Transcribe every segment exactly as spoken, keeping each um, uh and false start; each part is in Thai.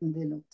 de lo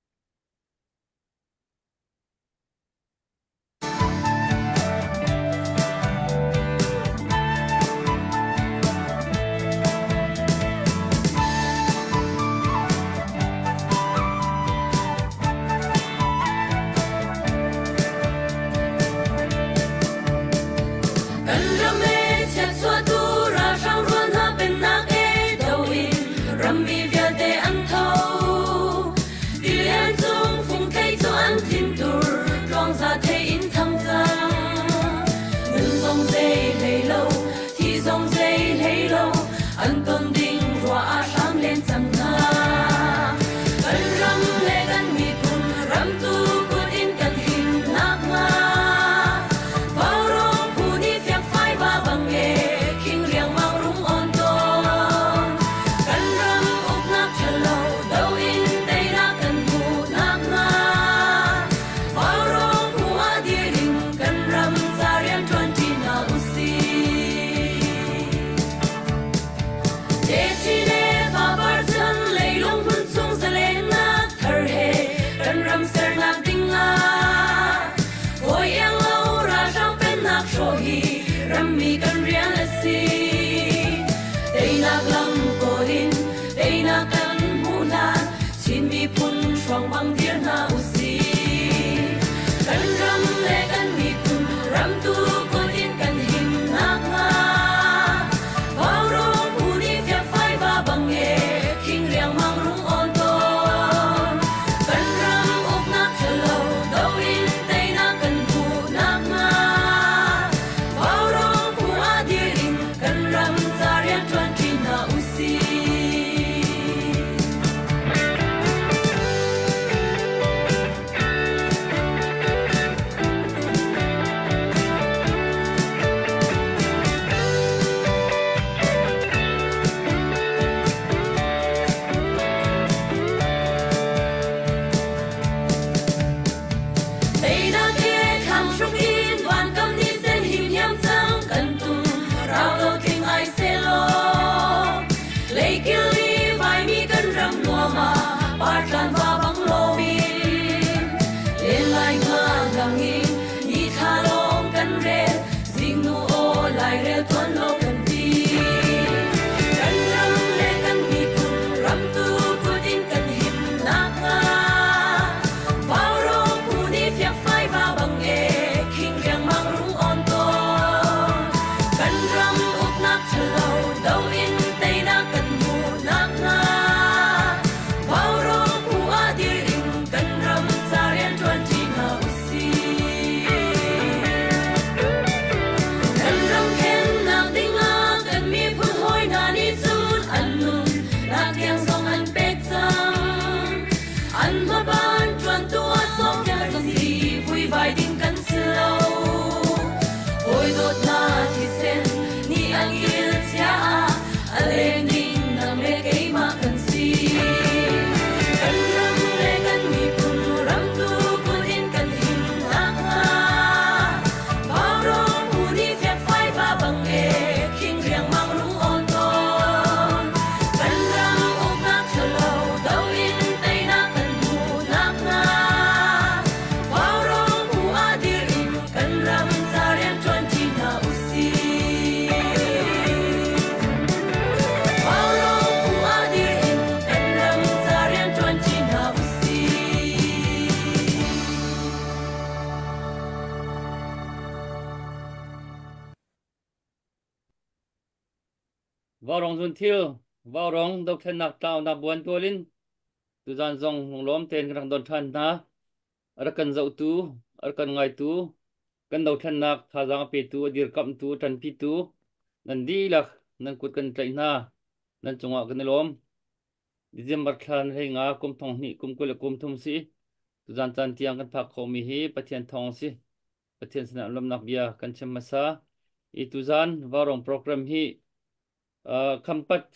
vào rong dun thiêu vào rong độc thân nạc tao na buồn tua linh tu gian dòng hồng lóm tên răng đồn thân na ở cần dậu tu ở cần ngày tu cần độc thân nạc thà giang pe tu dir kam tu trần pi tu nan đi lạc nan cút cần chạy na nan chung ngọ cần lóm December khan hay ngã kum thong ni kum kul kum thum si tu gian chan tiang kan phak khomi hi pathian thong si pathian sana lom nak bia kan chem masa i tu gian vào rong program hi kampat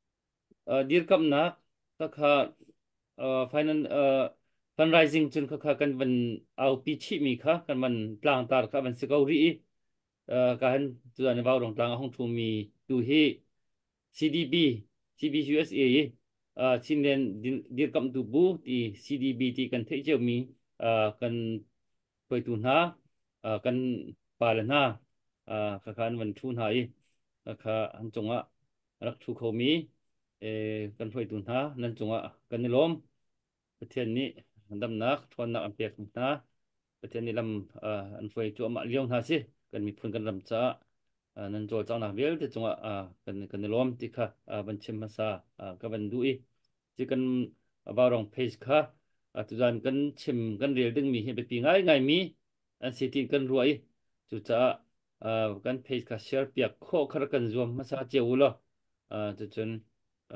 dir kam na kakha finan fundraising chun kakha kan van au pi chi mi kha kan man tlang tar kha van sikau ri ka han tu an vào rong tlang hong thu mi tu hi C D B C B U S A ชินเรียนดีร์กัมตูบูที่ ซี ดี บี ที่กันเที่ยวมีกันไปตุนหากันปาลนาข้าขันวันทุนหายข้าอันจงอ่ะรักทุกเขามีเอกันไปตุนหานั่นจงอ่ะกันนิลมประเทศนี้ดำนักทวนนักอันเปียกนะประเทศนี้ลำอันไปจัวมาเลี้ยงหาสิกันมีพูนกันลำจ้านั่นโจจ้าหนักเวลที่จงอ่ะกันกันนิลมที่ข้าบัญชีมาซากับบันดุย chỉ cần vào trong page khác à tụi anh cần chìm cần real đừng mi hiện bị ngay ngay mi anh sẽ tin cần ruồi tụi cha à cần page khác share piak kho khar cần zoom mà sao chịu lo à tụi chân à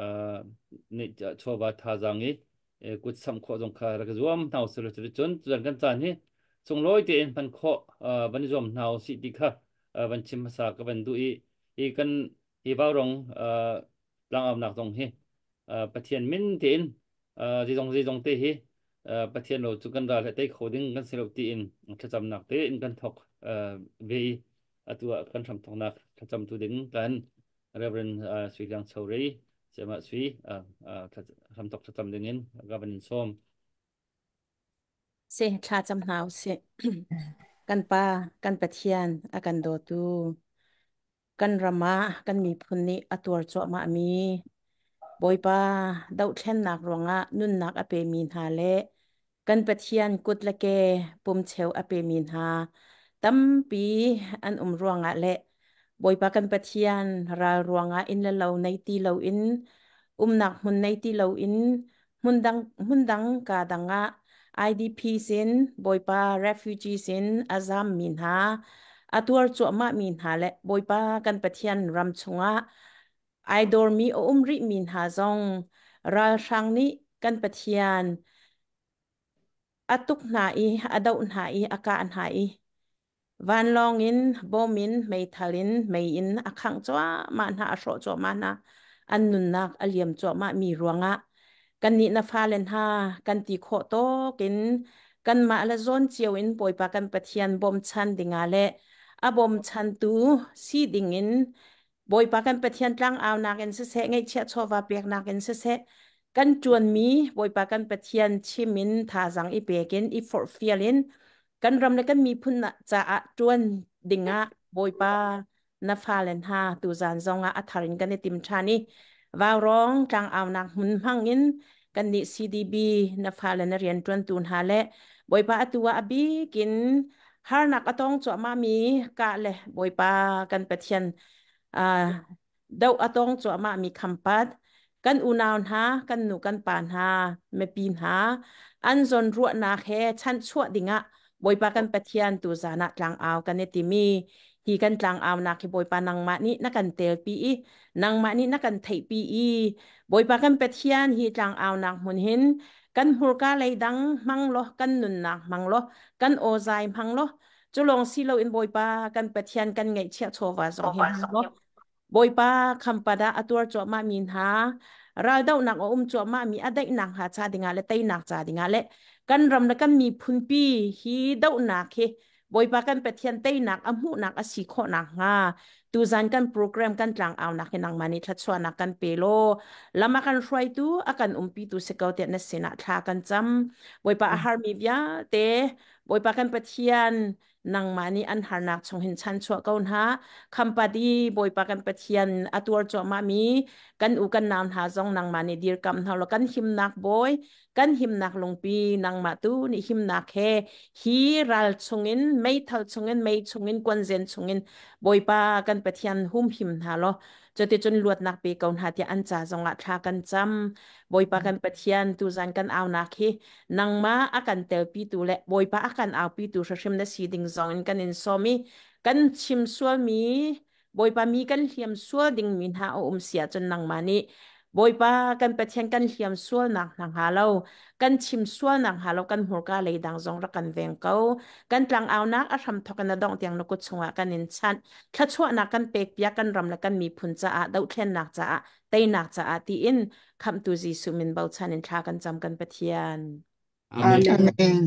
nị cho vào thà rằng ấy cút xăm kho trong khar cái zoom nào sửa tụi chân tụi anh cần chán hết xong lối thì anh phần kho à vẫn zoom nào sẽ đi khác à vẫn chìm mà sao cái vẫn đuôi ý cần ý vào trong à lang am nạc trong hếtประเทศมินตีนจีจงจีจงเตะประเทศเราจุกันดาลเตะโคดิ้งกันเสลตีนจะจำหนักเตะกันทอกเวีตัวกันทำทอกหนักจะจำตัวดิ้งกันเรื่องเป็นสุยังชาวรีจะมาสุยทำทอกจะจำดิ้งินก็เป็นส้มเสชาจำหนาวเสกันป้ากันปะเทียนอากันโดตูกันรำมะกันมีพุนนี้อตัวจวมามีบอยป้าดาวเช่นนักรวงะนุ่นนักอเปมีนหาเละกันปะเทียนกุดละเกปุ่มเชวอเปมีนหาตั้มปีอันอุมรวงะเละบอยป้ากันปะเทียนรารวงะอินละเลาในตีเลาอินอุมนักมุนในตีเลาอินมุนดังมุนดังกาดังะ ไอ ดี พี สินบอยปา refugee สินอาซามมินหาอาตัวจัวมามินหาและบอยปากันปะเทียนรำชงะไอดอร์มีอุมริมินหาซองราชังนี้กันปะเทียนอาตุกนาอีอาดาวนาอีอากาศนาอีวันลองอินบอมินไม่ทาลินไม่อินอาขังจัวมาหาโชจัวมานะอันนุนนักอเลียมจัวมามีรวงะกันนี้นะฟาเลนฮากันตีโคโตกินกันมาละซอนเจียวอินปอยปากันปะเทียนบอมชันดิงาเลอะบอมชันตูซีดิงอินบอยปากันปะเทียนตรังเอานักเอ็นเสเสไงเชียชอวาเปียกนักเอ็นเสเสกันจวนมีบอยปากันปะเทียนชิมินทาจังอีเปกินอีฟอร์เฟียลิน กันรำเลยกันมีพุ่นนะจะอะจวนดิ่งะบอยปานาฟาเลนฮาตูจานซองอะอัทารินกันในติมชานีวาวร้องจังเอานักมุนพังอินกันดิซีดีบีนาฟาเลนเรียนจวนตูนฮาเลบอยปาตัวอบีกินฮาร์นักอตองจวมามีกะเลยบอยปากันเปเทียนอ่าเดาอตองจวมามีคำปัดกันอุนาวหากันหนูกันปานหาไม่ปีนหาอันจนรัวนาแค่ชั้นชั่วดิ่งะ บอยปากันปะเทียนตูจานะจางอาวกันเนติมีฮีกันจางอาวนักบอยปานังมานี่นักกันเตลปีอีนังมานี่นักกันไทยปีอีบอยปากันปะเทียนฮีจางอาวนักมุนเห็นกันฮูกาเลยดังมังโลกันนุนนักมังโลกันโอไซมังโลจุลงซีโลอินบอยปากันปะเทียนกันไงเชียโชวาสองเห็นมังโลบอยปาคำปะดาอตัวจวมามินหาเราเดาหนักอุ้มจวมามีอะไรหนักหาชาดิงาเลไตหนักจาดิงาเล กันรำแล้วกันมีพุนปีฮีเดาหนักเคบอยปากันไปเทียนเต้หนักอมูหนักอสิโคหนักงาตูจันกันโปรแกรมกันจางเอาหนักให้นางมานิทัศวนักกันเปโลลำมากันช่วยตูอากันอุมปีตูเสกเอาเตียนเสนาทากันจำบอยปาอาหารมียาเตบอยปากันไปเทียนนางมานีอันหานักชงเห็นชันชัวเกาหาคำปาดีบอยปากันไปเทียนอตัวจอมามีกันอุกันนามหาจงนางมานีดีร์กำเฮาแล้วกันหิมนักบอย กันหิมนักลงปีนางมาตูนี่หิมนักแค่ฮีรัลชงอินไม่ทัลชงอินไม่ชงอินกวนเซนชงอินบอยปากันปะเทียนหุ่มหิมนาโลจนที่จนลวดนักปีกอนหาที่อันจ่าจงละทากันจำบอยปากันปะเทียนตูจันกันเอานักเฮนางมาอากันเตลปีตูและบอยปาอากันเอาปีตูชิมเดสีดิงจงอินกันอินซอมีกันชิมซัวมีบอยปามีกันเลียมซัวดิงมินหาอมเสียจนนางมานี่บอยปากันปะเทียนกันเลียมซัวนักนางหาเรา กันชิมส่วนนังหาเรากันหัวกาเลยดังจงรักกันเวงเกากันตรังเอานักอาทำทกันนดองเตียงนกุชงวกันนินชันถ้าชั่วนักกันเปกเปียกันรำและกันมีพุนจะอาดาวเทนนักจะอาเตยนักจะอาตีอินคำตุจีสุมินเบาชันนินทากันจำกันปะเทียนอาเมนอาเมน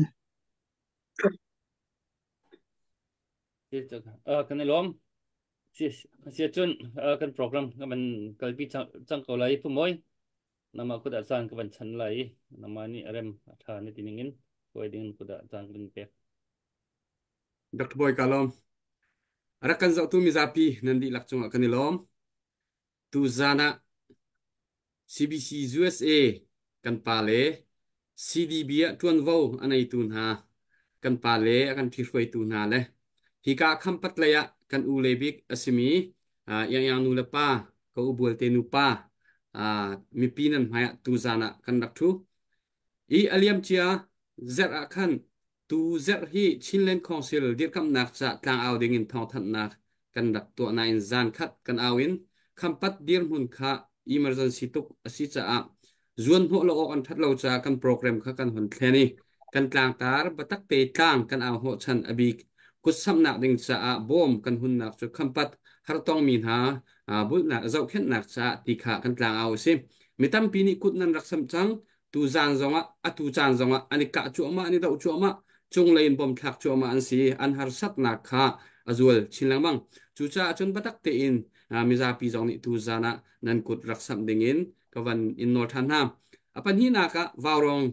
ที่จะเออกันในล้มเสียเสียจนเออกันโปรแกรมก็มันก็ปีจังจังเกาหลีพุ่มมวย nama kuda zan kaban chan lai nama ni arem atha ni tiningin koi ding kuda zan bin pe Doctor Boy kalom arakan zau tu mizapi nandi lakchung akanilom tu zana C B C U S A kan pale C D B a tuan vo anai tun ha kan pale akan tirfoi tun ha le hika khampat laya kan u lebik asimi yang yang nu lepa ko ubul te nu pa mi pinan haya tu zana kan daktu i aliam chia zer akhan tu zer hi chinlen council dir kam nak cha tlang aw ding in thau that nak kan dak to na in zan khat kan awin khampat dir hun kha emergency tuk asi cha a zuan ho lo an that lo cha kan program kha kan hun thleni kan tlang tar batak pe tlang kan aw ho chan abi kut sam na ding cha a bom kan hun nak chu khampat har tong min ha bul na zau khet nak cha ti kha kan tlang aw sim mitam pini kut nan rak sam chang tu zan zonga atu chan zonga ani ka chu ma ani dau chu ma chung lein bom thak chu ma an si an har sat na kha azul chinlang bang chu cha chun batak te in miza pi zong ni tu zana nan kut rak sam ding in kawan in nor than ham apan hi na ka warong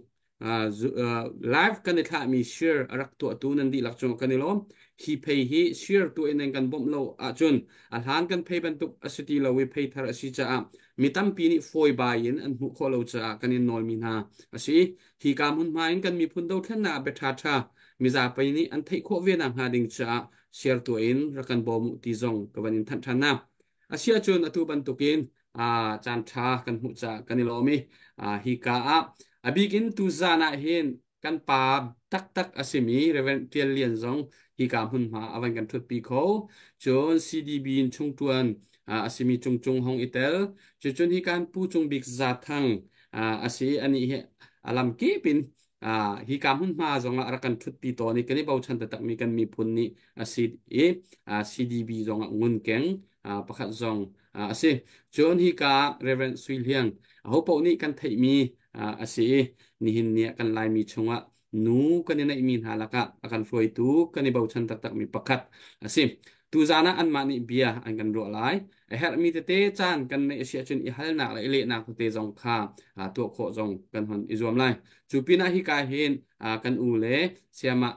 live kan tha mi share arak tu tu nan di lak chung kan ilom hi pay hi share tu in kan bom lo a chun a han kan pay ban tuk asiti lo we pay thar asi cha mitam pini foi bayin an mu kholo cha kanin nol min ha asi hi kam hun main kan mi phun do thlan na be tha tha mi za pai ni an thei kho ve na ha ding cha share to in rakan bom ti zong kawanin than than na asia chun atu ban tukin a chan tha kan mu cha kanilomi a hi ka a abigin tu zana hin kan pa tak tak asimi reven tiel lian zong hi kam hun ma awan kan thut pi kho chon C D B in chung tuan asimi chung chung hong itel chu chun hi kan pu chung bik za thang asi ani he alam ki pin hi kam hun ma zonga arakan thut pi to ni kani bau chan tak mi kan mi phun ni asi e C D B zonga ngun keng pakhat zong asi chon hi ka reverend suil hiang ho po ni kan thei mi asi ni hin ni kan lai mi chunga nu kan na imin halaka akan foi tu kan bau chan tak tak mi pakhat asi tu zana an mani bia an kan ro lai a her mi te te chan kan nei sia chun i hal na la ile na te zong kha to kho zong kan hon izom lai chu pina hi ka hin kan u le siama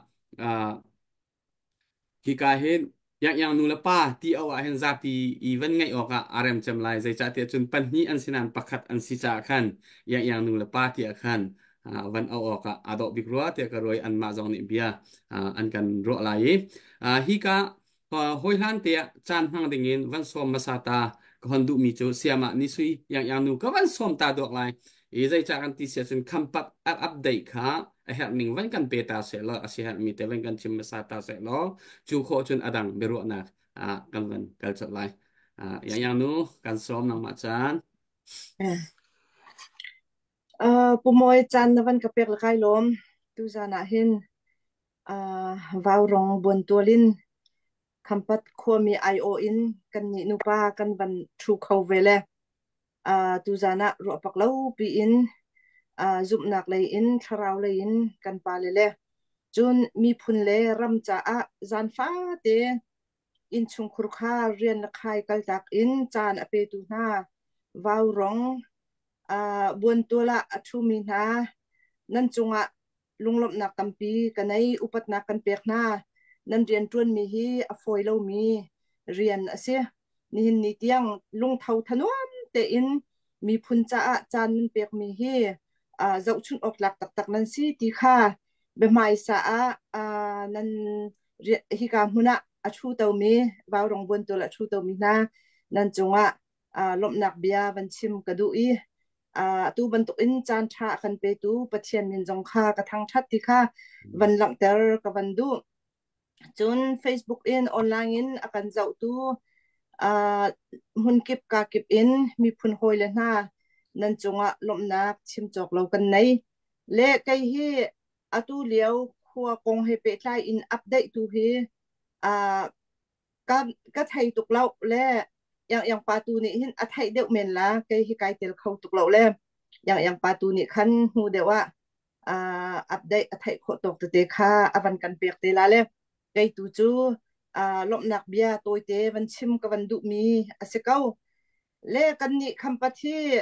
hi ka hin yang yang nu la pa ti awa hen za ti even ngai oka rm chem lai zai cha te chun pan ni an sinan pakhat an si cha khan yang yang nu la pa ti khan van au oka ado bikruwa te ka roi an ma zong ni bia an kan ro lai hi ka hoi lan te chan hang ding in van som masata ko handu mi chu siama ni sui yang yang nu ka van som ta dok lai e zai cha kan ti sia chun khampat update kha a her ning van kan beta se lo a si her mi te van kan chim masata se lo chu kho chun adang beru na a kan van kal chat lai yang yang nu kan som nang ma chan pumoy chan na van kapek la kai lom tu zana hin vaurong bon tolin khampat khomi I O in kan ni nupa kan van thu khau vele tu zana ro pak lo pi in zup nak lei in tharau lei in kan pa le le chun mi phun le ram cha a zan fa te in chung khur kha rian na khai kal tak in chan ape tu na vaurong buôn tua la thu mi na nan chunga lunglop na kampi kanai upat na kan pek na nan rian tuan mi hi a foi lo mi rian ase ni ni tiang lung thau thanuam te in mi phun cha a chan min pek mi hi a zau chun ok lak tak tak nan si ti kha be mai sa a nan hi ka huna a thu to mi baw rong buôn tua la thu to mi na nan chunga lop nak bia ban chim ka du i tu bantuk in chan tha kan pe tu pathian min jong kha ka thang that ti kha van lang ter ka van du chun Facebook in online in akan zau tu hun kip ka kip in mi phun hoi le na nan chunga lom nak chim chok lo kan nei le kai hi atu liao khuwa kong he pe tlai in update tu hi a ka ka thai tuk lau le yang yang patu ni hin athai deuh men la kai hi kai tel khau tuk lo le yang yang patu ni khan hu de wa a update athai kho tok te kha avan kan pek te la le kai tu chu a lop nak bia toy te van chim ka van du mi ase kau le kan ni kham pa thi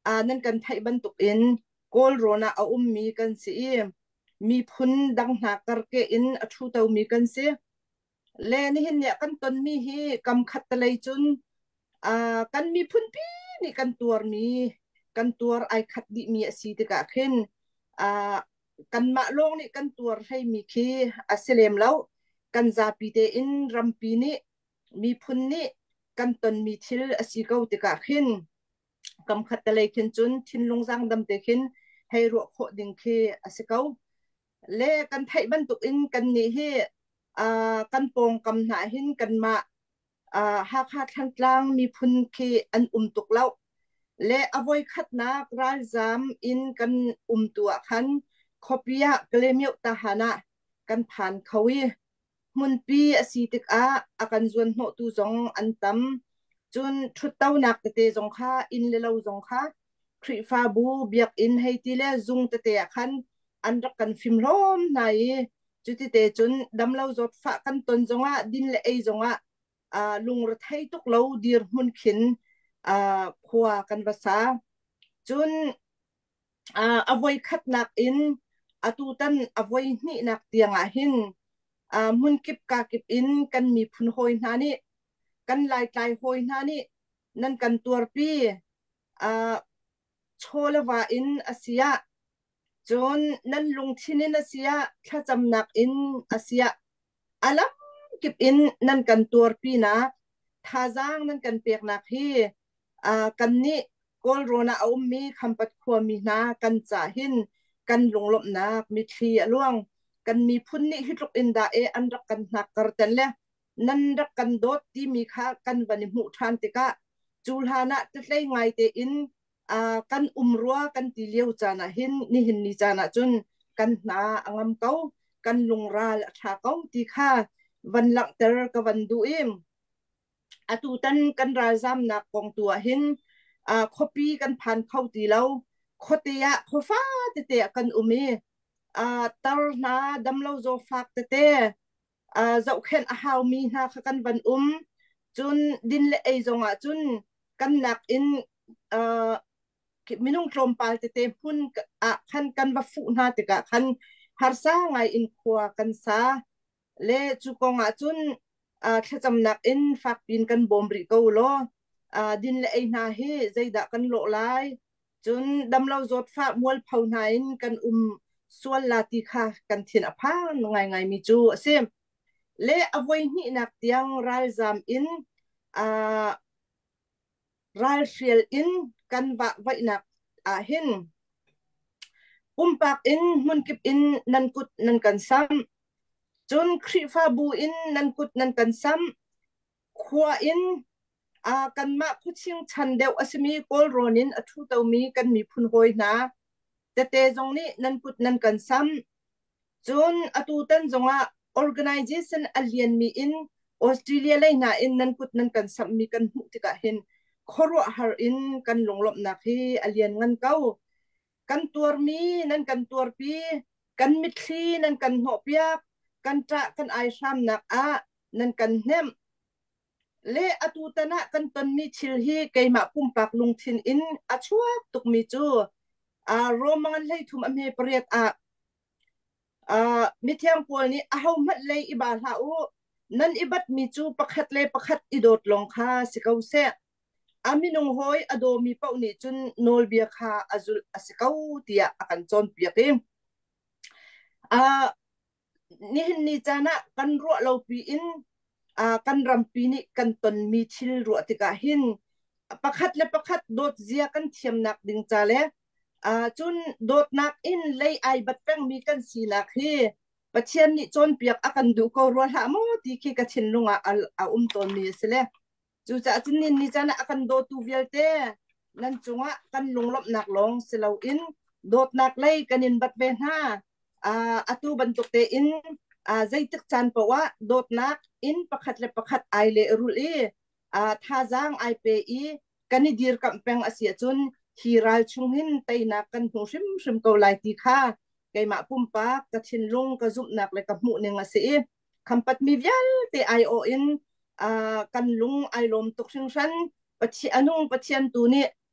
อ่านั่นกันไทยบรรทุกอินโกลโรนาเอาอุ้มมีกันสิมีพุนดังหากระเกอินอชูเตามีกันสิเลนี่เห็นเนี่ยกันตนมีฮีกำขัดตะเลยจุนอ่ากันมีพุนปีนี่กันตัวมีกันตัวไอขัดดิมีสีติกะขึ้นอ่ากันมาลงนี่กันตัวให้มีคีอัสเลมแล้วกันซาปีเตอินรัมปีนี่มีพุนนี่กันตนมีทิลอสีเกาติกะขึ้นกำขัดตะเลยขึ้นจุนทินลงสังดำเตขึ้นให้รัวโคดิงเคอสิเกาเล่กันไทยบรรทุกอินกันนี่เฮอ่ากันปองกำหนาหินกันมาอ่าหากหัดทันกลางมีพุนเคอันอุ้มตุกเล่าเล่อวัยขัดนักรัลจามอินกันอุ้มตัวขันคอปียะกเลมิวตาหานะกันผ่านเขาวีมุนปีอสีติกอาอากันจวนโหตูจงอันตัมจนชุดเต้านักเตะจงค่าอินเลลาจงค่าคริฟาบูเบียกอินให้ทีเลจุงเตะขันอันรักกันฟิมล้อมไหนจุดที่เตะจนดำเล่าจดฝากกันตนจงอ่ะดินเละไอจงอ่ะอ่าลุงรถไทยตุกเล่าดีร์มุนขินอ่าขวากันภาษาจนอ่าอวัยขัดนักอินอตูตันอวัยนี่นักเตียงอ่ะหินอ่ามุนกิบกากิบอินกันมีพุนโหยนานี่กันลายลายโหยนานี่นั่นกันตัวปีอ่าโชลวาอินอาเซียจนนั่นลงที่นี่อาเซียถ้าจำนักอินอาเซียอาลัมกิบอินนั่นกันตัวปีนะท่าจางนั่นกันเปียกนักฮีอ่ากันนี่กอลโรนาเอามีคำปัดขวมีนากันจ่าหินกันลงลบนักมีทีล่วงกันมีพุ่นนี่ฮิตลกอินดาเออันรักกันนักกระเตนเลยนั่นรักกันโดดที่มีค่ากันวันนี้มุทานติกะจูลฮานะจะได้ไงเตอินอ่ากันอุ้มรัวกันตีเลี้ยวจานะหินนี่หินนี่จานะจนกันนาอังมเก้ากันลงราละชาเก้าตีค่าวันหลังเตอร์กับวันดูเอ็มอตูตันกันราซามนักกองตัวหินอ่าคบีกันผ่านเข้าตีแล้วโคเตียโคฟ้าเตะกันอุมีอ่าตาร์นาดำเล่าโจฟักเตะอ่าเจ้าเข็นอาหาวมีนากันวันอุ้มจุนดินเละไอจงอ่ะจุนกันนักอินอ่ามินุ่งโครมปาลเตเตพุ่นอ่ะขันกันบัฟุนาติกะขันฮาร์ซาไงอินขวากันซาเลจุกงอ่ะจุนอ่าถ้าจำนักอินฟักปินกันบอมริโกโลอ่าดินเละไอนาเฮใจดักกันโลไลจุนดำเราจดฟ้ามวลเผาไนน์กันอุ้มส่วนลาติคากันเทียนอภานไงไงมีจูเซมเลอวัยนี่นักเตียงรัลจามอินอ่ารัลเชียลอินกันวะไว้นักอาหินปุ่มปากอินมุนกิบอินนันกุดนันกันซ้ำจนคริฟาบูอินนันกุดนันกันซ้ำขวาอินอากันมาคุชิงชันเดวอสมีโกลโรนินอทุตามีกันมีพุนโหยนาแต่เตจงนี้นันกุดนันกันซ้ำจนอตูตันจงอ่ะ organization อเลียนมีอินออสเตรเลียเลยนะอินนันกุดนันกันซ้ำมีกันหุติกะเห็นขรัวฮาร์อินกันหลงหลบนักฮีอเลียนงันเก้ากันตัวมีนั่นกันตัวปีกันมิตรีนั่นกันหัวเปียกกันจะกันไอชามนักอานั่นกันเนมเลอตูตนะกันตนมีชิลฮีไกมาปุ่มปากลุงทินอินอาชัวตุกมีจูอาโรมังเลยทุมอเมเปรียกอาอ่ามิเทียงปวลนี้อาหมัดเลยอิบาลาอูนั่นอิบัดมีจูประคัดเลยประคัดอิโดดลงค่าสิเกาเซอามินงหอยอโดมีเป้านี่จุนโนลเบียคาอาจุลอสิเกาเตียอากันจอนเปียกเองอ่านี่นี่จานะกันรัวเราปีอินอ่ากันรำปีนี่กันตนมีชิลรัวติกาหินประคัดและประคัดโดดเจียกันเทียมนักดิงจาเลอ่าจุนโดดนักอินเลยไอบัดแป้งมีกันสีนักเฮปะเทียนนี่จนเปียกอากันดูเขารัวหาโมตีขี้กระชินลงอ่ะอาอุ้มตนมีสิเลจูจะจินนินนี่จานะอากันโดดตูเวลเตนั่นจงอ่ะกันลงลบนักลงสิเราอินโดดนักเลยกันอินบัดเบนห้าอ่าอตูบันตุกเตอินอ่าใจตึกจันเพราะว่าโดดนักอินประคัดและประคัดไอเลรุลีอ่าท่าจางไอเปอีกันนี่ดีร์กับแปงอาเซียจุนฮีรัลชุงหินไตนักกันหูชิมชิมเกาไลตีค่าไกมาปุ่มปากกระชินลงกระจุบนักเลยกับหมู่หนึ่งอาเซียคำปัดมีวิลเตไอโออินอ่ากันลุงไอลมตกชิงชันปัจฉิอนุงปัจฉินตูนี่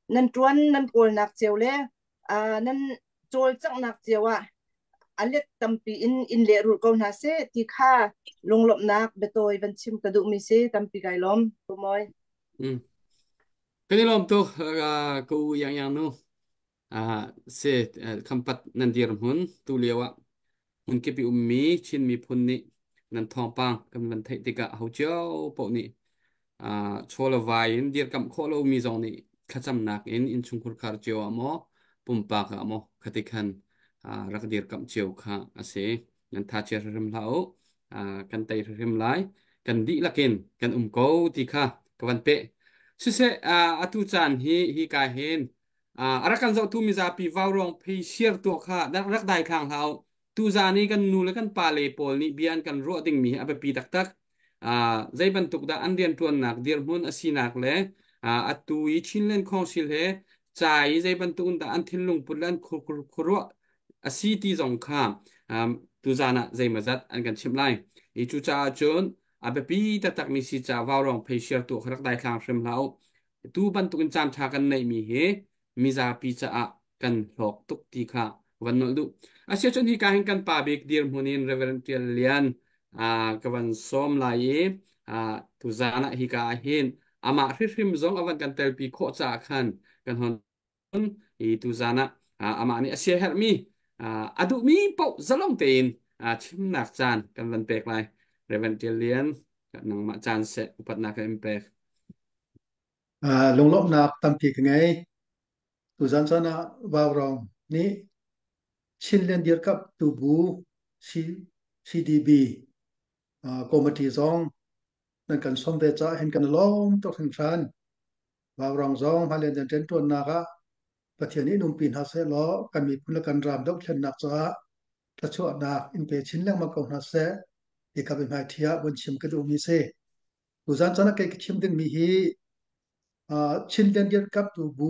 นั่นจวนนั่นโกลนักเจียวเลยอ่านั่นโจลจักนักเจียวอ่ะอันเล็กตั้มปีอินอินเลรูกเอาหน้าเสที่ข้าลงหลบนักเบโตยบันชิมกระดูกมีเสตั้มปีไก่ล้อมตัวมอยอืมก็นี่ลมตัวกูยังยังนู้อ่าเสคำปัดนันเดียร์มุนตุเลียวะมุนเก็บอุมมีชินมีพุนนี่นันทองปังกำลังเทติกะเฮาเจ้าปกนี่อ่าโชลวายน์เดียร์กับโคโลมีซองนี่ขจำนักอินอินชุงคุรคาร์เจียวอะโมปุ่มปากอะโมคติคันอ่ารักเดียร์กับเจียวค่ะอาเซนันทาเจอร์ริมลาวอ่ากันไตริมไลกันดีลักินกันอุ้มโกติค่ะกวันเปะ สุเสอ่าอตุจันฮีฮีกาเฮนอ่าอารักกันเจ้าตูมิซาปีวาวรองพีเชียร์ตัวข้าดักรักได้ข้างเขาตูจานี่กันนูเลกันปาเลปอลนี่เบียนกันรัวดิ่งมีอเปปีตักตักอ่าใจบรรทุกดาอันเดียนตัวหนักเดียร์มุนอสีนักเลยอ่าอตุยชินเลนคองสิลเฮใจใจบรรทุกดาอันทิลลุงปุลันคุคุคุรัวอสีที่สงข้ามอ่าตูจานะใจมาจัดอันกันชิมไลอีจูจ้าจน อาเบปีแต่ตักมีสิจ้าวาวรองเพเชียร์ตัวขรักได้คลางเฟรมแล้วตูบันตุกันจามชากันในมีเฮมีซาปีจ้ากันหลอกตุกตีค่ะวันนั้นดูอาเซียนที่การเห็นกันป่าเบกเดียร์มุนินเรเวรนเทียเลียนอ่ากวันซ้อมลายอ่าตุจานะฮิกาเห็นอามาริริมซองอวันกันเตลปีโคจากขันกันฮอนอีตุจานะอ่าอามานี่อาเซียเฮร์มีอ่าอดุมีเป่าจะลงเตนอ่าชิมหนักจานกันวันเปกไล Reventilian nang ma chance upat na ka impact อ่าลงลบนับตามปีกไงตุจันทนะวาวรองนี้ชินเลนเดียร์กับตูบูซีซีดีบีอ่ากรมที่สองนั่นกันสมเด็จจะเห็นกันล้อมตกถึงชันวาวรองสองพาเลนเดนเจนตัวนาคะประเทศนี้นุ่มปีนหาเสล้อกันมีพลกันรามดอกเชนนักจ้าถ้าชั่วนักอินเปชินเรื่องมาเกาหาเสอีกับเป็นไฮเทียบนชิมกระดูมีเซตุจันทนะเกคิมดึงมีฮีอ่าชินเลนเดียร์กับตูบู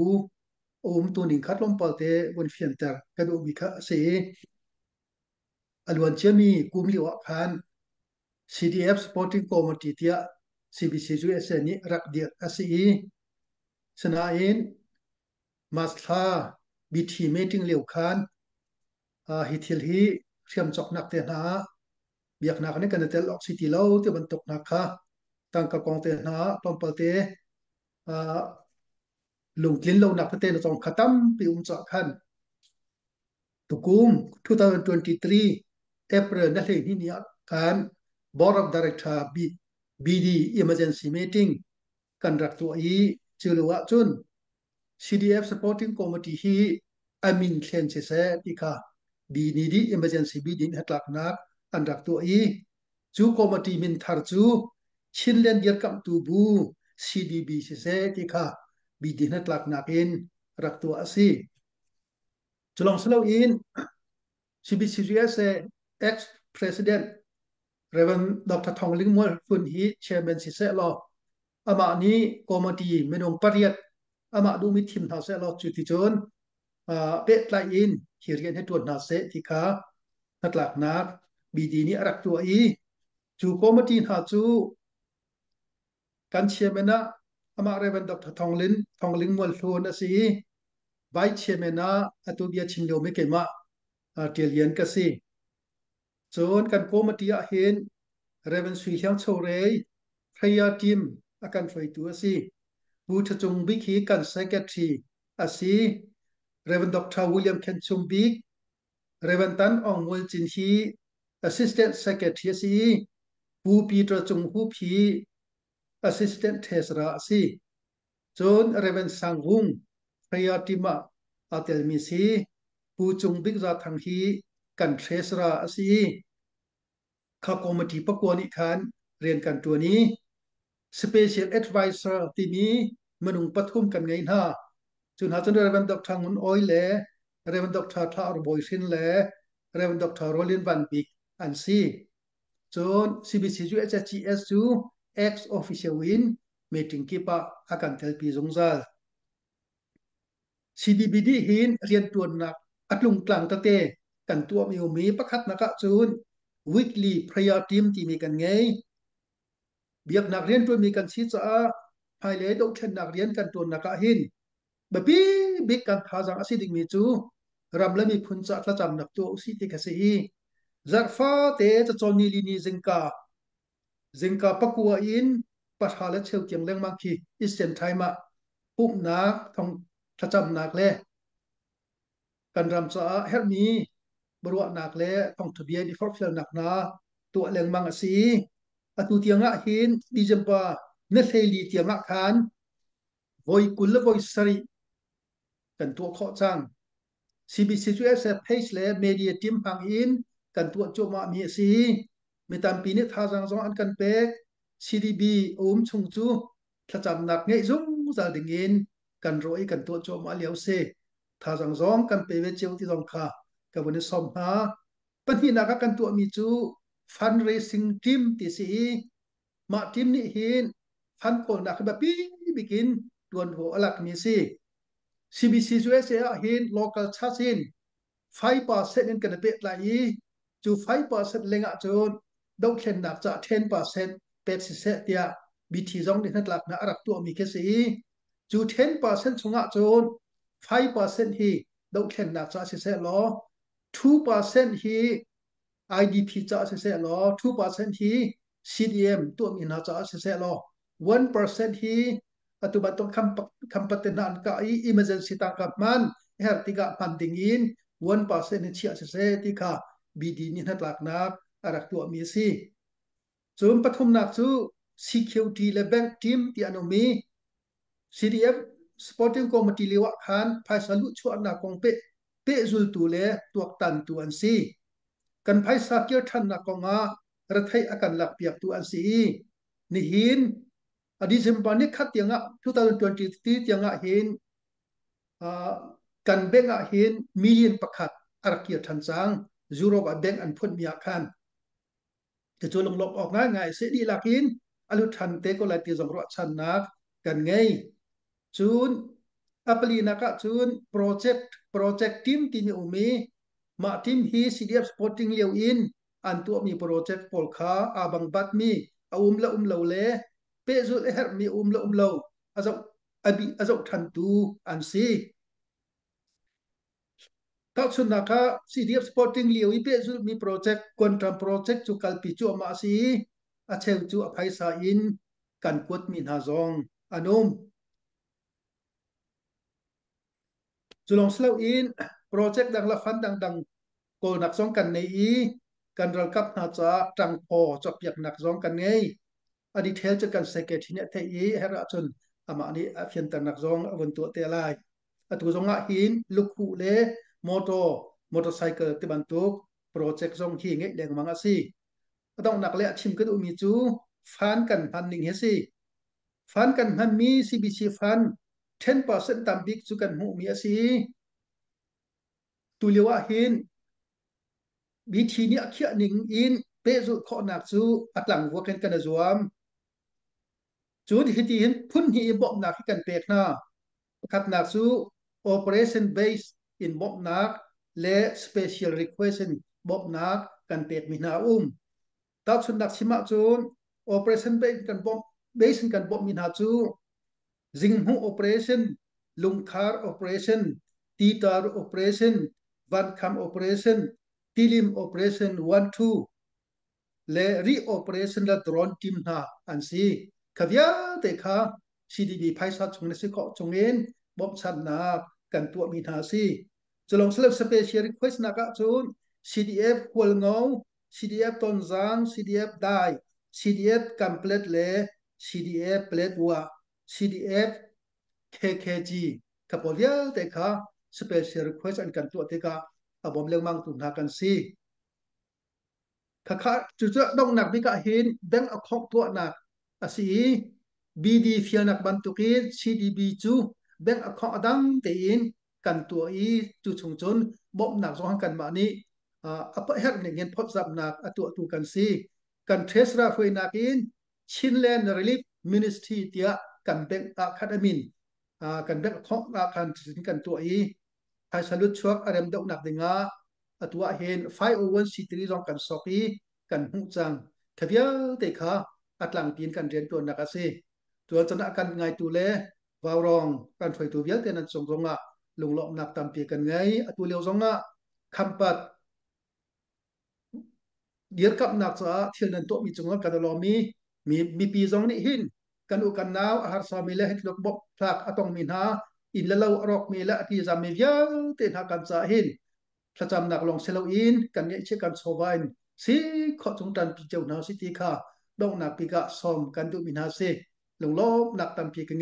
om tu ning khat lom palte bon fian ter ka do mi kha se alwan chemi kumli wa khan C D F supporting committee tia C B C ju S ni rak dia asi sana in masla B T meeting leu khan a hi thil hi thiam chok nak te na biak nak ne kan tel oxity lo te ban tok nak kha tang ka kong te na pom palte a lung tlin lo nak te na chong khatam pi um cha khan tukum twenty twenty-three April na hlei ni nia kan Board of Director B BD emergency meeting kan rak tu i chuluwa chun C D F supporting committee hi amin thlen che se tika B D D emergency meeting hatlak nak an rak tu i chu committee min thar chu chinlen yer kam tu bu C D B se se tika B D hatlak nakin rak tu asi chulong selo in C B C G S ex-president Reverend Doctor Thong Ling Mol Phun Hi chairman si se lo ama ni committee menong pariat ama du mi thim tha se lo chu ti chon a pe tla in hirian he tuan na se ti kha hatlak nak bi di ni arak tu i chu committee ha chu kan chairman na ama Reverend Doctor Thong Lin Thong Ling Mol Phun asi vice chairman na atu bia chim lo me ke ma tel yen ka si chon kan committee a hen Reverend Sui Hyang Chorei Phaya Kim akan foi tu asi bu thachung bi khi kan secretary asi Reverend Doctor William Ken Chumbik Reverend Tan Ong Mul Chin Hi assistant secretary asi bu Peter Chung Hu Phi assistant treasurer asi chon Reverend Sang Hung Phaya Tima atel mi si bu Chumbik za thang hi kan treasurer asiข้าคอมมิตี้ประกวดอีกครั้งเรียนกันตัวนี้ Special Advisor ที่มีมนุษย์ปฐุมกันไงนะจุนหาจนเรวันดอกทางมุนอ้อยเล่เรวันดอกทาท่าอร์บอยซินเล่เรวันดอกทาโรลินวันบิกอันซีจน ซี บี ซี จู เอช จี เอส จู ex official win meeting กีปะอาการเทลปีจงซา ซี ดี บี ดี หินเรียนตัวหนักอัดลุงกลางตะเตกันตัวมีมีประคัดนักจูน weekly prayer team ที่มีกันไงเบียกนักเรียนตัวมีกันชี้จ้าภายเลยต้องเช่นนักเรียนกันตัวนักหินแบบบี้บิ๊กกันท่าจังอาศัยดิ่งมีจูรำและมีพุนจักละจำนักตัวอุสิติกสิฮีจัดฟ้าเตจะจนนีลีนีจิงกาจิงกาปักวัวอินปัทหาและเชลเกียงเล่งมังคีอิสเซนไทมาปุ่มนักทองละจำนักเล่กันรำจ้าเฮลมีบรัวนักเล่ทองทะเบียนดีฟอร์เฟลนักนาตัวเล่งมังอสีอตุเตียงะหินดิจมปาเนเธลีเตียงะขานโวยกุลและโวยสรีกันตัวข้อจัง ซี บี ซี ทู เอส page และ media team พังอินกันตัวโจมามีสีมีตามปีนี้ท่าจังจงอันกันเป็ก ซี ดี บี อุ้มชงจูถ้าจำหนักไงจุงจะดึงอินกันรอยกันตัวโจมาเลี้ยวเซท่าจังจงกันเปเวเจียวที่ตรงค่ากับวันนี้สมหาปัญหานักกันตัวมีจู fundraising team ที่สีมาทีมนี้หินฟันคนนักแบบปีบิกินดวนหัวหลักมีสี ซี บี ซี ยู เอส เอ หิน local church หินfive percent นั่นกันเป็นไรจูfive percent เล็งอ่ะจูนดอกเข็นหนักจะ ten percent เป็ดสิเสตียบิทีจงดินัดหลักนะรักตัวมีแค่สีจู ten percent ชงอ่ะจูนfive percent ฮีดอกเข็นหนักจะสิเสล้อtwo percent ฮี ไอ ดี พี จะสิเสล้อtwo percent ฮี ซี ดี เอ็ม ตัวมีน่าจะสิเสล้อone percent ฮีatau batok kampatenan ka i emergency tangkap man her tiga pandingin one percent ni chia se tika bd ni natlak nak arak tu mi si zum pathum nak chu security le bank team ti anomi C D F sporting committee liwa khan phai salu chu na kong pe pe zul tu le tuak tan tu an si kan phai sa kir than na konga rathai akan lak piak tu an si ni hin adi simpani khat yanga twenty twenty-three yanga hin kan benga hin million pakhat arakia thansang zero ba bank an phun mia khan te cholong lok ok ngai ngai se di lakin alu than te ko la ti jong ro chan nak kan ngai chun apli naka chun project project team ti ni umi ma team hi C D F sporting leu in an tu mi project pol kha abang bat mi aum la um lo le pe zu le her mi um lo um lo azok abi azok than tu an si ta chun naka C D F sporting leu i pe zu mi project kon tram project chu kal pi chu ma si a cheu chu a phai sa in kan kwat mi na zong anom chulong slow in project dang la fan dang dang ko nak zong kan nei i kan ral kap na cha tang pho chop yak nak zong kan nei adi thel cha kan secretary ne the i hera chun ama ni a fian tan nak zong avun tu te lai atu zonga hin lukhu le moto motorcycle te bantuk project zong hi nge leng manga si atong nak le achim kan umi chu fan kan han ning he si fan kan han mi C B C fan ten percent tam big chu kan hu mi asi tuliwa hin bi thi ni akhia ning in pe zu kho nak chu atlang wo ken kan zuam chu di hiti hin phun hi bom nak kan pek na khat nak chu operation base in bom nak le special request bom nak kan pek mi na um ta chun nak sima chun operation base kan bom base kan bom mi na chu jinghu operation lungkhar operation titar operation vankham operation tilim operation one two le re operation la drone team na an si khavya te kha C D B phaisa chung ne si ko chungin bom chan na kan tu mi na si cholong self special request na ka chun C D F hol ngau C D F tonjang C D F dai C D F complete le C D F plate wa C D F K K G kapolya te kha special request an kan tu te ka abom leng mang tu na kan si kha kha chu chu dong nak bi ka hin bank account tu nak asi B D fial nak bantuki C D B chu bank account adang te in kan tu i chu chung chun bom nak zo kan ma ni apa her ne ngen phot zap nak atu tu kan si kan thresra foi nak in Chinland Relief Ministry tia kan bank academy kan bank account kan kan tu i hai salut chuak arem dok nak dinga atua hen five oh one c three jong kan soki kan hu chang thavia te kha atlang tin kan ren tu nak ase tu chana kan ngai tu le วาวรองกันไฟตัวเวียเตนันสงรงะลงหลอกนักตามเปียกันไงอตัวเลียวสงะคำปัดเดียร์กับนักษาเที่ยนันโตมีจงว่ากันลอมีมีมีปีจงนี่หินกันอุกันนาวอาหารสามีเลหิตลกบกพลักอตองมินหาอินละเลวรอกมีละที่จามีเยอะเต็นหากันสาหินพระจำนักลองเซลอินกันเนี่ยเชื่อกันโซวายสิขอจงตันปีเจ้านาสิติค่ะดองนักปีกะซอมกันดุมินหาเซลงโลบนักตามปีกันไง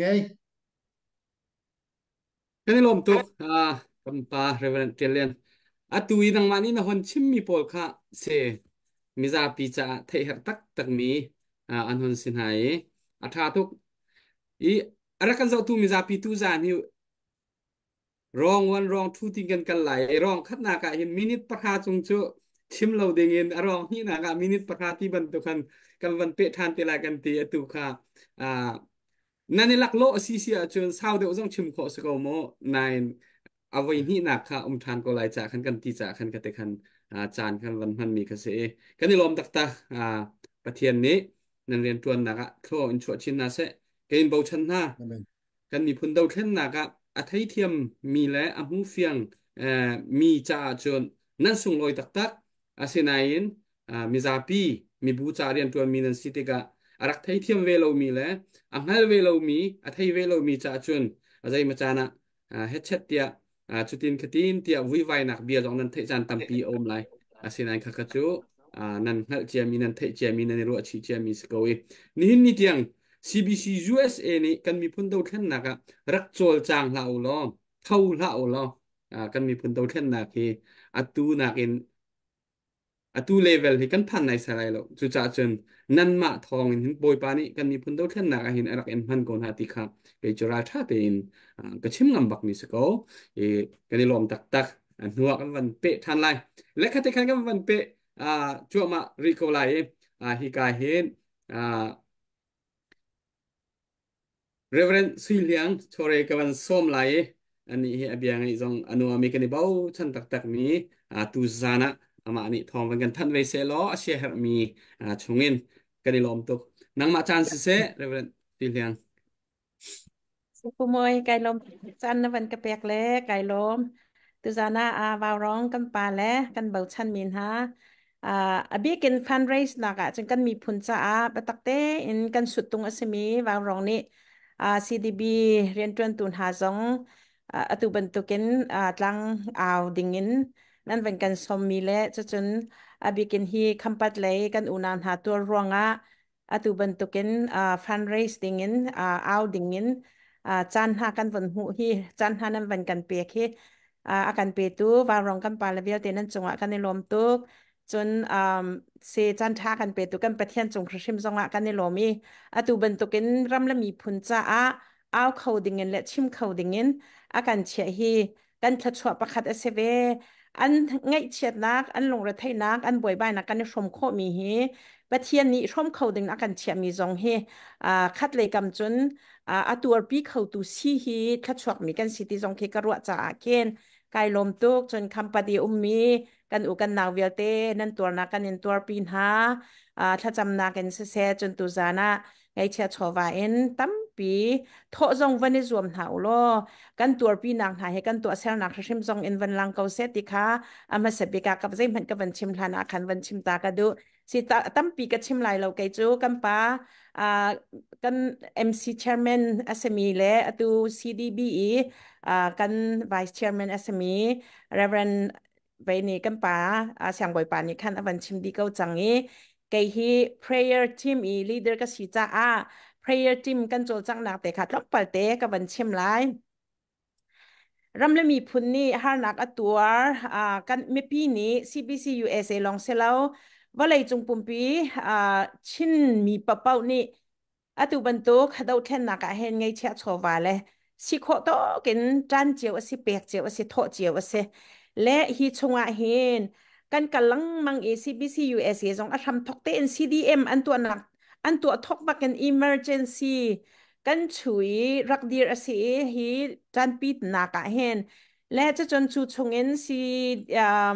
kan ni lom tuk ah kan pa reverend telian atui nang mani na hon chim mi pol kha se miza pi cha thei her tak tak mi an hon sin hai atha tuk i arakan zau tu miza pi tu zan hi rong one rong two ting kan kan lai rong khat na ka hin minute pakha chung chu chim lo ding in arong hi na ka minute pakha ti ban tu kan kan ban pe than te la kan ti atu kha a nani lak lo si si a chun sao de ozong chim kho se ko mo nine avoi hi na kha um than ko lai cha khan kan ti cha khan ka te khan a chan khan van han mi ka se kan ni lom tak ta a pathian ni nan rian tuan na ka thlo in chu chin na se kein bo chan na Amen. กันมีพุนดาวเทนนักะอัธยเทียมมีและอหูเฟียงเอ่อมีจ่าจนนั่นส่งลอยตักตักอาเซนัยนอ่ามีซาปีมีบูจาเรียนตัวมีนันสิติกะอารักไทยเทียมเวโลมีและอังฮัลเวโลมีอัธยเวโลมีจ่าจนอาใจมาจานะอ่าเฮ็ดเช็ดเตียอ่าจุดตินคตินเตียวิไวนักเบียร์จองนั้นเทจานตัมปีโอมไลอาเซนัยขะกะจูอ่านั่นฮัลเจียมีนันเทเจียมีนันรัวชีเจียมีสกอยนี่นี่เตียง ซี บี ซี ยู เอส เอ นี่กันมีพุนดาวเทนนักะรักโจลจางลาวล้อเท่าลาวล้ออ่ากันมีพุนดาวเทนนักที่อัตูนักอินอัตูเลเวลที่กันพันในสไลด์แล้วจุจ่าจนนันมาทองอินบอยปานี่กันมีพุนดาวเทนนักหินอรักอินพันกอนหาติค่ะเกจราชาเตนอ่ากระชิมงำบักมิสโกเอกันในลมตักตักอันหัวกันวันเปะทันไลและคัติคันกันวันเปะอ่าจั่วมาริโกไลอ่าฮิกาเฮนอ่า Reverend Sui Liang chore kawan som lai ani hi abiang ai zong anu ami kani bau chan tak tak mi a tu zana ama ani thong van kan than ve se lo a she her mi a chungin kani lom tuk nang ma chan se se Reverend Sui Liang Supu moy kai lom chan na van ka pek le kai lom tu zana a vào rong kan pa le kan bau chan min ha a abi kin fundraise na ka chun kan mi phun cha a batak te in kan sut tung asemi vào rong ni a xê đê bê rian tuan tun ha zong atu ban tu kin a tlang aw dingin nan van kan som mi le chun abi kin hi khampat le kan unan ha tur ronga atu ban tu kin a fundraise dingin a aw dingin อ่าจันหากันวันหูฮีจันหานั้นวันกันเปียกฮีอ่าอากันเปียตูวารองกันปาลเวียวเตนั้นจงอ่ะกันในลมตุกจนอ่าเซจันทากันเปียตูกันประเทศจงครชิมจงอ่ะกันในลมีอะตูบันตุกินรำละมีพุนจ้าอ่ะเอาเขาดิ่งเงินและชิมเขาดิ่งเงินอากันเชียฮีกันทัดชัวประคัดเอสเวอันไงเชียดนักอันลงระไทยนักอันบ่อยใบนักกันในชมโคมีฮีประเทศนี้ชมเขาดิ่งอากันเชียมีจงฮีอ่าคัดเลยกำจน อ่าอตัวปีเขาตูซีฮีคัดชวกมีกันสิติจงเคกรัวจ่าเกนกายลมตุกจนคำปฏิอุมมีกันอุกันนาวเวลเตนั่นตัวนักกันในตัวปีนหาอ่าถ้าจำนากันเสียจนตุจานะไงเชียชวาเอ็นตั้มปีโทจงวันนี้รวมหาวโลกันตัวปีนักหายให้กันตัวเซลนักชิมจงเอ็นวันลังเกาเซติค่ะอามาเสบิกากับใจมันกับวันชิมทานาคันวันชิมตากระดูสิตาตั้มปีกับชิมลายเราไกจูกันปาอ่า kan em xê chairman เอส เอ็ม อี le atu ซี ดี บี อีอ่ากัน vice chairman เอส เอ็ม อี reverend ไปนี่กันป่าอ่าเสียงบ่อยป่านี่คันอวันชิมดีเก้าจังนี้ไกฮี prayer team อี leader ก็สีจ้าอ่า prayer team กันโจจังนักแต่ค่ะต้องปัลเตกับวันชิมไลรำและมีพุนนี่ฮานักอตัวอ่ากันไม่ปีนี้ ซี บี ซี ยู เอส เอ ลองเซลาว่าเลยจงปุ่มปีอ่าชินมีปะเป้านี่อตุบันตุกดาวเทนนักเห็นไงเชียชวาเลยสิโคโตกินจานเจียวสิเปียกเจียวสิโทเจียวสิและฮีชงอาเห็นกันกำลังมังเอ ซี บี ซี ยู เอส เอ จงอาทำทกเตน ซี ดี เอ็ม อันตัวหนักอันตัวทกบักกัน emergency กันช่วยรักดีอาศัยฮีจันปีดนักเห็นและจะจนชูชงเงินสี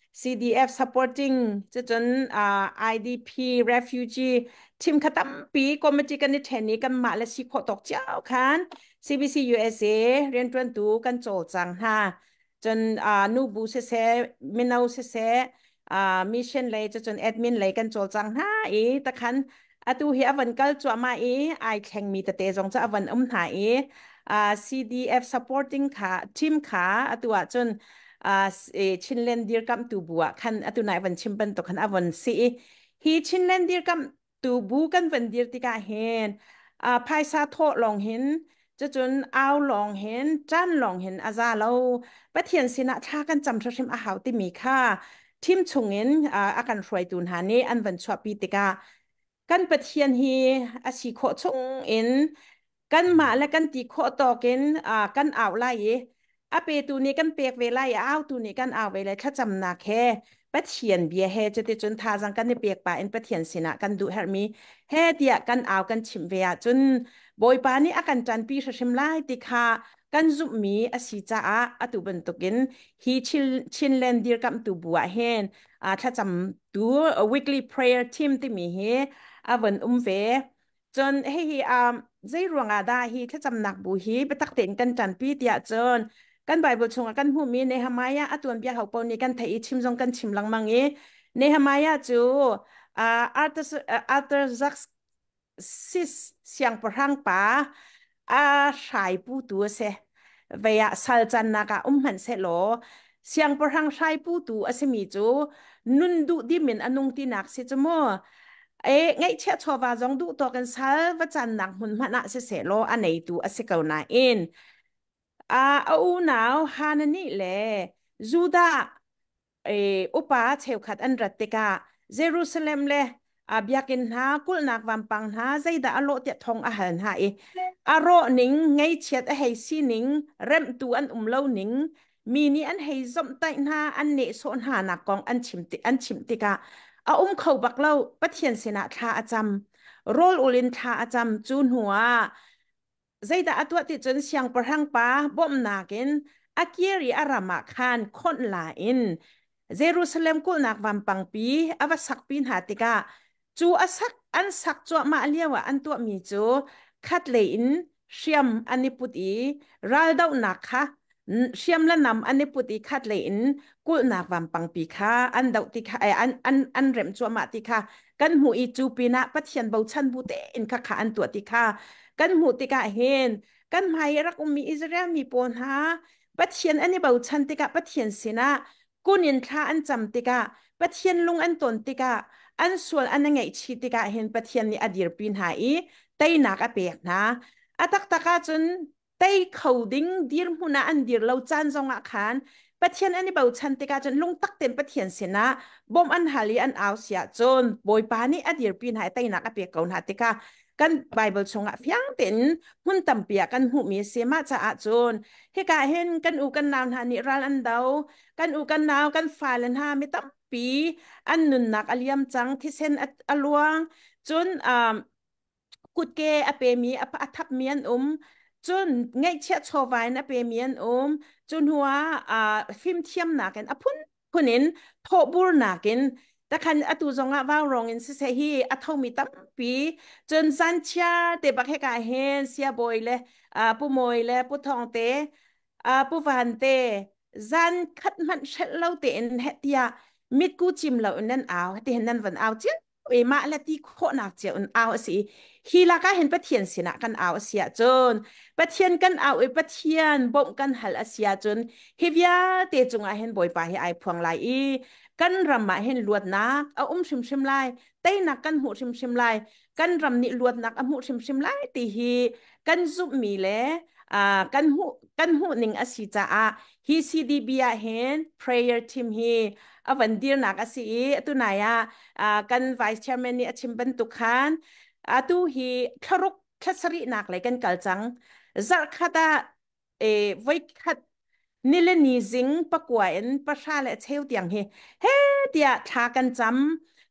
ซี ดี เอฟ supporting จะจนอ่า ไอ ดี พี refugee ทีมขตัมปีกรมจิกันนิเทนีกันมาและสิโคตกเจ้าคัน ซี บี ซี ยู เอส เอ เรียนตวนตูกันโจจังฮะจนอ่านูบูเซเซมินาวเซเซอ่ามิชชั่นเลยจะจนแอดมินเลยกันโจจังฮะอีตะคันอะตูเฮียวันกัลจัวมาอีไอแข่งมีแต่เตจงจะวันอุ้มหาอีอ่า ซี ดี เอฟ supporting ค่ะทีมค่ะอะตัวจนอ่าเอชินเลนเดียร์กัมตูบัวคันอะตัวไหนวันชิมเป็นตัวคันอวันซีฮีชินเลนเดียร์กัมตูบูกันวันเดียร์ติกาเฮนอ่าภายซาโทลองเห็นจะจนเอาลองเห็นจันลองเห็นอาซาเราประเทียนสินะท่ากันจำทชิมอาหาวติมีค่ะทีมชงเงินอ่าอาการรวยตุนหานี้อันวันชอบปีติกากันประเทียนฮีอาชีโคชงเอ็นกันมาและกันตีโคตอกินอ่ากันอ่าวไล่อาเปตูนี้กันเปียกเวไลอ้าวตูนี้กันอ่าวเวไลถ้าจำนาแค่ประเทียนเบียเฮจะติจนทาจังกันในเปียกป่าเอ็นประเทียนสินะกันดูเฮมีเฮเดียกันอ่าวกันชิมเวียจนบอยปานี้อากันจันปีชิมไล่ติคากันจุบมีอาศิจ้าอาตุบันตุกินฮีชิลชินเลนดีร์กับตูบัวเฮนอ่าถ้าจำดู weekly prayer team ที่มีเฮอาวันอุ้มเวจนเฮฮีอ่าใจรวงอาดาฮีถ้าจำหนักบุฮีไปตักเต็นกันจันปีเดียจนกันไบเบิลชงกันหูมีในฮามายาอตวนเบียเขาปนนี้กันไทยชิมจงกันชิมลังมังเอในฮามายาจูอ่าอาร์เตอร์อาร์เตอร์ซักซิสเสียงประหังป่าอาชายปูตัวเสเวียสัลจันนากาอุ้มหันเสโลเสียงประหังชายปูตัวอสมีจูนุนดูดิมินอนุงตีนักเสจโมเอ๊ะไงเชื่อชอบว่าจงดูตัวกันสัลวจันนักหุ่นมันอะเสเสโลอันไหนตัวอสเกานาเองอ่าเอาหนาวฮานานี่แหละจูดาเอออุปาเชวขัดอันรัตติกาเยรูซาเล็มเลยอาบยากินหากุลนักวัมปังหาใจดาอโลเตทองอาหารหาเออารอหนิงไงเชียดไอซีหนิงเริ่มตัวอันอุ้มเล่าหนิงมีนี่อันให้จมไตหาอันเนโซนหานักกองอันชิมติอันชิมติกาอาอุ้มเขาบักเล่าปะเทียนเสนาทาอาจำโรลอุลินทาอาจำจูนหัวใจดาอตัวติดจนเสียงประทังป้าบ่มนากินอาเกียรีอารามาคานคนลาอินเยรูซาเล็มกุลนักวัมปังปีอวสักปีนหาติกาจูอสักอันสักจวมาเลียวอันตัวมีจูคัดเลนเชียมอันนี้ปุตีรัลดาวนักค่ะเชียมละนำอันนี้ปุตีคัดเลนกุลนักวัมปังปีค่ะอันดาวติค่ะไออันอันอันเรมจวมาติค่ะกันหูอีจูปีนะปัทยันเบาชันบูเตอินค่ะค่ะอันตัวติค่ะกันหูติกะเฮนกันไม่รักอุมีอิสราเอลมีปนหาปัทยันอันนี้เบาชันติกะปัทยันสินะกุนินทาอันจำติกะปัทยันลุงอันตนติกะอันส่วนอันนั้นไงชีติกะเห็นปัทยันนี่อดีตปีนหายไตนักอเปียกนะอัตักตะกาจนไตเขาดิ้งดีร์มุนาอันดีร์เราจานจงอาคารปัทยันอันนี้เบาชันติกาจนลุงตักเต็มปัทยันเสนะบ่มอันหาลีอันเอาเสียจนบอยปานี่อดีตปีนหายไตนักอเปียกเกาหนาติกากันไบเบิลชงอ่ะฟียงเป็นหุ่นตำเปียกันหูมีเสียมาจะอาจนเฮกาเห็นกันอูกันนาวหานิรันอันเดากันอูกันนาวกันฝ่ายลันหาไม่ตั้มปีอันนุนนักอเลียมจังที่เซนอลวงจนอ่ากุดเกอเปมีอปะทับเมียนอมจนไงเชียชวายนะเปเมียนอมจนหัวอ่าฟิล์มเทียมหนักกันอพุนพุนินโทบูรหนักกันแต่คันอตูจงอ่ะว่ารองอินเซฮีอทอมีตั้มปีจนซันเชียเตบักเฮกาเฮนเสียบอยเลยอ่าผู้มวยเลยผู้ทองเตอ่าผู้ฟันเตซันคัดมันเชลเลาเตนเฮติยามิดกูจิมเหล่านั้นเอาเตเห็นนั่นวันเอาเจ้าเอมาและที่โคนักเจ้าเอาสิฮีลาก็เห็นปะเทียนสินะกันเอาเสียจนปะเทียนกันเอาไอ้ปะเทียนบ่มกันหัลเสียจนฮิวาเตจงอาเห็นบ่อยไปให้ไอพวงไหลกันรำมาเห็นลวดนักเอาอุ้มชิมชิมไลเต้นักกันหูชิมชิมไลกันรำนิลวดนักเอาหูชิมชิมไลตีฮีกันซุบมีเลอ่ากันหูกันหูหนึ่งอสิจ้าฮีซีดีบีอาเห็น prayer team ฮีอาวันเดียนักอสิตุนายอ่ากัน vice chairman นี่ชิมเป็นตุกานอาตุฮีคารุกคัสรินักเลยกันกัลจังจักขดาเอไว้ขัดนี่เลนีซิงปะกวนประชาและเชลเตียงเฮเฮเดียทากันจ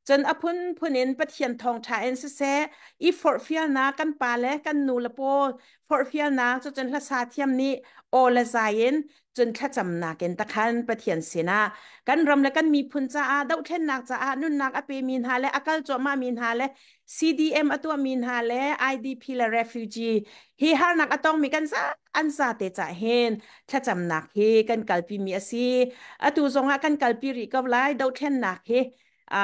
จนอพุนพุนินปะเทียนทองชาเอ็นเซเซอีฟอร์เฟียนากันปาเลกันนูละโปฟอร์เฟียนาจจนละซาเทียมนี้โอละไซเอ็นจนข้าจำนาเกนตะคันปะเทียนเสนากันรำและกันมีพุนจ้าอาดาวเทนนักจ้าอานุนนักอเปมินฮาเลอากาลจอมามินฮาเล ซี ดี เอ็ม อตัวมินฮาเล ไอ ดี พี และ refugee ฮีฮานักอตองมีกันซะอันซาเตจ่าเฮนข้าจำนักเฮกันกัลปีมีอซีอตูทรงอากันกัลปีริกับไลดาวเทนนักเฮอ่า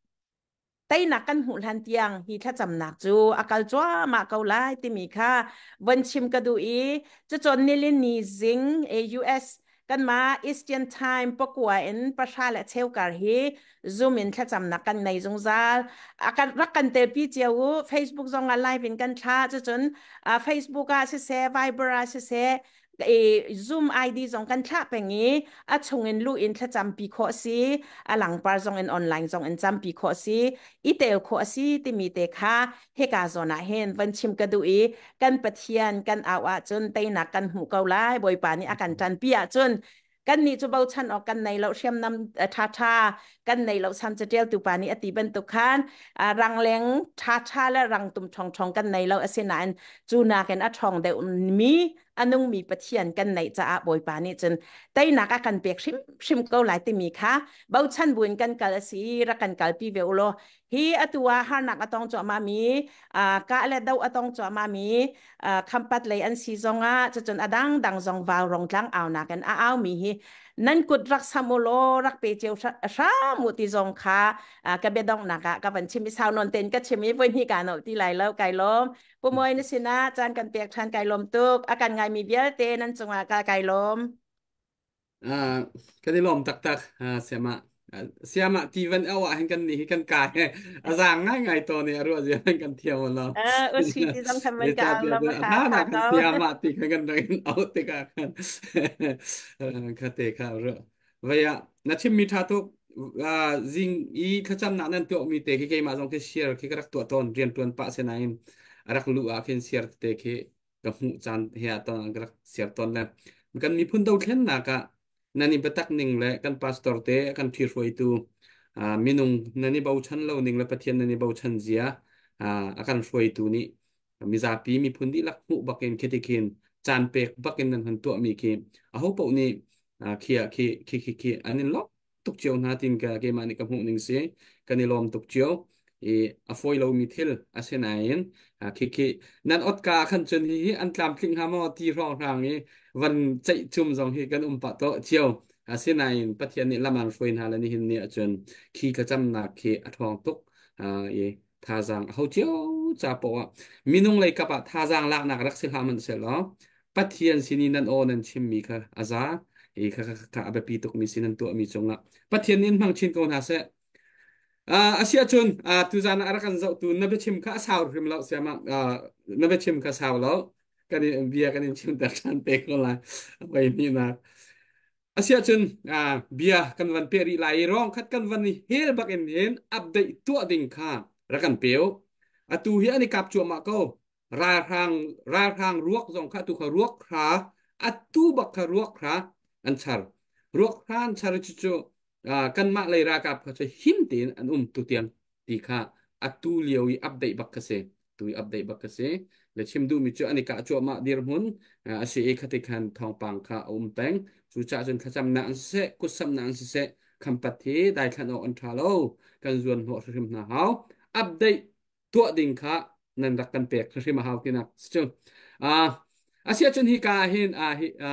tayนักกันหูทันเตียงฮีถ้าจำหนักจูอากาลจ้วมาเกาไลติมีค่ะวันชิมกระดูอีจะจนนิลินีซิงเอ ยู เอส กันมา Eastern Time ปกว่าเอ็นประชาและเชลการฮีซูมินถ้าจำหนักกันในจงซาลอาการรักกันเตปีเจียว Facebook จงอะไรเป็นกันชาจะจนอ่า Facebook อาเซเซ Viber อาเซเซเอ Zoom ไอ ดี จงกันชาเป็นงี้อาชงเงินลูอินถ้าจำปีโคซีอาหลังปาร์จงเงินออนไลน์จงเงินจำปีโคซี อีเตลโคซีติมีเตค่ะเฮกาโซนาเฮนวันชิมกระดูอีกันปะเทียนกันอาวะจนเตนักกันหูเกาไล่บอยป่านี้อาการจันเปียจนกันนี่จะเบาชันออกกันในเราเชื่อมนำทาทากันในเราชันจะเดียวตุปานี้อติเป็นตุกานรังเลงทาทาและรังตุ่มทองทองกันในเราเสนานจูนากันอัทองเดมีอันนุงมีปะเทียนกันในจะอาบอยป่านี้จนเตนักอากันเปียกชิมชิมเกาไล่ติมีค่ะเบาชันบุญกันกาลสีรักกันกาลปีเวโล hi atua harnak atong cho mami a ka le dau atong cho mami a khampat le an si zonga chon adang dang zong vào rong tlang aw na kan a aw mi hi nan kut rak samulo rak pe cheu sha mu ti zong kha ka be dong na ka ka ban chimi saw non ten ka chimi wen hi ka no ti lai lo kai lom pu moi ni sina chan kan pek than kai lom tuk akan ngai mi bial te nan chunga ka kai lom อ่ากันนี่ลมตักตักอ่าเสียมาอ่าเสียมาที่วันเอาว่าให้กันนี่ให้กันกายอาจารย์ง่ายง่ายตัวนี้รู้ว่าจะให้กันเที่ยวเราเอออุสีที่ต้องทำเดี๋มันก็เอายวจัดเดี๋ยวเรามาขาถ้าหนักกันขาเขาเสียมาติให้กันเลยเอาติกันเออคาเตะข้าวเรอว่าอย่านัดชิมมีท่าทุกอ่าจิงอีขจำนักนั่นตัวมีเตะที่เกี่ยมาตรงที่เชียร์ที่กระตัวตนเรียนตัวปะเสนาอินรักลูอาเคนเชียร์เตะที่กับหูจันเฮียตอนกระเชียร์ตนแล้วมันกันมีพุ่นดาวเข็นนักะ nani betak ning le kan pastor te kan thir foi tu a minung nani bau chan lo ning le pathian nani bau chan zia a akan foi tu ni mi za pi mi phundi lak mu baken khetikin chan pek baken nan han to mi ki a ho po ni a khia khi khi khi khi anin lo tuk chiu na tin ka ke mani ka mu ning se kan ilom tuk chiu e a foi lo mi thil a senain a khi khi nan ot ka khan chun hi an tlam thling ha mo ti rong rang niวันใจจุ่มสองที่กันอุ้มปะโตเที่ยวอาเซียนในประเทศนี้ละมันฟวยนาแล้วนี่เห็นเนี่ยจนขี้กระจำหนักขี้อทองตกอ่าเอท่าจางเขาเที่ยวจะบอกว่ามีนุ่งเลยกับท่าจางลักหนักรักสิหามันเสร็จแล้วประเทศสินีนันโอนันชิมมีค่ะอาซาเอค่ะค่ะค่ะอาเบปีตกมีสินันตัวมีจงละประเทศนี้มังชินกอนหาเสอ่าอาเซียจนอ่าตุจานะอารักันเจ้าตุนนับชิมข้าสาวริมเราเสียมาอ่านับชิมข้าสาวแล้ว กันเบียกันชิมแต่ฉันเตะก็ไลไปนี่นะอาเซียจนอ่าเบียกันวันเปรีไลร้องคัดกันวันนี้เฮลบักเอ็นเห็นอัปเดตตัวดิ่งข้ารักกันเปียวอะตูเฮียนี่กับจัวมาก็ราทางราทางรวกสองข้าตูขารวกขาอะตูบักขารวกขาอันชาร์รวกขานชาร์จุจุอ่ากันมาเลยรากับเขาจะหิมตีนอันอุ้มตุเตียงตีข้าอะตูเลียวอัปเดตบักกเซตุยอัปเดตบักกเซ และชิมดูมิจอันนี้กะจวมาดีรมุนอาศัยคติคันทองปังข้าอุ้มแตงสุจาจนขจำนางเสกุศลนางเสคำปฏิได้ขันออันทาโลกันส่วนหัวริมนาฮาวอัปเดตตัวดิ่งข้านั่นรักกันเปียกริมหาวกินักซึ่งอ่าอาเซียจนฮิกาเห็นอ่าฮิอ่า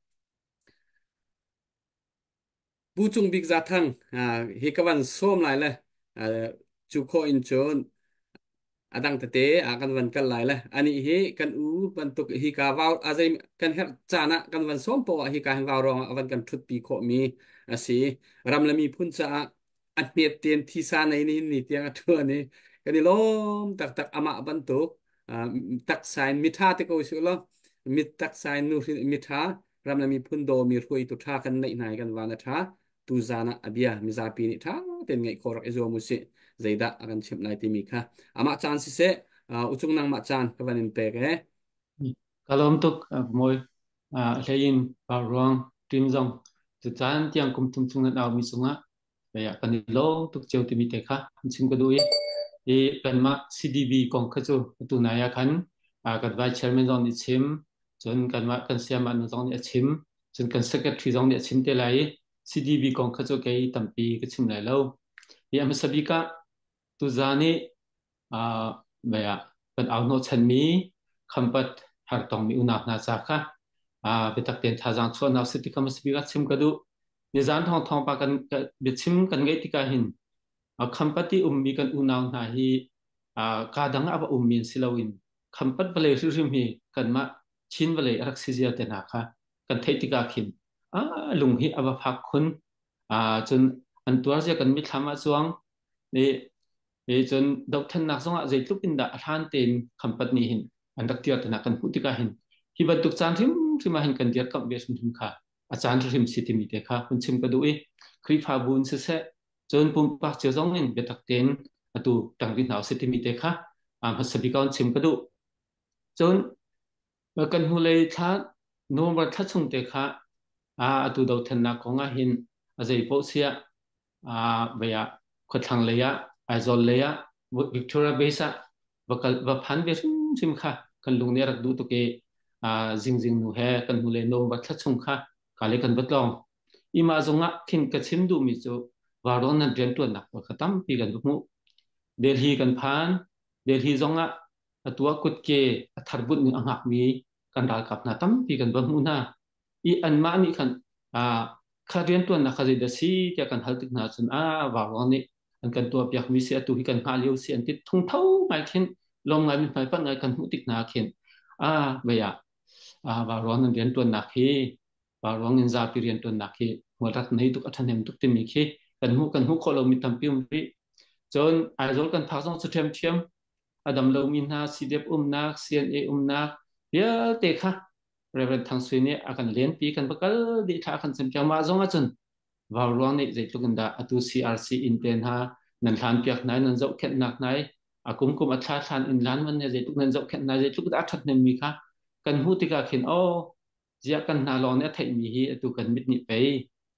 บูจุงบิกซาทังอ่าฮิกวันส้มหลายเลยอ่าจุโคอินโจน adang tete akan van kal lai la ani hi kan u ban tuk hi ka vaw azai kan her chana kan van som po hi ka vaw rong avan kan thut pi kho mi asi ram la mi phun cha an pet ten thi sa nei ni ni tiang athu ani kan ni lom tak tak ama ban tuk tak sign mitha te ko su lo mit tak sign nu mitha ram la mi phun do mi rhui tu tha kan nei nai kan wana tha tu zana abia mi za pi ni tha ten ngai khor ezo mu si zaida akan chim lai ti mi kha ama chan si se uchung nang ma chan ka vanin pe ke kalau untuk moi lein ba ruang tim zong tu chan tiang kum tum chung na mi sunga ya kan lo tuk cheu ti mi te kha chim ka du e kan ma C D B kong kha chu tu na ya khan a kan vai chairman zong ni chim chon kan ma kan siam an zong ni chim chon kan secretary zong ni chim te lai C D B kong kha chu ke tampi ka chim lai lo ya ma sabi ka tu zani a baya kan au no chan mi khampat har tong mi una na cha kha a betak ten tha jang chon na siti kam sabi ka chim ka du ni zan thong thong pa kan be chim kan ngai ti ka hin a khampati ummi kan unaw na hi a ka dang aba ummin silawin khampat bale rim hi kan ma chin bale arak sijia te na kha kan thei ti ka khin a lung hi aba phak khun a chun an tuar je kan mi thama chuang ni ni chun dok than nak zonga zai tlupin da than ten khampat ni hin an dak tia te na kan pu ti ka hin hi ba tuk chan rim rim hin kan diar kam be sum thum kha a chan rim siti mi te kha kun chim ka du e khri pha bun se se chon pum pak che zong in be tak ten atu tang ri naw siti mi te kha a ma sabi kaun chim ka du chon kan hu le tha no ba tha chung te kha a atu do than na ko nga hin a zai po sia a be ya kho thang le ya a zol le ya Victoria Besa bakal ba phan be sim sim kha kan lung ne rak du to ke a jing jing nu he kan hu le no ba tha chung kha ka le kan batlong ima zonga khin ka chim du mi chu waron nan rian tuan nak pa khatam pi kan mu Delhi kan phan Delhi zonga atua kut ke tharbut ni angak mi kan dal kap na tam pi kan ba mu na i an ma ni khan a kha rian tuan na kha da si ya kan hal tik na chun a waron ni an kan tua piak mi se tu hi kan ha liu si an ti thung thau mai khin lom ngai mi pai pa ngai kan mu tik na khin a me ya a waron nan rian tuan na khi waron in za pi rian tuan na khi ngorat nei tuk athanem tuk ti mi khi kan hu kan hu kholo mi tam pi um ri chon aizol kan phak song chuthem thiam adam lo min na cdf um nak cna um nak ya te kha reverend thang sui ne akan len pi kan bakal di tha kan sem cha ma zong a chun vào ruang này dạy cho gần đã atu C R C in ten ha nan than piak nai nan zau khet nak nai a kum kum a tha than in lan man ne dạy cho nan zau khet nai dạy cho da that nem mi kha kan hu ti ka khin o zia kan na lo ne thai mi hi atu kan mit ni pe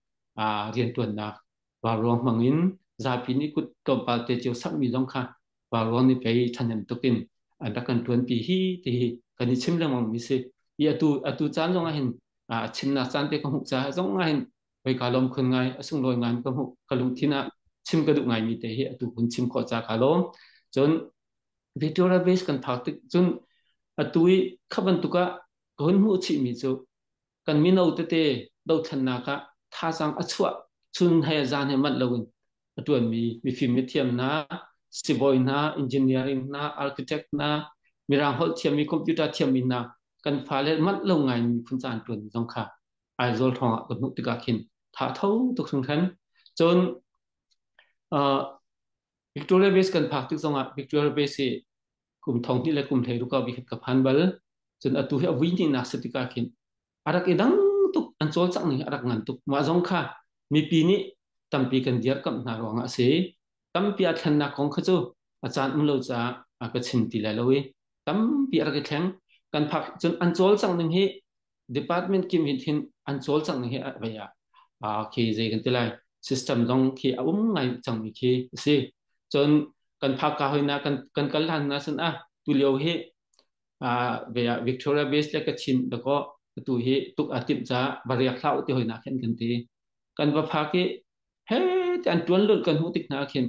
a rian tuan na vào ruang mangin za pi ni kut to pa te chiu sak mi jong kha vào ruang ni pe thanem to kin an da kan tuan pi hi ti kan ni chim lang mi se i atu atu chan jong a hin a chin na chan te ko hu cha jong a hinไปกาลมคนไงซึ่งโดยงานก็หุกลุที่น่ะชิมกระดูกไงมีแต่เหตุคุณชิมขอจากกาลมจนวิดีโอระเบิดกันพักติจนอตุยขับันตุกะคนหูชิมิจูกันมีนเอาแต่เตะดาวทันนักะท่าสังอัศวะชุนให้จานให้มันลวินอตุนมีมีฟิล์มเทียมนะสิบอยนะอินจิเนียริงนะอาร์คิเทคนะมีรางหดเทียมมีคอมพิวเตอร์เทียมมีนะกันฟ้าเล่มันลงไงมีคุณจานตัวนี้ต้องค่ะไอโซลทองกับนุติกาคินถ้าเท่าตุกสังขันจนเอ่อวิกตอเรียเบสกันพักที่สองอ่ะวิกตอเรียเบสกลุ่มทองที่และกลุ่มเทรุกาวิกกับพันบัลจนอตุเฮวินินักสติกาคินอารักเอดังตุกอันโซลสักนี่อารักงานตุกมาจงค่ะมีปีนี้ตั้มปีกันเดียร์กับนารองอ่ะเสตั้มปีอัดขันนักของเขาจูอาจารย์มุลจาอากาชินติแล้วเว้ยตั้มปีอารักแข็งกันพักจนอันโซลสักหนึ่งเฮdepartment kim hin hin an chol chang he baya a khi je kan tilai system dong khi um ngai chang mi khi si chon kan phak ka hoina kan kan kal han na san a tu leo he a baya Victoria base le ka chin da ko tu he tuk atip cha bariak thlau ti hoina khen kan ti kan ba phak ki he an tuan lut kan hu tik na khen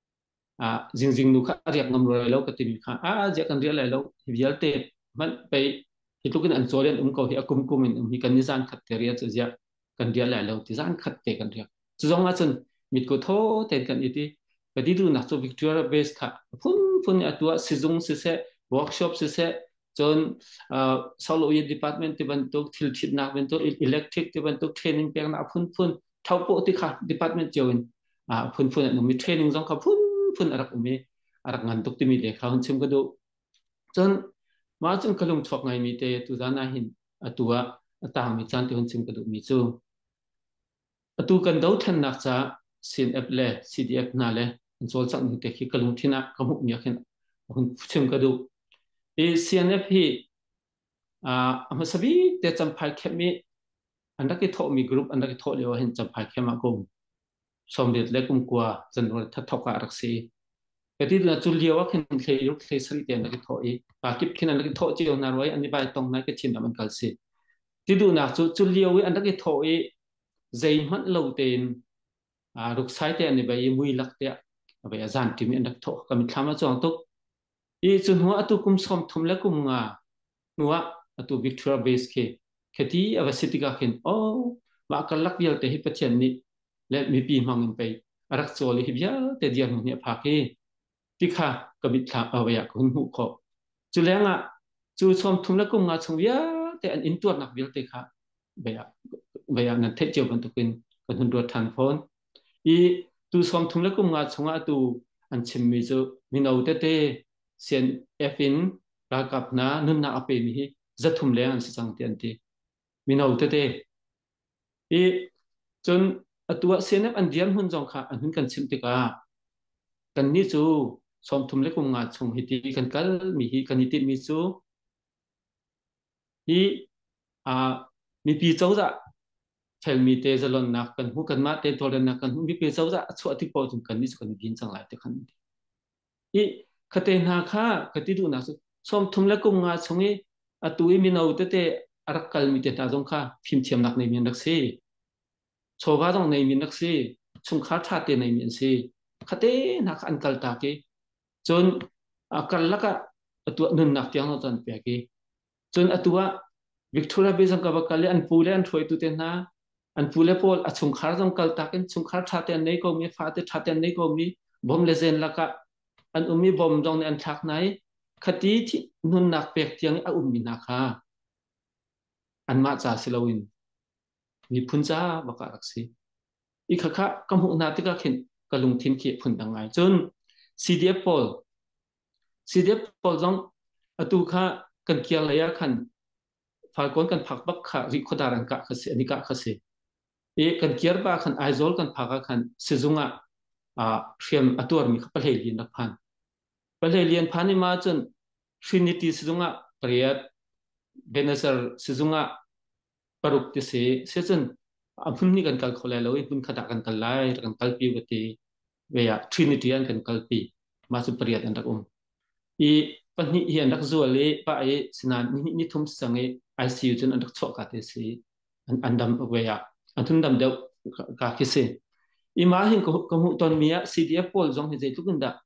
a jing jing nu kha riak ngam roi lo ka ti mi kha a je kan ria lai lo vial te man pe itu kan ansolen um ko hi akum kumin um hi kan nizan khat teria chu ja kan dia la lo ti zan khat te kan ria chu zonga chun mit ko tho ten kan iti kadi du na so Victoria base kha phun phun atua sizung se se workshop se se chon solo ye department te ban tok thil thit na ben to electric te ban tok training pek na phun phun thau po ti kha department join a phun phun no mi training zong kha phun phun arak umi arak ngan tok ti mi le kha hun chim ka do chonมาจนกลุ่มทวกไงมีเตตุจานาหินตัวต่างมีจานที่คนชิมกระดูกมีจูตัวกันดาวทันนักจ้า C N F เล่ C D F นั่นเล่โซลสักหนึ่งเด็กที่กลุ่มที่นักกมุกมีขึ้นคนชิมกระดูกเอ C N F ที่อ่ามาสบีเตจำพายแค่มีอันนั้นก็ทอมีกลุ่มอันนั้นก็ทอเรียกว่าเห็นจำพายแค่มากุมสมเด็จเล็กกุมกัวจนวันทัดทอกรักษีก็ที่เราจุลเลียวว่าขึ้นเคยยุคเคยสลิเตียนนักทออีปากิบขึ้นนักทอเจียวนาไว้อันนี้ไปตรงนั้นก็ชิมมันกัลสิที่ดูนะจุจุลเลียวอันนักทออีใจมันเหลาเต็นอ่าลูกชายเตียนนี่ไปมุยลักเตียไปอาจารย์ที่มีอันนักทอก็มีทำมาจองตุกอีจนหัวอตุกุมสมทุมเล็กกุมงาหัวอตุวิกตอร์เบสเคแค่ที่อวสิติกาขึ้นโอ้มากัลลักเดียวแต่ฮิปเชียนนี่และมีปีมังไปรักโซลิฮิบยาแต่เดียนเนี่ยพาเกที่ข้าก็มีทางเอาไว้อยากหุ่นหูขอจุแรงอ่ะจูชมทุมแล้วก็งาชงยาแต่อันอินตัวนักเดียวแต่ข้าเบียเบียนั้นเทเจียวมันตุกินกันหุ่นตัวทันพอนอีจูชมทุมแล้วก็งาชงอ่ะตูอันชิมมิจูมินเอาเตเตเซียนเอฟินรักกับน้านุ่นนาอเปมิฮิจะทุมแรงอันสิจังเตียนตีมินเอาเตเตอีจนตัวเซียนอันเดียนหุ่นจงข้าอันหุ่นกันชิมติกากันนี่จูสมทุมเล็กกุมงาชงฮิติกันกัลมีฮิกันฮิติมิจูฮิอ่ามีปีเจ้าจะเชลมีเตจะลอนนักกันหูกันมาเตตัวเรนนักกันหูมีปีเจ้าจะสวดที่พอจุกันนี่จุกันกินจังไรแต่ขันฮิคเตนาค่ากติดูนักสมทุมเล็กกุมงาชงฮิอตุยมินาอุตเตอารักกัลมีเตตาจงค่าพิมเทียมนักในมีนักเสีโชวาจงในมีนักเสีชงคาชาเตในมีนเสีคเตนักอันกัลตาเกจนกัลลักะตัวนุนนักที่เราจันเปียกีจนตัววิกตอเรียเบซังกับกัลเลอันพูเลอันถอยตุเตนะอันพูเลพอลอัชงคาร์จงกัลตาเกนชงคาร์ชาเตนในก็มีฟาเตชาเตนในก็มีบอมเลเซนลักะอันอุมีบอมจงในอันทักไหนคดีที่นุนนักเปียกที่ยังอุมีนักฮะอันมาจากสิลวินมีพุนจ้าบักรักษีอีกข้ะกำหุนาติกาเข็นกะลุงทินเขียพุนดังไงจนซีดีเอฟพอลซีดีเอฟพอลจงอตุข้ากันเกียร์ระยะขันฝ่ายคนกันผักบักขะริคดารังกะขสิอันนี้กะขสิเอกันเกียร์บ้าขันไอโซลกันผักขันซิซุงะอ่าเชียมอตัวมีขับเปลเลียนนักพันเปลเลียนพันนี่มาจนทรินิตี้ซิซุงะเปรียดเบเนเซอร์ซิซุงะปรุกติเสเสจนอันพุ่นนี่กันกัลโคเลลอยพุ่นขดากันกัลไลกันกัลปีกติเวียทรินิตี้อันกันกัลปีมาสุเปรียดอันดักอุมอีปัญหาอันดักจัวเล่ป้าไอสนานนี่นี่ทุ่มสังเกไอซียูจนอันดักชกกันเสอันอันดำเวียอันทุนดำเดียวกาคิเสอีมาหินก็ก็มุตอนมีอะซีดีเอฟพอลจงเห็นใจทุกคนด่า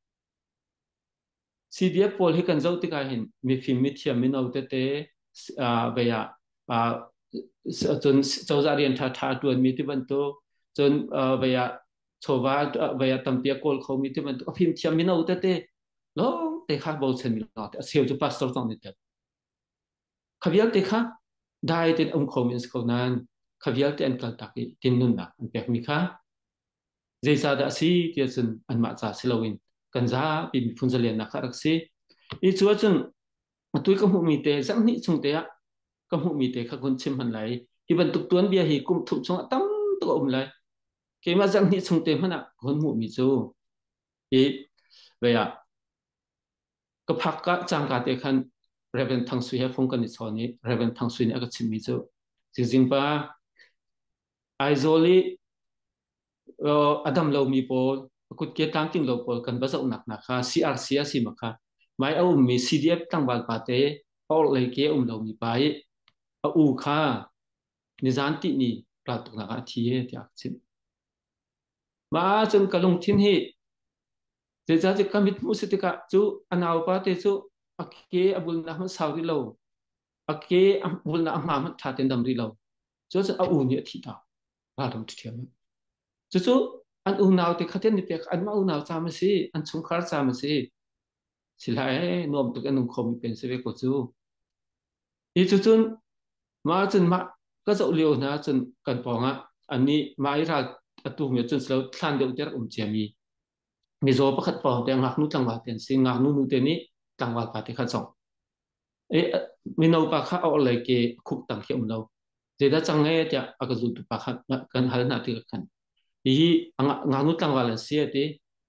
ซีดีเอฟพอลให้กันเจ้าติกาเห็นมีฟิล์มมิเทียมมินเอาเตเตอ่าเวียอ่าจนเจ้าจารียนท่าท่าตัวมีที่บรรทุกจนเอ่อเวียโชวาเวียตั้มเปียกอลเขามีที่บรรทุกฟิล์มเทียมมินเอาเตเตล้อเตะข้าบอลเซมิลล์แต่เสียวจะพัสต์ตรงนี้เถอะขวิลเตะข้าได้ตินอุ้มคอมมินส์เขานั้นขวิลเตะอันกัลตักตินนุนนะอันเปียกมีข้าเจสาดาซีที่จะอันมาจากสิลวินกันจ้าปีมีฟุนเซเลียนนักรักษีอีชัวจนตัวก็หูมีเตะสักนิดชงเตะก็หูมีเตะข้าคนชิมหันไหลที่บรรทุกตัวนี้เบียร์หีกุมทุบชงตั้มตัวอุ้มไหลเกี่ยมาสักนิดชงเตะมันอ่ะคนหูมีจูอีเบียก็พักก็จางการเตะขันเรเวนทางสุยฟงกันนิสอนี้เรเวนทางสุยนี่ก็ชิมมีจูจริงๆป่ะไอโซลีเอ่ออดัมเรามีโพลกุดเกียร์ตั้งติ้งเราโพลกันภาษาอุนักนักค่ะ ซี อาร์ ซี สิมาค่ะไม่เอามี ซี ดี เอฟ ตั้งบาลปาเต้เอาเลยเกี่ยอุ้มเรามีไปเอาอูค่ะนิจานตินี่ปลาตุกนักที่เที่ยชิมมาจนกระลงทิ้งให้เจ้าจะกำมิดมุสติกะจูอันเอาปาเต้จูอักเกอบุลนามันสาวริโลอักเกอบุลนาอามามันชาเต็นดำริโลจูจะเอาอูเนี่ยที่ตาปลาดำที่เที่ยมจู่ๆอันอุณาวที่ขัดเย็นนี่เปียกอันมาอุณาวจามันสิอันสงครามจามันสิสิลายนวมตุกอันนุ่งคมเป็นเสวกจู่อีจู่ๆมาจนมาก็จะเลี้ยวนะจนกันปองอ่ะอันนี้มาอีรักอัตุมีจนสลาวทานเดียวเจออุ้มเจียมีมีโซ่ประคัดปองแต่งักนู้ตั้งว่าเต็นสิงักนู้นู้เต็นนี้ตั้งว่าปฏิขัดสองเอ๊ะมีนาวปากข้าเอาอะไรเกคุกตั้งเขียมเราเจด้าจังไงจะอากาศจุดปากข้ากันหันหน้าที่กันอีngah nu tangwal sia te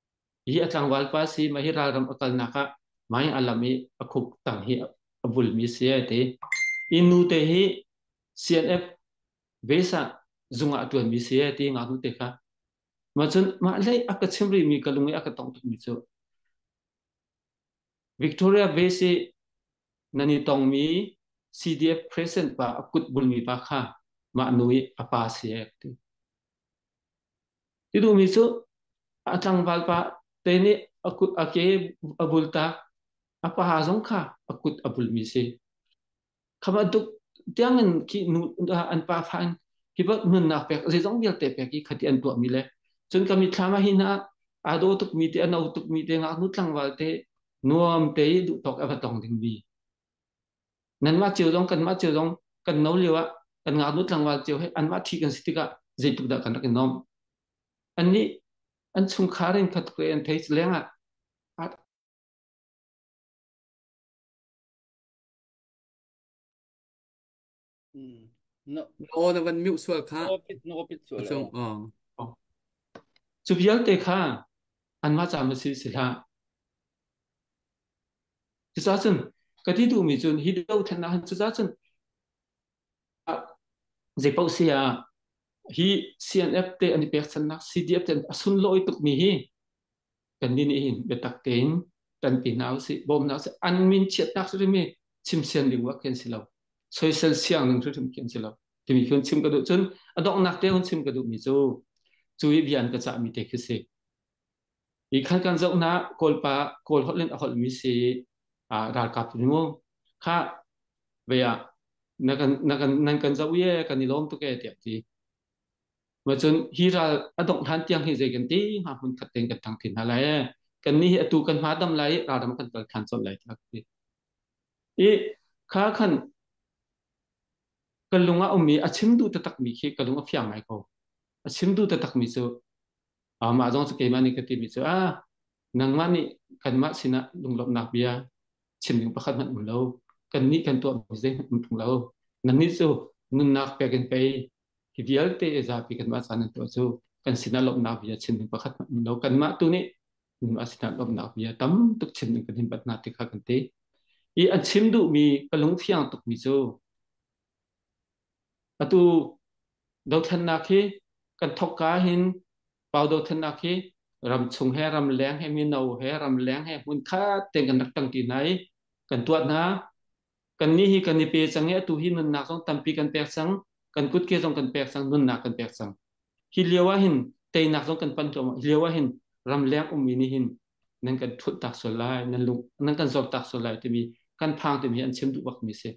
i atangwal pa si mahira ram akal naka mai alami akhuk tang hi abul mi sia te inu te hi cnf vesa zunga tuan mi sia te ngah nu te kha มาจนมาเลยอักเชิมรีมีกลุงอักตองตุกมิจูวิกตอเรียเบสนันนี่ตองมี ซี ดี เอฟ present ปะอักุดบุลมีปะค่ะมาหนุยอปาเสียติที่ดูมิจูอาจังวัลปะเตนี่อักุดอักเกอบุลตาapa hazong kha akut abul mi se khama duk tiangen ki nu an pa phan ki ba nun na pek ze jong bial te pe ki khati an to mi le chun kami thama hi na ado tuk mi te anau tuk mi te nga nu tlang wal te nuam te du tok ava tong ding bi nan ma chiu jong kan ma chiu jong kan no liwa kan nga nu tlang wal chiu he an ma thi kan sitika ze tuk da kan ka nom an ni an chung kharin khat ko en theis lenga no โอ้แต่วันมิวส่วนค่ะ no pit no pit อา so จง lo อ๋อ chu bial te kha an ma cha ma si sila chu sa chun ka ti du mi chun hi do than na han chu sa chun ze pau sia hi C N F te ani pek chan na C D F te asun loi tuk mi hi kan ni ni hin betak tein kan pi nau si bom nau si an min chet nak su mi chim sian ding wa ken silo social siang nang thu thum ken silo ti mi khun chim ka du chun adok nak te hun chim ka du mi chu chu i bian ka cha mi te khise i khan kan zau na kol pa kol hotlen a hol mi si a ral kap ni mo kha ve ya na kan na kan nan kan zau ye kan ni lom tu ke tiap ti mà chun hi ra adong than tiang hi je kan ti ma hun khat teng kan tang thin hala e kan ni tu kan ma dam lai ra dam kan kal khan chon lai thak ti e kha khan kalunga umi achim du ta tak mi khi kalunga fyang mai ko achim du ta tak mi chu a ma jong chu ke mani ka ti mi chu a nang mani kan ma sina lung lop nak bia chim ning pakhat man mun lo kan ni kan to mi je mun thung lo nan ni chu nun nak pe kan pe ki vial te za pi kan ma san to chu kan sina lop nak bia chim ning pakhat man lo kan ma tu ni mun ma sina lop nak bia tam tuk chim ning kan hin bat na ti kha kan te i achim du mi kalung fyang tuk mi chu atu do than na khi kan thok ka hin pau do than na khi ram chung he ram leng he mi no he ram leng he mun kha te kan nak tang ti nai kan tuat na kan ni hi kan ni pe chang he tu hi nun na song tampi kan pek sang kan kut ke song kan pek sang nun na kan pek sang hi lewa hin te na song kan pan to lewa hin ram leng um mi ni hin nan kan thut tak so lai nan lu nan kan zop tak so lai ti mi kan phang ti mi an chem du bak mi se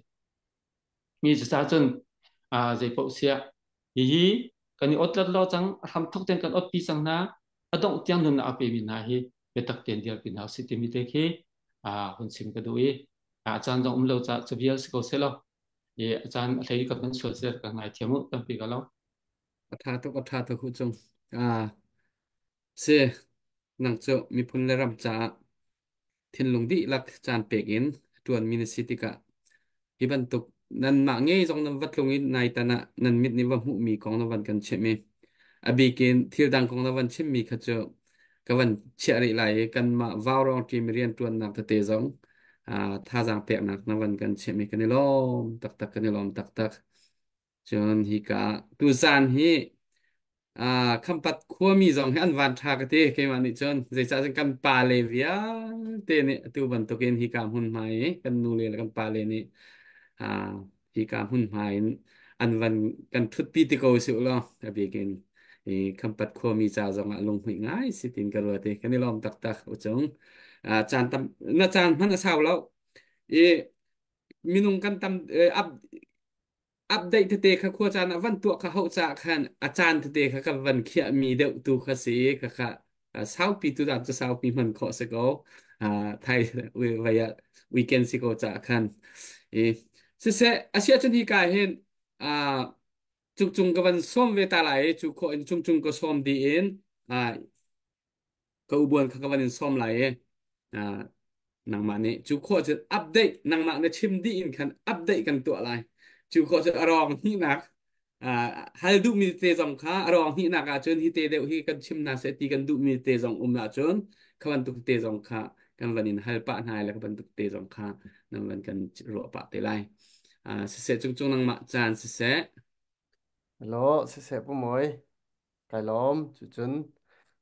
mi sa chun a zai po sia hi kan ni otlat lo chang ham thok ten kan ot pi chang na adong tiang nun na ape mi na hi betak ten dial pi na si ti mi te khi a hun sim ka dui a chan jong um lo cha chubial sko se lo ye chan thei ka ban so se ka ngai thiamu tam pi ka lo ปัทาตุปัทาตุคุจงอ่าเสนังโจมีพุนเลรัมจาทินลงดิลักจานเปกินตวนมินิสิติกะฮิบันตุกนันมาเงยจงนำวัดลงอินในตานะนันมิดนิวะหุมีของนวันกันเชมีอบีกินทิลดังของนวันเชมีขจโจกวันเชอริไลกันมาวาวรองทีมเรียนตวนนักเตะจงอ่าท่าจางเปียกนักนวันกันเชมีกันนี่ล้อมตักตักกันนี่ล้อมตักตักจนฮิกาตูซานฮี อ่าคำปัดขั้วมีสองให้อันวันทากะเตเคมันนี่จนใจจะกันปาเลเวียเตเนี่ยตัวบันตุกเอนฮิกามหุ่นไม้กันนูเลแล้วกันปาเลนี่อ่าฮิกามหุ่นไม้อันวันกันทุดปีติโกสุลอแต่เบียกินเอคำปัดขั้วมีจ่าสองอะลงหุ่ยง่ายสิตินกันเลยเตกันนี่ลอมตักตักอุจงอ่าจานตำน่าจานมันจะเศร้าแล้วเอมีนุงกันตำเอออัพ อัปเดตเตะค่ะครูอาจารย์วันตัวเขาเขาจะคันอาจารย์เตะค่ะกับวันเขียมีเดวตูค่ะสิค่ะค่ะอ่าเช้าปีตุลาจะเช้าปีมันขอสกออ่าไทยวิวายวีเกนสิโกจะคันเอสิเสอาเซียจนที่กายเห็นอ่าจุงจุงกับวันส้มเวตาไหลจุโคจุงจุงก็ส้มดีเอ็นอ่าก็อุบลค่ะกับวันส้มไหลอ่า นังมาเนี่ยจูโคจะอัปเดตนังมาเนี่ยชิมดีอินคันอัปเดตกันตัวอะไรจูโคจะรองที่นักอ่าฮัลดูมีเตจงค้ารองที่นักอาจนที่เตเดวที่กันชิมนาเสตีกันดูมีเตจงอุมอาจนขวันตุกเตจงค้ากันวันนี้ฮัลปะนายแล้วก็วันตุกเตจงค้านังวันกันรัวปะเตไลอ่าเสร็จจงจงนังมาจานเสร็จ Alo, sẽ sẽ bố mồi. Cái lóm, chú chun.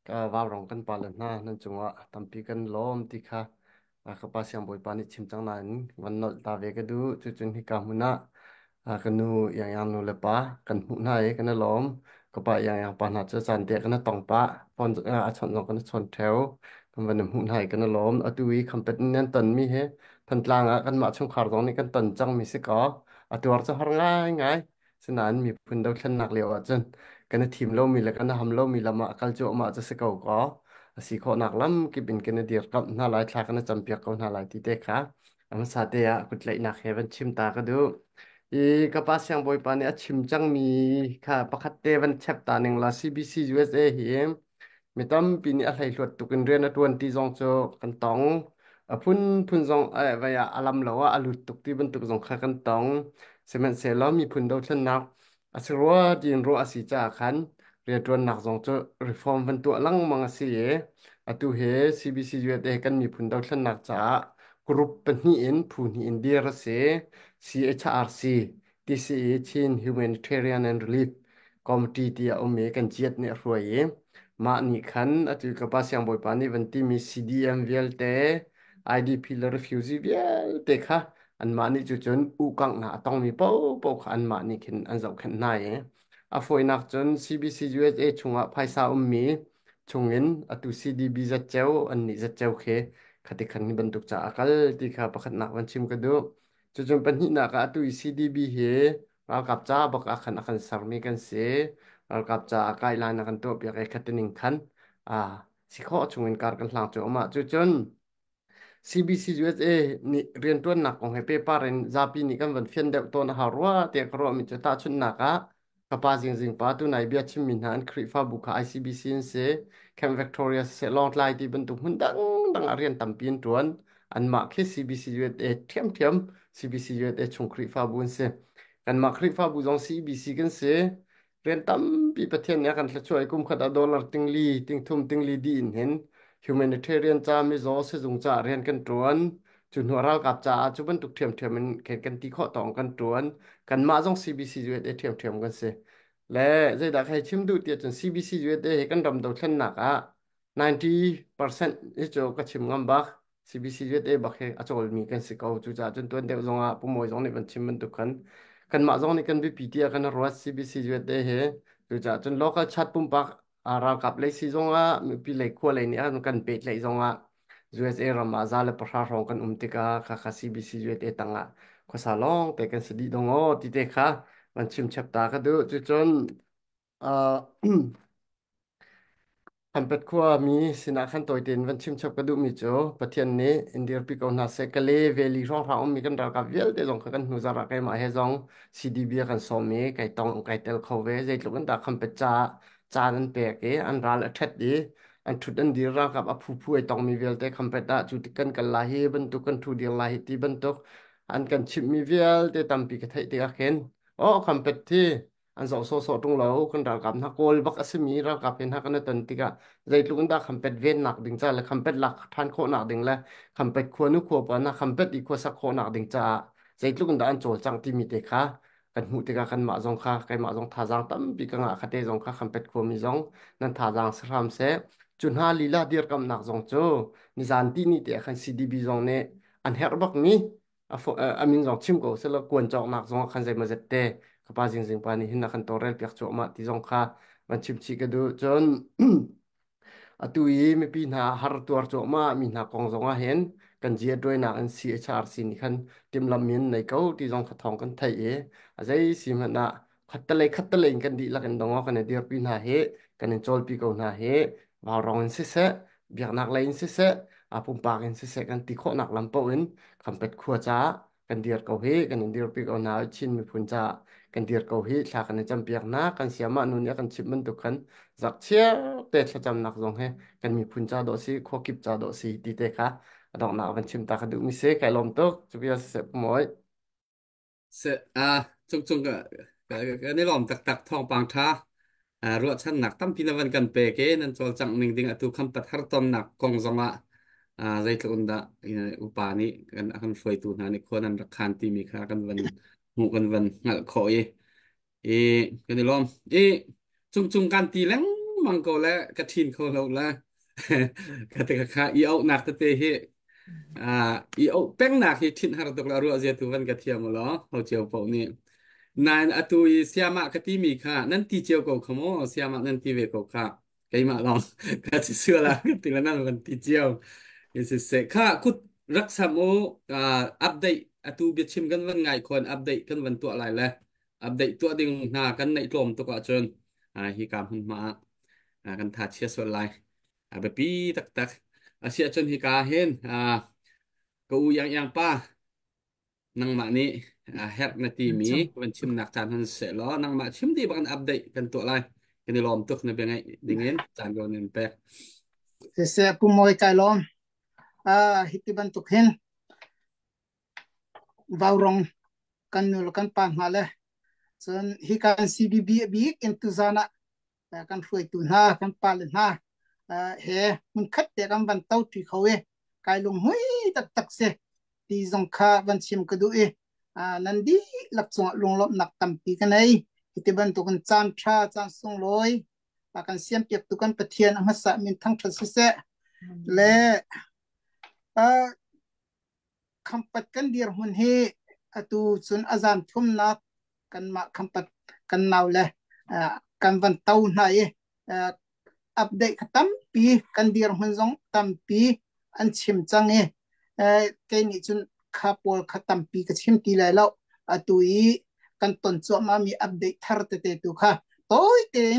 ก็ว่าวรองกันปาลนะนั่นจงว่าตำปีกันล้อมติค่ะอ่าก็ปาเสียงบอยปานิชิมจังนั้นวันนอตาเวก็ดูจุดจุนที่กามุนะอ่ากันนูอย่างอย่างนูเลปะกันหุนายกันนล้อมก็ปะอย่างอย่างปานัดจะจันเดียกันนตองปะปอนอ่าชนนกันชนแถวกันวันนหุนายกันนล้อมอตุวีคำเป็ดนั่นตันมีเฮทันตลางอ่ะกันมาช่วงขารตรงนี้กันตันจังมีสิกออตัวจะหาง่ายง่ายสนานมีพื้นดาวชันหนักเลียวอ่ะจัน กันทีมเรามีแล้วกันทำเรามีละมาคัลโจมาจะสกาวก็สิขอนักล้ำกิบินกันเดียร์กับน่าหลายทากันจำเปียกกับน่าหลายที่เด็กค่ะอันสาเดียกุดเลยนักเฮวันชิมตาก็ดูอีกับปัสยังบอยปานเนี่ยชิมจังมีค่ะประคัตเตวันเชปตาหนึ่งละ ซี บี ซี ยู เอส เอ เฮียมมีตั้มปีนี้อะไรหลวดตุกันเรียนตวนที่จงโจกันตองอ่ะพุ่นพุ่นจงเอ้ยว่าอย่าอารมณ์เราว่าอลุดตุกที่บรรทุกจงขากันตองเสมันเสร็จแล้วมีพุ่นดาวชนัก asirwa din ro asija khan retron nak zong cho reform van tu lang mang si e atu he cbc yet e kan mi phun daw thlan nak cha group pan ni in phu ni india ra se chrc tce chin humanitarian and relief committee ti a ome kan chiat ne roi e ma ni khan atu ka pa syang boi pa ni van ti mi cdm vel te idp la refugee vel te kha an mani chu chun u kang na tong mi po po kha an mani khin an zau khan nai e a foi nak chun cbc usa chunga phaisa ummi chungin atu cdb za cheu an ni za cheu khe khati khan ni banduk cha akal ti kha pakhat nak wan chim ka du chu chun pan hi na ka atu cdb he al kap cha bak a khan akhan sarmi kan se al kap cha kai lan kan to pya kai khatining khan a sikho chungin kar kan hlang chu ma chu chunซี บี ซี ยู เอส เอ นี่เรียนตัวหนักของให้เปเปอร์เรนซาปีนี่กันวันเฟียนเดวตัวนะฮารว่าเตียกรอมิจะตาชุนหนักอะกับปาจิงจิงปาตัวนายเบียชิมมินหันคริฟาบุคา ไอ ซี บี ซี นเซแคมเวกตอเรียเซลองไลที่บรรทุกหุ่นดังดังอาเรียนตัมปีนตัวนอันมาแค่ ซี บี ซี ยู เอส เอ เทียมเทียม ซี บี ซี ยู เอส เอ ชงคริฟาบุนเซกันมาคริฟาบุจง ซี บี ซี กันเซเรียนตัมปีประเทศเนี้ยกันจะช่วยกุมขัดดอลลาร์ติงลีติงทุมติงลีดีนเห็น humanitarian จามิโซเซจงจาเรียนกันตัวน จุนหัวเรากับจ่าจุบันตุกเทียมเทียมมันเข็นกันตีข้อต่องกันตวนกันมาจง ซี บี ซี ยู เอส เอ เทียมเทียมกันเสียและจะดักให้ชิมดูเตียจน ซี บี ซี ยู เอส เอ ให้กันดำดาวเช่นหนักอ่ะ90%อีโจก็ชิมกันบัก ซี บี ซี ยู เอส เอ บักให้อาจจะมีกันสิเขาจุจ่าจนตัวเดียวจงอ่ะปุ่มมวยจงนี่มันชิมมันตุกันกันมาจงนี่กันไปปีเตียกันรัว ซี บี ซี ยู เอส เอ ให้จุจ่าจนโลกชัดปุ่มปักอ่าเรากับเลยซีจงอ่ะมีปีเลยขั้วเลยเนี่ยมันกันเป็ดเลยจงอ่ะ ยู เอส เอ ramazal le pasha rong kan umtika kha kha C B C U S A tanga ko salong te kan sidi dongo ti te kha man chim chapta ka du chu chon a คันเป็ดขัวมีสินะขันตัวเด่นวันชิมชอบกระดูกมีโจประเทศนี้อินเดียปีกอนนาเซกเลเวลีร้องร้องมีกันดาวกับเวลเดลงกันหูจาระไกมาให้จงซีดีบีกันสอมีไก่ตองไก่เตลเขาเวใจลูกกันดาคันเป็ดจ้าจานันเปกเออันรัลเท็ดดีอันทุดอันดีรักับอผู้ผู้ไอตองมีเวลแต่คันเป็ดดาจุดกันกันลาฮีบรรทุกกันทุเดียลาฮีตีบรรทุกอันกันชิมมีเวลแต่ตั้มปีกไทยตีกันเห็นโอ้คันเป็ดที่อันสองโซโซตรงเราคนดากับนักโกลบักอสมีรักับเห็นฮักกันตันติกะ dây lúc đó khăm pet ven nạc đình cha là khăm pet lạc than khô nạc đình là khăm pet khua nước khua bana khăm pet đi khua sắc khô nạc đình cha dây lúc đó anh trổ chẳng tim mít kha kan hu te ka kan ma zong kha kai ma zong tha jang tam bi ka nga khate zong kha kham pet khua mi zong nan tha jang sram se chun ha lila dir kam nak zong cho ni zan ti ni te khan C D B zong ne an her bak ni a fo a min zong chim ko se la kwan chok nak zong khan zai ma zet te ka pa jing jing pa ni hin na khan torel pek cho ma ti zong kha man chim chi ka du chon atui mi pi na har tuar cho ma mi na kong zong a hen kan jia doi na an C H R C ni khan tim lam min nei ko ti zong kha thong kan thai e a zai si ma na khat ta le khat ta le kan di la kan dong kan dir pi na he kan chol pi ko na he wa rong se se biak nak lain se se a pum pa kan se se kan ti kho nak lam po in kam pet khua cha kan dir ko he kan dir pi ko na chin mi phun cha kan dir ko hi thla kan cham piak na kan siama nu ne kan chip man tu kan giặc chia tệ cho chăm nặc dòng he cần mi phun cha độ si khó kịp cha độ si tí tệ khá đọc nào vẫn chim ta khá đủ mi xế cái lồng tốt chú bây giờ sẽ mỗi เสอ่าจงจงก็ก็ก็ในล้อมตักตักทองปางท้าอ่ารวดชั้นหนักตั้มพินาวันกันเปเกนั่นโจลจังหนึ่งดิ่งอตุคำปัดฮาร์ตอมหนักกองจงละอ่าใจตรุนดะอินอุปานี้กันอาคันฟอยตูนานี่คนนั้นรักคานตีมีค่ากันวันหูกันวันงัดคอยเอกันในล้อมเอจงจงการตีแรงมังโกและกระทินเขาเราละกะเตกะค่ะอีเอาหนักตะเตเฮอ่าอีเอาแป้งหนักที่ทินหาตกละรัวเจตุวันกะเทียมเหรอเขาเจียวเปล่านี่นายอตุยเสียมะกะติมีค่ะนั่นที่เจียวก็ขโมเสียมะนั่นที่เวก็ค่ะไกมาลองกะสิเสื้อละกะติละนั่นกันที่เจียวเอสิเสค่ะคุดรักษาโมอ่าอัปเดตอตุเบียชิมกันวันไงคนอัปเดตกันวันตัวอะไรแล้วอัปเดตตัวดิ่งหน้ากันในกลมตัวกว่าจนอ่าฮีกามหุ่นมาอ่ากันทัดเชียส่วนไรอ่าแบบปีตักตักอาเซียจนฮีกาเห็นอ่ากูยังยังป้านังมานี้อ่าแฮกนาทีมีวันชิมนักจานทันเสร็จแล้วนังมาชิมดีบันอัปเดตกันตัวไรกันในลอมตุกในเป็นไงดิ่งเงินจานโดนเงินแปะ Sese pumoy kailom ah hitiban tukhin vaurong kanul kan pan hale son hikan C B B big intuzana kan foi tu na kan pal na he mun khat te kan ban tau ti khawe kailum hui tak tak se ti zong kha ban chim kadu e nandi lakchong longlop nak tam pi kanai hitiban tukun chan tha chan sung loi akan siam piak tukan pathian amasa min thang thas se le a khampat kan dir hun he atu chun azan thum na kan ma khampat kan naw le kan van tau na e update khatam pi kan dir hun zong tam pi an chim chang e ke ni chun khapol khatam pi ka chim ti lai lo atu i kan ton chu ma mi update thar te te tu kha toy ten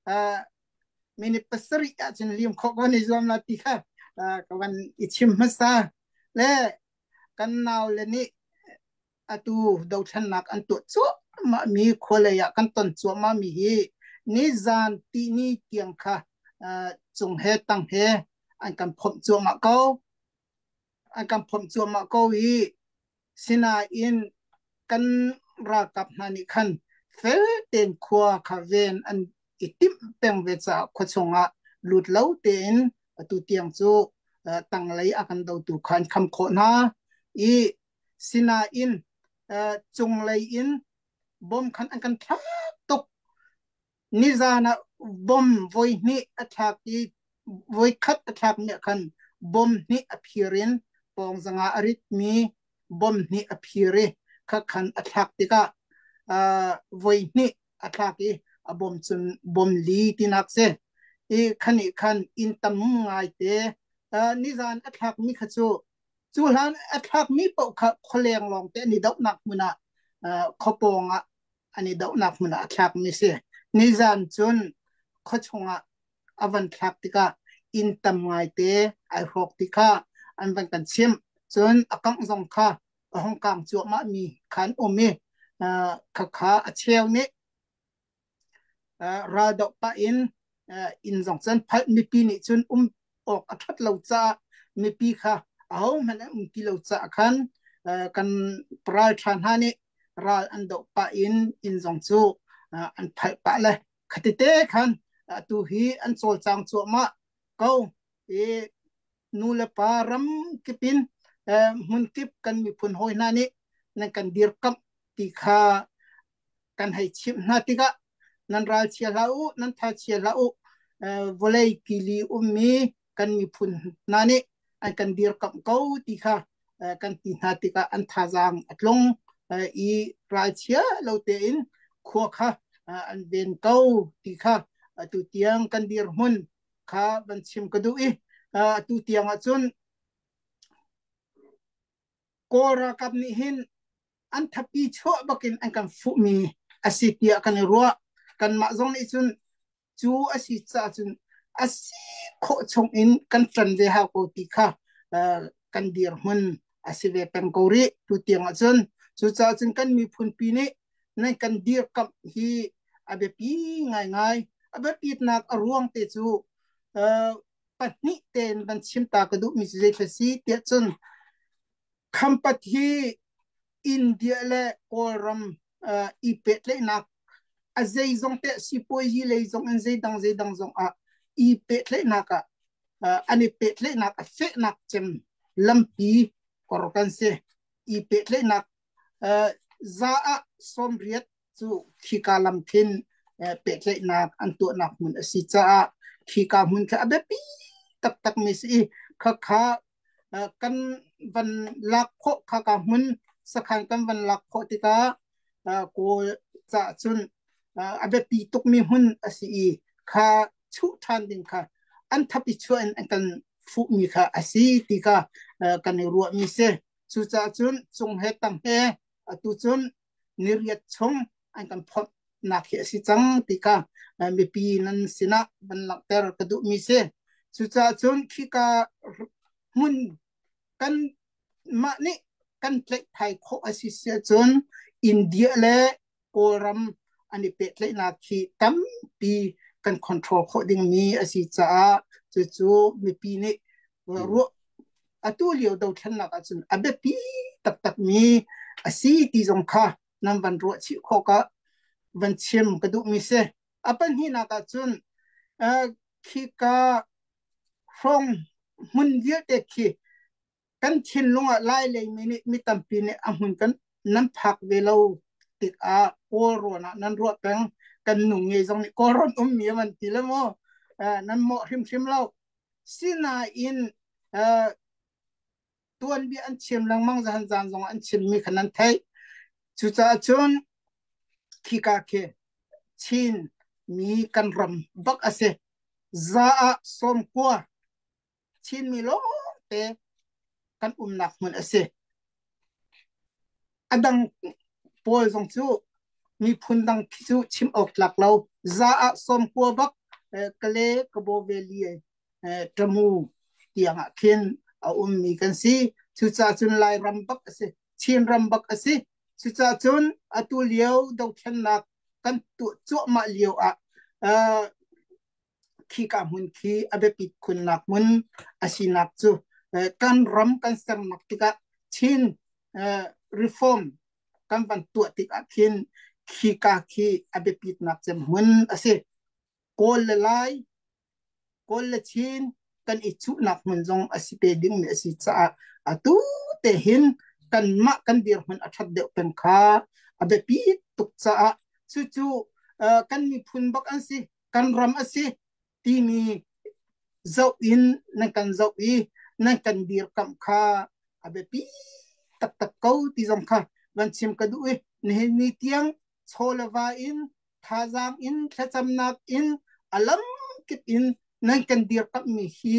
mini pasari a chun lim kho ko ni zom la ti kha ka wan i chim ma sa le kan naw le ni atu do than nak an tu chu ma mi khole ya kan ton chu ma mi hi ni zan ti ni tiang kha chung he tang he an kan phom chu ma ko an kan phom chu ma ko hi sina in kan ra kap na ni khan fel ten khwa kha ven an itim peng ve cha kho chunga lut lo ten atu tiang chu tang lei akan do tu khan kham kho na i sina in chung lei in bom khan an kan thak tok nizana bom voi ni athak i voi khat athak ne khan bom ni appearin pong zanga arit mi bom ni appeare kha khan athak tika voi ni athak i abom chun bom li tinak se e khani khan in tam ngai te nizan athak mi khachu chu han athak mi po kha kholeng long te ni dok nak muna khoponga ani dok nak muna athak mi se nizan chun khochunga avan thak tika in tam ngai te ai rok tika an van kan chim chun akang zong kha ahong kang chu ma mi khan omi kha kha acheu ni ra do pa in in zong chen phal mi pi ni chun um ok athat lo cha mi pi kha aho man um ti lo cha khan kan pral than ha ni ral an do pa in in zong chu an phal pa le khatite khan tu hi an chol chang chu ma ko e nu le param kipin mun kip kan mi phun hoi na ni nan kan dir kam ti kha kan hai chim na ti ga nan ral chia lau nan tha chia lau volei kili ummi kan mi phun na ni an kan dir kam ko ti kha kan ti na ti ka an tha jang atlong i ral chia lo te in kho kha an ben ko ti kha tu tiang kan dir mun kha ban chim ka du i tu tiang a chun kora kap ni hin an thapi cho bakin an kan fu mi asitia kan ro kan ma zong ni chun chu asi cha chun asi kho chong in kan tran ve ha ko ti kha kan dir mun asive pen ko ri tu tiang a chun chu cha chun kan mi phun pi ni nai kan dir kap hi abe pi ngai ngai abe pi nak aruang te chu patni ten ban chim ta ka du mi je thasi te chun khampat hi India le koram i pet le nak azai zong te sipoi hi le zong an zai dang zai dang zong a i pet le naka ani pet le nak a fe nak chem lampi korkan se i pet le nak za a somriat chu khikalam thin pe tle nak an tu nak mun asi cha khi ka mun kha abe pi tak tak mi si kha kha kan van lak kho kha ka mun sakhan kan van lak kho ti ka ko cha chun abe pi tuk mi hun asi kha chu than ding kha an thapi chuan an kan fu mi kha asi ti ka kan ru mi se chu cha chun chung he tam he tu chun niriat chong an kan phot nak he si chang ti ka mi pi nan sina ban lak ter ka du mi se chu cha chun khi ka mun kan ma ni kan tle thai kho asi se chun india le koram ani pe tle na khi tam pi kan control kho ding mi asi cha chu chu mi pi ni ro atu liu do than na ka chun abe pi tak tak mi asi ti jong kha nam van ro chi kho ka van chem ka du mi se apan hi na ka chun khi ka from mun ye te khi kan chin lunga lai le mi ni mi tam pi ni a hun kan nan phak ve lo tik a ko ro na nan ro peng kan nu nge jong ni ko ron um mi man ti le mo nan mo hrim hrim lo sina in tuan bi an chem lang mang zan zan jong an chem mi khanan thai chu cha chun khi ka ke chin mi kan ram bak ase za a som kwa chin mi lo te kan um nak mun ase adang pol jong chu mi phun dang chu chim ok lak lo za a som kwa bak kale kabo veli tamu tiang a khin a um mi kan si chu cha chun lai ram bak ase chin ram bak ase chu cha chun atu liao do khan nak kan tu chu ma liao a khi ka mun khi abe pit khun nak mun asinak chu kan ram kan sam nak tika chin reform kan ban tu tik a khin khi ka khi abe pit nak chem mun ase kol lai kol chin kan ichu nak mun jong asipe ding me si cha atu te hin kan ma kan dir mun athat de pen kha abe pit tuk cha chu chu kan mi phun bak an si kan ram ase ti mi zau in nan kan zau i nan kan dir kam kha abe pi tak tak ko ti jong kha van chim ka du e ne ni tiang cholawa in thazam in thacham nak in alam kit in nan kan dir kam mi hi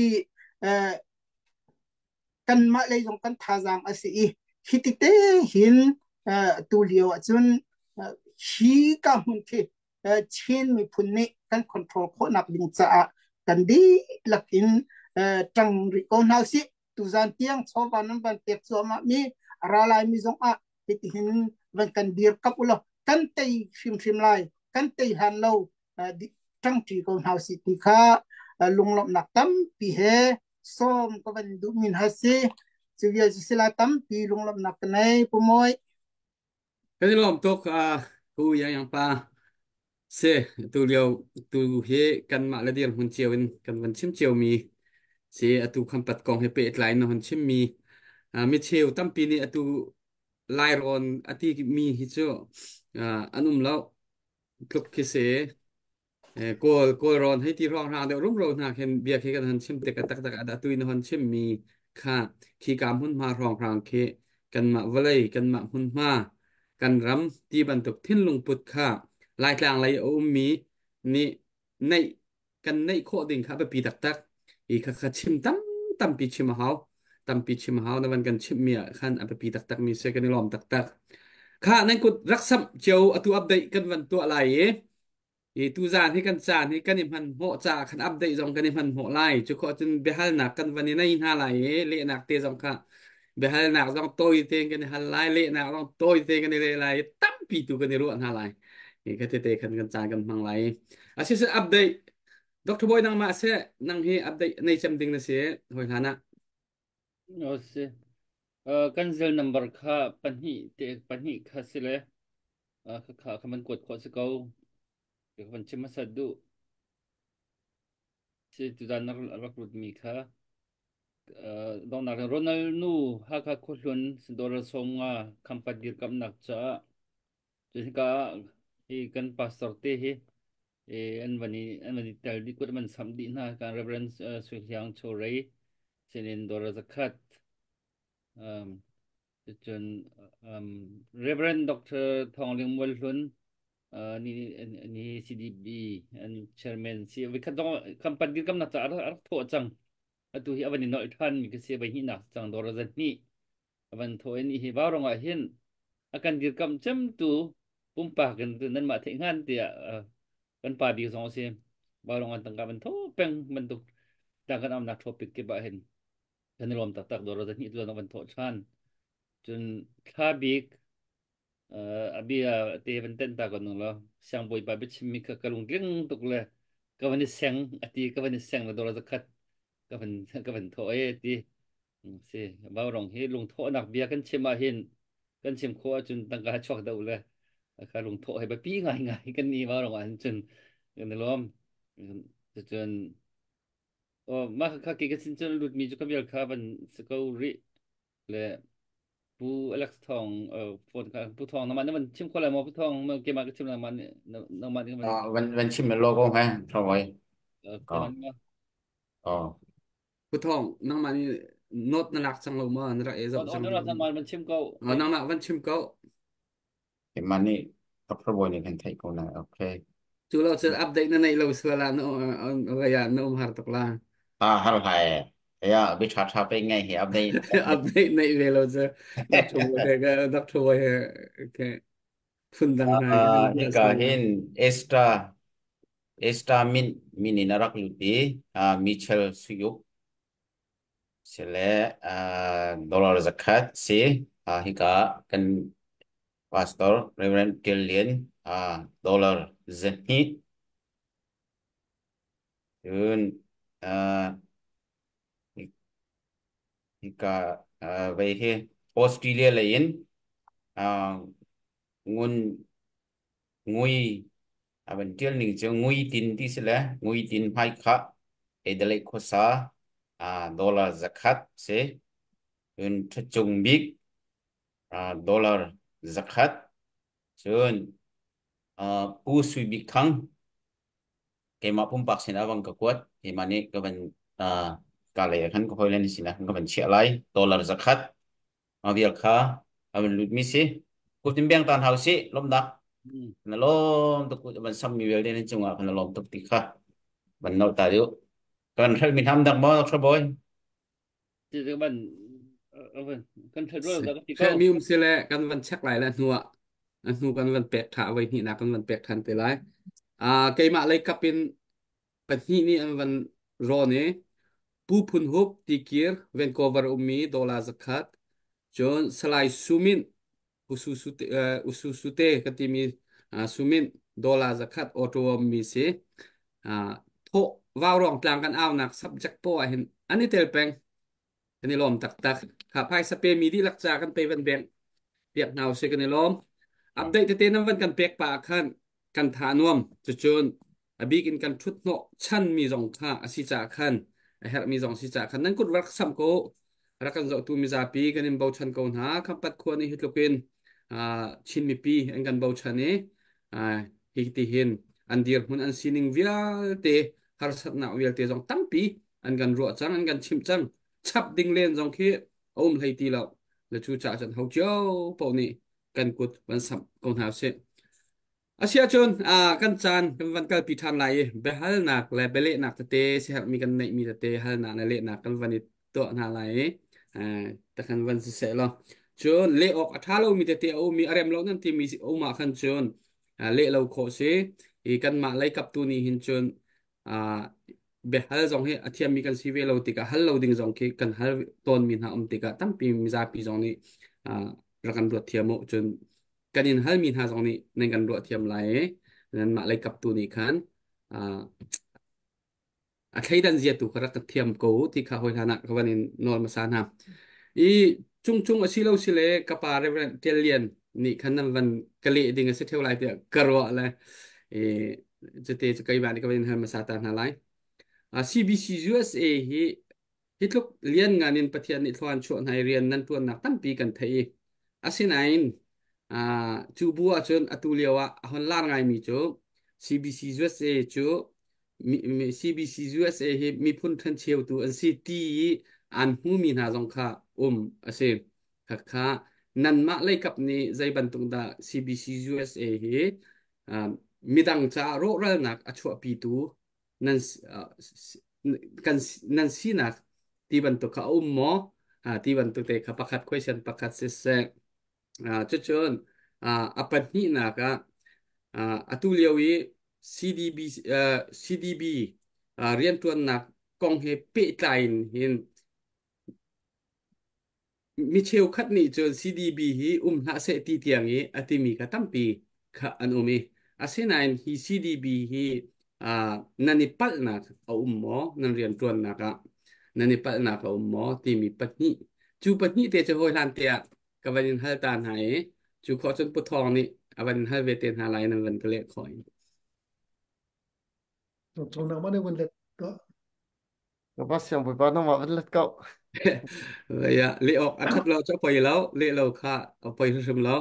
kan ma le jong kan thazam ase i hitite hin tu liao chun hi ka hun ke chin mi phun ni kan control kho nak ding cha kan di lakin tang ri ko na si tu zan tiang cho ban nan ban tek cho ma mi ara lai mi jong a ti hin van kan dir kap ulo kan tei shim shim lai kan tei han lo tang tri ko na si ti kha lung lom nak tam pi he som ko ban du min ha si chu ya sila tam pi lung lom nak nei pu moi cái lom tok a hu yang yang pa se tu liao tu he kan ma la dir hun chiao in kan van chim chiao mi se atu kham pat kong he pe tlai no hun chim mi a mi chiao tam pi ni atu lai ron ati mi hi chu anum lo tluk ki se ko ko ron he ti rong ra de rum ro na khen bia ke kan han chim te ka tak tak ada tu in hon chim mi kha khi kam hun ma rong rang ke kan ma valai kan ma hun ma kan ram ti ban tuk thin lung put kha lai tlang lai o mi ni nei kan nei kho ding kha ba pi tak tak i kha kha chim tam tam pi chim hao tam pi chim hao na van kan chim mi khan a pi tak tak mi se kan lom tak tak kha nan kut raksam cheu atu update kan van to lai e i tu zan hi kan chan hi kan im han ho cha khan update jong kan im han ho lai chu kho chun behal na kan van ni nei na lai e le nak te jong kha behal nak jong toy te kan hal lai le nak jong toy te kan le lai tam pi tu kan ru an ha lai i ka te te kan kan chan kan mang lai a si se update doctor boy nang ma se nang hi update nei cham ding na se hoi hana o se kan zel number kha panhi te panhi kha se le kha kha kha man kot ko se ko ke van chim sa du se tu dan nar rak lut mi kha dong nak ronald nu ha kha ko hlun dor songa khampat dir kam nak cha je ka hi kan pastor te hi เอออันวันนี้อันวันนี้แต่ดีกว่ามันสำดีนะการ reference เอ่อสุดยังโชว์ไรเช่นดอลลาร์สักขัดอืมจนอืม Reverend ด็อกเตอร์ ทองเลียงมวลชุนเอ่อนี่นี่ ซี ดี บี อัน chairman เสียวิคันต้องคำปัดกิจกรรมนักจ่าระระโทษจังatu hi awan no than mi ke se ba hi na chang dor zan ni awan thoin hi ba rong a hin akan dir kam cham tu pum pa kan tu nan ma the ngan ti kan pa bi song se ba rong an tang ka ban tho peng man tu ta kan am na topic ke ba hin kan rom tak tak dor zan ni tu na ban tho chan chun kha bik abi te ban ten ta kan lo sang boy ba bi chimi ka kalung leng tuk le ka ban seng ati ka ban seng la dor za khat ka ban ka ban tho e ti si ba rong hi lung tho nak bia kan chima hin kan chim kho chun tang ka chok da le ka lung tho he ba pi ngai ngai kan ni ba rong an chun kan lom chun o ma ka ki ka sin chun lut mi ju ka bel kha ban se ko ri le ปูอเล็กซ์ทองเอ่อโฟนครับปูทองน้ำมันนี่มันชิมคนละมอปูทองเมื่อกี้มาก็ชิมน้ำมันเนี่ยน้ำน้ำมันนี่มัน Ờ, vẫn vẫn chim là logo ha rồi เอ่อน้ำมัน ờ เนี่ย ờ ผู้ทองน้องมานี่โนดน่ารักจังเลยมั้งน่ารักเอ๋อ๋อจังน้ำจัมันงน้ำมันมันชิมก็อ๋อน้องมาวันชิมก็ cái mà này các pro boy này can take con này ok จูเราจะอัปเดตในเราสวลาโนอะไรอย่างโนมหาตกลา à hay là ya bị chặt chặt bên ngay thì update อัปเดตในเวลาจะดักทัวร์ก็ดักทัวร์แค่funดังไง à hi cả hin extra extra min min na rak luti à Mitchell Suyuk sẽ lẽ à dollar zakat si à hi cả kan pastor Reverend Killian à dollar zenhi yun à hi cả à về hi Australia là in à ngun ngui aban tel ning che ngui tin ti sele ngui tin hai kha edale khosa a dollar zakat se un thachung big a dollar zakat chun a pu sui big khang ke ma pum pak sin awang ka kwat e mani ka ban a ka le khan ko hoilen sina ka ban che lai dollar zakat a vial kha aban lut mi si ku tim beng tan hau si lom dak อืม na lom to ku ban sam mi wel den chunga kan lom to ti kha ban no ta yu kan thal min ham dak mo thra boy ที่จะมันเออเออกันเถิดว่าแล้วก็ที่แค่ก็มีมเสียแหละกันวันเช็คหลายแล้วหัวอันหัวกันวันแปดถาไว้นี่นะกันวันแปดทันไปหลายอ่าเกมอะไรกับเป็นเป็นที่นี่อันวันรอเนี่ยผู้พุนฮุบตีเกียร์เวนโคเวอร์อุมีดอลลาร์สกัดจนสไลด์ซูมินอุสุสุเตเอ่ออุสุสุเตกันที่มีอ่าซูมินดอลลาร์สกัดออโตมีเสอ่าโทว่าวรองกลางกันเอาหนัก subject ปอเห็นอันนี้เตลแปง อันนี้ลมตักตักหาภายสเปนมีที่รักษากันไปวันแบงเปียกหนาวเสกันในลมอัปเดตเตน้ำวันกันเปียกปากขันกันทานวมจุจนอบีกินกันชุดโนชั้นมีสองข้าอสิจากขันไอเฮรมีสองสิจากขันนั่นกุดรักซ้ำโกรักกันจะตูมีซาปีกันในเบาชันโกนหาคำปัดควรในฮิตโลกินอ่าชินมีปีอันกันเบาชันนี้อ่าฮิติหินอันเดียร์มุนอันซินิงวิลเตฮาร์สัตนาวิลเตจงตั้งปีอันกันรัวจังอันกันชิมจัง ชับดิ้งเล่นจงคีอมให้ตีเราแล้วชูจ่าจันเขาเจ้าปนี่กันกุดวันสับกองหาเสอาเซียจนอ่ากันจานกันวันกัลปีทันไลเบฮัลนักและเบเลนักเตะเสียมีกันในมีเตะฮัลนักและเลนักกันวันนี้ตัวนาไลอ่าแต่กันวันเสร็จแล้วจนเละออกถ้าเรามีเตะเอามีอะไรเรานั่นที่มีเอามาขันจนอ่าเละเราโคเสอีกันมาไล่กับตัวนี้หินจนอ่า be hal zong he athiam mi kan sive lo tika hal lo ding zong ke kan hal ton min ha om tika tam pi mi za pi zong ni a rakan ro thiam mo chun kanin hal min ha zong ni nen kan ro thiam lai nan ma lai kap tu ni khan a a thai dan zia tu khara ka thiam ko ti kha hoi hana ka wanin nol ma san ha i chung chung a silo sile ka pa re tel lian ni khan nan van kali ding a se theu lai ti karwa la e jete kai ba ni ka wanin hal ma sa ta na lai à xê bê xê u ét a hi hi tluk lian nganin pathian ni thlan chuan hai rian nan tuan nak tam pi kan thei asinain à chu bua chun atuliawa hon lar ngai mi chu ซี บี ซี ยู เอส เอ จูมีมี ซี บี ซี ยู เอส เอ เฮมีพุ่นทันเชียวตัวอันซีตีอันหูมีนาจงค่ะอมอาเซค่ะค่ะนั่นมาเลยกับนี่ใจบันตุงดา ซี บี ซี ยู เอส เอ เฮอ่ามีดังจ้าโรคระนักอชัวปีตูนั่นอ่ากันนั่นสินักที่บันตุกเขาอุ้มหมออ่าที่บันตุกเตะขับประคัด question ประคัดเสเสอ่าจุดชนอ่าอปันนี้นะคะอ่าอตุเลียววี ซี ดี บี เอ่อ ซี ดี บี อ่าเรียนตัวหนักกองเฮเปไตน์เห็นมิเชลคัดนี่จน ซี ดี บี ฮีอุ้มหาเสตีเตียงฮีอติมีกะตั้มปีค่ะอันอุมีอาเซนายฮี ซี ดี บี ฮีอ่านันนิปัลนักเอาอุ้มหมอนันเรียนตัวหนักอะนันนิปัลนักเอาอุ้มหมอที่มีปัตนีจูปัตนีเตจะโหยลันเตียกับวันนี้ฮัลตานหายจูขอจนปุทองนี่อวันนี้ฮัลเวเตนหาไลนันวันก็เละคอยตรงนั้นมาในวันเล็กก็ kapasiam bui pa nang ma let kau เลยอะเละออกอาทิตย์เราจะไปแล้วเละเราค่ะเอาไปซึมแล้ว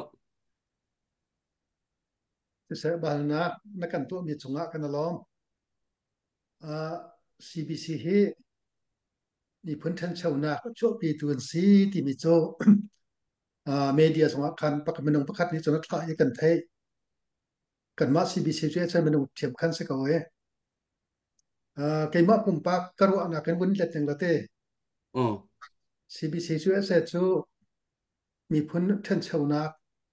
จะเสียบาลนะนักการตัวมีจงะกันล้อมอ่า ซี บี ซี ฮีมีพื้นฐานชาวนาก็ช่วปีตัวนซีที่มีโจอ่าเมเดียสงคันปักมันงประคัดนี้จนทายกันเทกันมา ซี บี ซี เจใช้มันงเทียมคันสักเอาไว้อ่าเกมาปุ่มปักกระวนากันวันเล็ดอย่างละเต้อ๋อซี บี ซี ช่วยเสร็จจูมีพื้นฐานชาวนา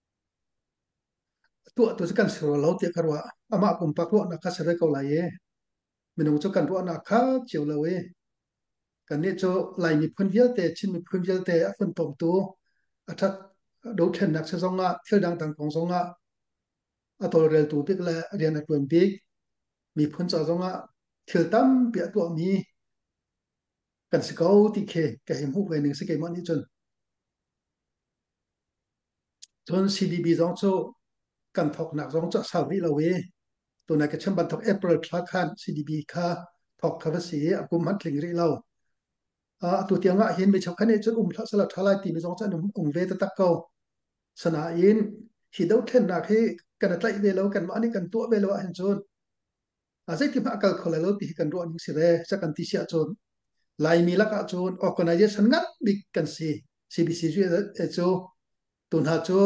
ตัวตัวสกันสุรเราเตียกระวะอามาปุ่มปักรัวนักขัดเสด็จเกาไหลมันงจะกันรัวนักข้าเจียวเลยกันนี้จะไหลมีพื้นเยอะแต่ชินมีพื้นเยอะแต่ฝนตกตัวอาทัดดูเทนนักเสซงะเที่ยวดังต่างของสงะอาตัวเรียนตัวพิกและเรียนนักเรียนพิกมีพื้นจอสงะเที่ยวตั้มเปียตัวมีกันสเกาที่เคแกเห็นหูเวนึงสเกมันนี้จนจน ซี ดี บี สองโจกันถกหนักสองโจสาววิลาเวตัวนักเชื่อมบันทกเอเปรลคลาคัน ซี ดี บี ค่าถกคาร์สีอากุมันถึงริเลาอ่าตัวเตียงอ่ะเห็นไปชาวคันนี้จนอุ้มทัศลัดทลายตีมีสองเจ้าหนุ่มอุ้มเวตตะเกาสนาอินฮิดเอาเทนนักให้กันไตเวลากันมาอันนี้กันตัวเวลาเห็นจนอาศัยที่มาอักลคนละโลตีกันรัวนิ่งสิเรสักกันที่เสียจนลายมีลักษณ์จน organization งั้นบิ๊กกันสิ ซี บี ซี ช่วยเอโจตุนหาโจ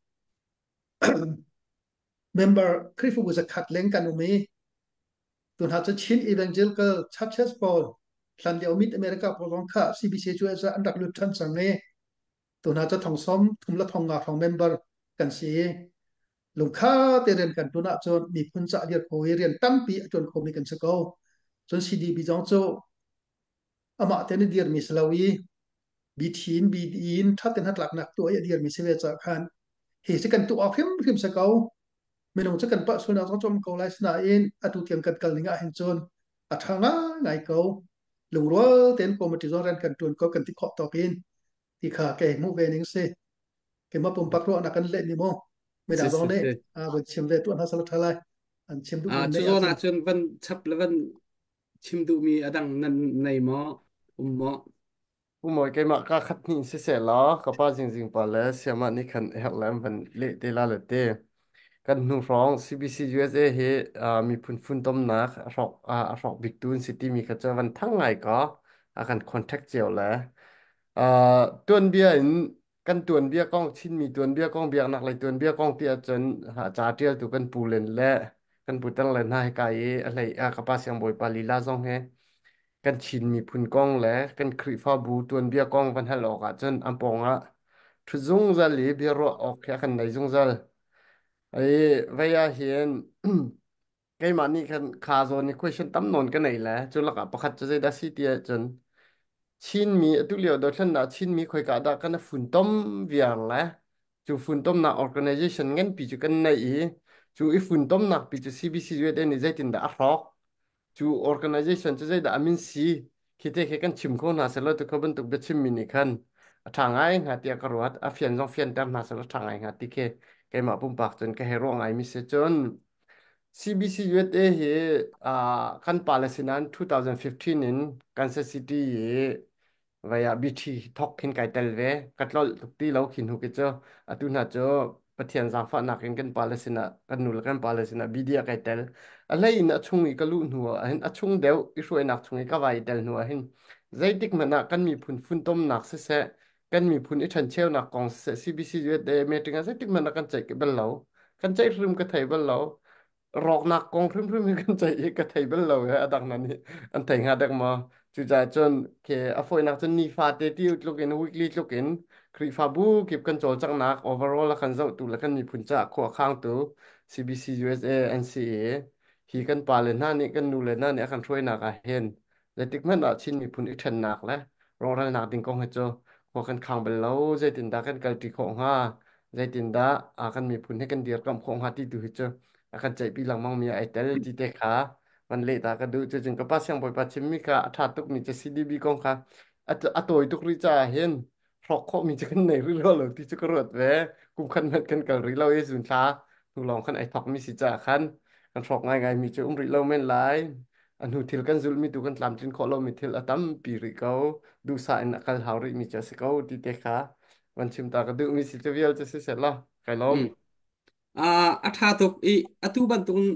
member คริฟูบุษขัดเล้งกันอุมีตุนหาจะชิน evangelical churches Paul สันเดียวมิดอเมริกาพอร้องค่า ซี บี ซี ช่วยจะอันดับลุทันสังเงตุนหาจะท่องซ้อมทุมละท่องงาของ member กันสีลุงค่าเตเรียนกันตุนหาจนมีคุณจะเรียนโคเรียนตั้มปีจนโคมีกันสกอจน ซี ดี บี จงโจอามาเตนเดียร์มิสลาวีบีทีนบีดีนถ้าเต็นหัดหลักหนักตัวอย่าเดียร์มิสเวจากคันเฮสกันตัวออกเข้มเข้มสกอ ไม่นองจะกันปะส่วนเราต้องจมเขาไลฟ์สไนเองอตุเทียงกันกันลิงอ่ะเห็นจนอัฐางะไงเขาลงรัวเต็นโคมติจอนรันกันจนเขากันที่ขอบต่อเป็นที่ขาแก่มูเวนิงเซเก็มาปุ่มปักรัวนักกันเล่นนี่โมไม่ได้ se ตอน se นี้ se อ่าวันเชื่อมเวตัวนั้นสลัดทลายอันเชื่อมดูอ่ามันจุไม่โซอาจนาจะจนวันชับแล้ววันชิมดูมีอดังนันในหมออุมหมอผู้หมวยเกมาก็คัดนี่เสียๆล้อก็ป้าจริงๆปอแล้วเสียมันนี่คันเฮลแลมเป็นเละเตลาเลเตกันหนูร้อง ซี บี ซี ยู เอส เอ เฮอ่ามีพุ่นฝุ่นต้มนักรอกอ่ารอกบิ๊กตูนซิตี้มีกระจายวันทั้งไงก็อากันคอนแทคเจียวแล้วอ่าตัวนเบียอินกันตัวนเบียกล้องชิ้นมีตัวนเบียกล้องเบียกนักเลยตัวนเบียกล้องเตียจนหาจ่าเตียตัวกันปูเลนและกันปูตั้งเลยนายกายอะไรอากาปาเสียงบอยปาลีลาซองเฮ กันชินมีพุนกองแหละกันคริฟ้าบูตัวนเบียกองพันฮัลออกอ่ะจนอัมปองอ่ะทุจงซัลลีเบียรอออกแค่กันในจงซัลไอ้เวียเห็นไอ้มันนี่กันคาโซนี่ question ตั้มนนกันไหนแหละจนหลักอ่ะประคัตจะได้ดัชเตียจนชินมีตุเลียวโดยท่านนะชินมีคอยกาดากันฝุ่นต้มเวียร์แหละจูฝุ่นต้มนะ organization งั้นปีจูกันในอีจูอีฝุ่นต้มนักปีจู ซี บี ซี ด้วยเดนนี่ใจตินดาอัฟรอก จู organization จะได้ดามินซีคิดเห็นกันชิมคนหาเสร็จแล้วตุกคนตุกเบ็ดชิมมินิคันทางไงหาเตียกรวดอาเฟียนจงเฟียนตามหาเสร็จแล้วทางไงหาติเคแกมาปุ่มปากจนแกเฮโร่ไงมิเสจน ซี บี ซี ยู เอส เอ เฮอ่ากันปาเลสไตน์ twenty fifteen นินกันซัสซิตี้เฮวายาบีทีทอกขินไก่เตลเวกัดลอลตุกตีเราขินหุกเจออาตุนาเจอประเทศจางฟ้านักกันปาเลสไตน์กันนูลกันปาเลสไตน์บีดีกันเตลอะไรอินอชงอีกลุ่นหัวเห็นอชงเดียวอีช่วยนักชงอีกว่าอีเตลหัวเห็นใจดิกมันนักกันมีพุนฟุนต้มนักเสะกันมีพุนอีชันเชลนักกองเสซีบีซียูเอเดเมติงใจดิกมันนักกันใจกันเบลล์กันใจรึมกันไทยเบลล์รอกนักกองรึมรึมกันใจอีกกันไทยเบลล์ฮะดังนั้นอันแต่งหาดักมาจุดใจจนเคอฟอยนักจนนีฟาเตติวลูกเอ็นวิกฤตลูกเอ็น ครีฟาบูเก็บกันโจจังนัก overall ละกันเจ้าตัวละกันมีผลจากขั้วข้างตัว ซี บี ซี ยู เอส เอ เอ็น ซี เอ ฮีกันปาเลนหน้านี้กันดูเลยหน้านี้กันช่วยนักอาเห็นและติ๊กมันอ่ะชินมีผลอีกชันนักแล้วรองรันนักติงกงให้เจ้าขั้วกันข้างไปแล้วใจตินดากันกัลติของห้าใจตินดาอากันมีผลให้กันเดียร์กับของห้าที่ดูให้เจ้าอากันใจปีหลังมังมีไอเตลจีเตขามันเละตากันดูจะจึงกับป้าเสียงปอยปัดชิมมิกะทัดตุกมีจะ ซี ดี บี กองค่ะอะอะตัวตุกริจาเห็น rokok mi chicken nei ri lo lo ti chu krot ve kum khan met kan kal ri lo e sun tha tu long khan ai thok mi si cha khan kan thok ngai ngai mi chu um ri lo men lai an hu thil kan zul mi tu kan tlam chin kho lo mi thil atam pi ri ko du sa in akal haw ri mi cha se ko ti te kha wan chim ta ka du mi si te vial cha se se la kai อื lom มอ่าอัฐาตุกอีอตุบันตุง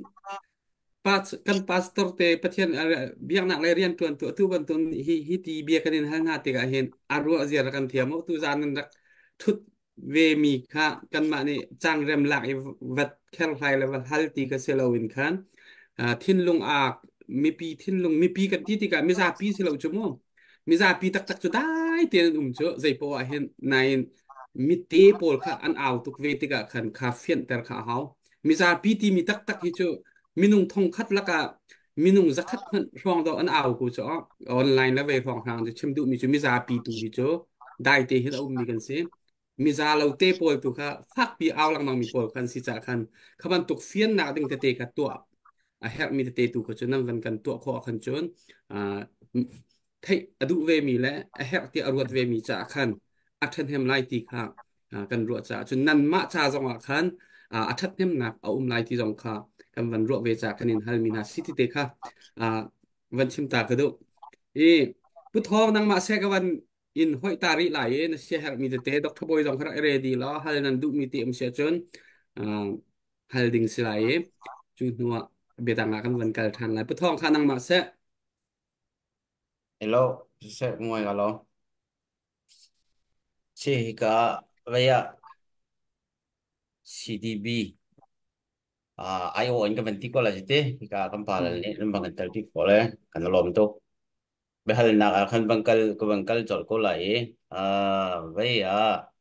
pas kan pastor te pathian biang nak lerian tuan tu tu ban tun hi hi ti bia kanin hang ha te ga hen aru azia kan thiam tu zan nak thut ve mi kha kan ma ni chang rem lak i vat khel khai le hal ti ka selawin khan thin lung ak mi pi thin lung mi pi kan ti ti ka mi za pi selaw chumo mi za pi tak tak chu dai te um chu zai po a hen nain mi te pol kha an aw tuk ve ti ka khan kha fian ter kha haw mi za pi ti mi tak tak hi chu mi nung thong khát là cả mi nung rất khát rong đó anh ảo của chỗ online là về phòng hàng thì chim dụ mi chú mi ra pi tu hi chỗ đại tế hết ông mi cần xem mi ra lâu tê bồi tu kha phát pi ảo lăng mang mi bồi khăn si cha khăn các bạn tục phiên nào đừng tê cả tua à hẹn mi tê tu của chỗ năm vẫn cần tua khó khăn chỗ à thấy adu về mi lẽ hẹn tê aruat về mi cha khăn à thân hem lai tì kha à cần ruột cha chỗ năn mã cha dòng à khăn à thắt hem nạp ở um lai tì dòng kha kan van ro ve cha kanin hal mina city te kha a van chim ta ka do e pu thong nang ma se ka van in hoi ta ri lai e na se har mi te dok thoboi jong khara ready la hal nan du mi te um se chon a hal ding se lai e chu nuwa be ta nga kan van kal than lai pu thong kha nang ma se hello se ngoi ga lo che ka ve ya xê đê bê à ai o in ka venti ko la jite ka kan pa la ne lam bang tel ti ko le kan lom to be hal na kan bangkal ko bangkal chol ko la e à ve ya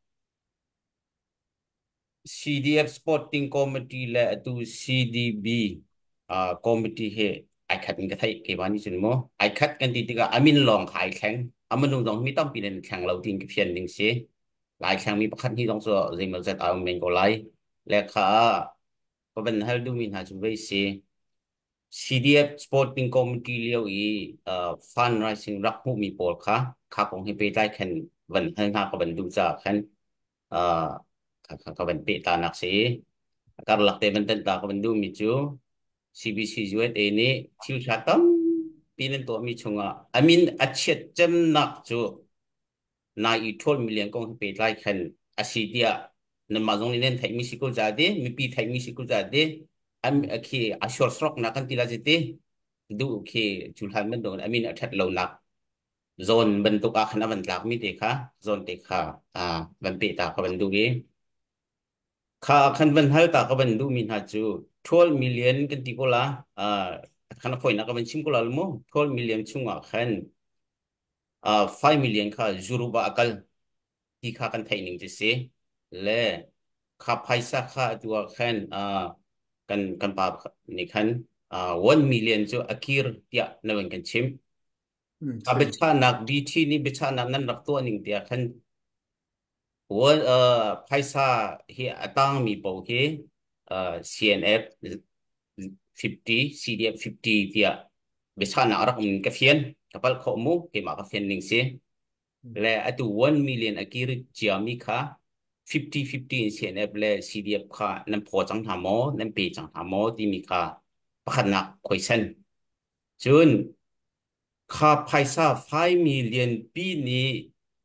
xê đê ép Sporting Committee le tu xê đê bê à committee he ai khat kan thai ke bani chun mo ai khat kan ti ti ka amin long khai khang amun dong dong mi tam pi nen khang lo tin ki phian ding se lai khang mi pakhat hi dong so zai mal zat aw men ko lai le kha ko ben hal du min ha chu ve se xê đê ép Sporting Committee liao i uh, fundraising rak mu mi pol kha kha kong he pe tai khan van han ha ko ben du cha khan uh, ka ka ben pe ta nak se kar lak te ben ten ta ko ben du mi chu xê bê xê u ét a ni chiu cha tam pinen to mi chunga I mean a chet chem nak chu na i twelve million kong pe tai khan a si dia na ma zong ni nen thai mi sikul ja de mi pi thai mi sikul ja de am khi a short stroke na kan tila jete du khi chulhan men don I mean a that lo nak zone bentuk akhna ban lak mi te kha zone te kha a ban pe ta ka ban du ge kha khan ban hal ta ka ban du min ha chu twelve million kan ti ko la a khana phoi na ka ban chim ko la mo twelve million chunga khan a five million kha juru ba akal ti kha kan thai ning ti se le kha phaisa kha tu khan a kan kan pa ni khan a one million chu akir tia na ban kan chim a becha nak di thi ni becha nak nan rak to ning tia khan wo uh phaisa hi atang mi po ke uh C N F fifty C D F fifty tia becha na rak min ka fian kapal kho mu ke ma ka fian ning se le atu one million akir chiami kha fifty fifty in C N F le C D F kha nan pho chang tha mo nan pe chang tha mo ti mi kha pakhat na question chun kha phaisa five million pi ni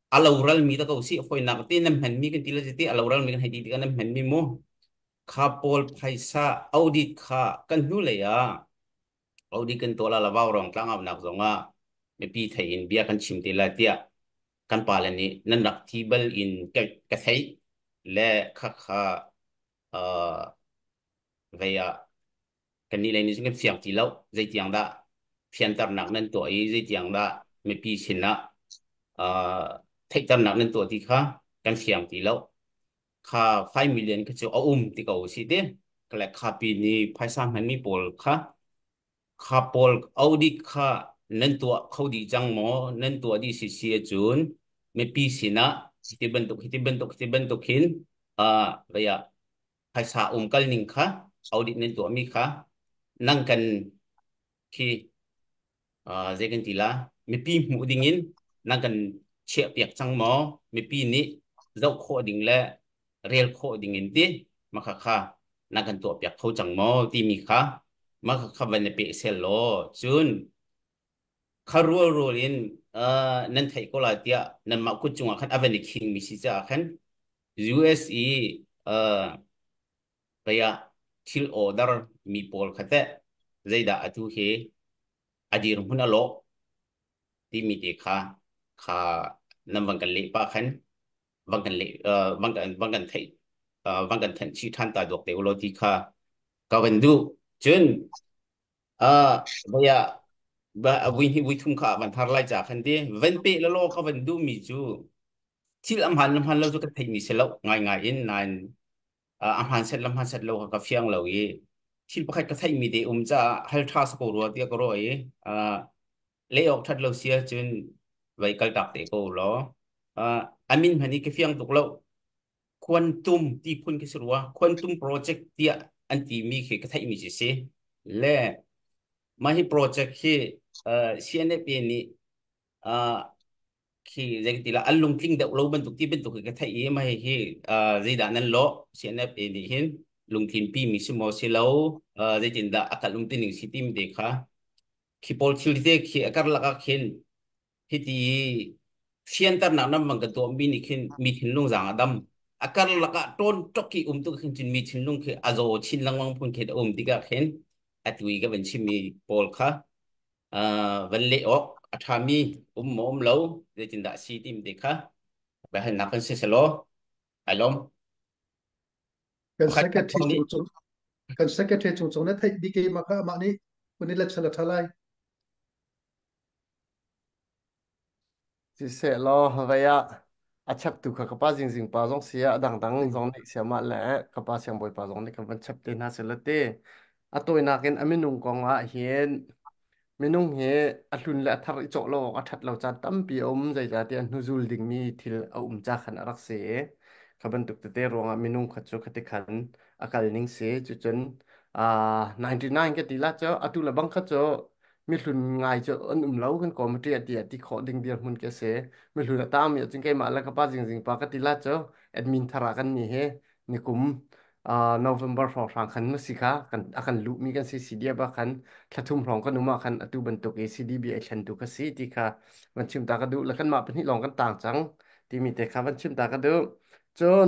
alaural mi ta ko si khoi nak ti nam han mi kan tila ti alaural mi kan hai ti kan nam han mi mo kha pol phaisa audit kha kan nu le ya audit kan tola la baw rong tlang ab nak zonga me pi thai in bia kan chim ti la tia kan palani nan rak ti bal in ka ka thai le kha kha uh veya kan ni le ni sing fiang ti lo zai tiang da fian tar nak nan to ai zai tiang da me pi sin na uh thai tar nak nan to ti kha kan fiang ti loค่าไฟมิลเลียนก็จะเอาอุ้มที่เขาสิเด้ก็เลยค่าปีนี้ไฟสามพันมีปอลค่ะค่าปอลเอาดีค่านั่นตัวเขาดีจังหมอนั่นตัวดีสิเสียจูนไม่ปีสินะที่บรรทุกที่บรรทุกที่บรรทุกหินอ่าเรียไฟสาอุ้มกันนิ่งค่ะเอาดีนั่นตัวมีค่ะนั่งกันที่อ่าเจกันทีละไม่ปีหมูดิ่งินนั่งกันเชียบเปียกจังหมอไม่ปีนี้เจ้าโคดิ่งแล้ว real coding in ti makakha nakan to pyak kho changmo ti mi kha makakha ban pe sel lo chun kharu rol in nan thai ko la tia nan ma ku chunga khan aven king mi si cha khan u s e kaya til order mi pol khate zaida atu he adir huna lo ti mi te kha kha nam wang kan le pa khan vâng cần lệ uh, vâng cần vâng cần thấy uh, vâng cần thận chi than tài được tiểu lô thì kha cao vấn du chân à bây giờ bà vinh hi vinh thung khả vẫn thar lại trả khăn đi vấn bị lô lô cao vấn du mi chu chỉ làm hành làm hành lâu cho cái thầy mi sẽ lâu ngày ngày in nine am han set lam han set lâu cái phiang lâu ye chỉ bắt cái thầy mi để um cha hal thas ko ro tia ko ro ye à lễ học thật lâu xia chân vậy cái đặc để cô lo à amin hani cái phiang tục lâu quantum ti phun cái sửa quantum project tia anti mi khi cái thấy mi chỉ se le mà hi project khi xê en ép ni khi dạy tila alung ting đậu lâu bên tục ti bên tục cái thấy mà hi dạy đã nên lo xê en ép ni hin lung tin pi mi sumo se lâu dạy tin da akal lung tin si tim de kha khi pol chil de khi akar laka khin hi ti sian tar na nam mang ka to mi ni khin mi thin lung jang adam akar laka ton toki um tu khin chin mi thin lung khi azo chin langwang phun khe um tiga khin atui ka ban chi mi pol kha a van le ok athami um mom lo de chin da si tim de kha ba han na kan se se lo alom กัน khat khat secretary ni จุงจงกัน secretary จุงจงนั่นไทยดีเกมาค่ะมานี่วันนี้เล็กสลัดทลายสิเสลอเวียอาชับตุขกับป้าจริงๆป้าจงเสียดังดังจงนี่เสียมาแหละกับป้าเสียงบ่อยป้าจงนี่กับมันชับเตน่าเสลเตอะตัวนักเก็นอเมนุงกองว่าเห็นเมนุงเฮอัลุนและทักอิจโลกอัทัดเราจะตั้มปีอมใจจะเตียนนุจูลดิ่งมีทิลเอาอุมจ้าขันรักเสขับันตุกเตรองอเมนุงขัดโจขัดขันอากาศนิ่งเสจุจนอ่าninety-nineก็ตีละเจ้าอะตุละบังขัดโจ มีหลุนง่ายจะอันอุ่มเล้าขึ้นก่อนมาเรียดเดียที่ขอดึงเดียร์มันแกเสมีหลุนตามอย่างจึงแกมาแล้วก็ป้าจริงๆป้าก็ติลาเจ้าแอดมินทารากันนี่เฮนี่กุมอ่า November สองทางคันมื่อสิคะกันอากันลุมีกันซีซีเดียบ้าคันถ้าทุ่มพร้อมกันนุ่มคันอตุบรรทุกเอซีดีบีไอชันตุกซีที่ค่ะมันชิมตากระดูแล้วกันมาเป็นที่ลองกันต่างจังที่มีแต่ค่ะมันชิมตากระดูจน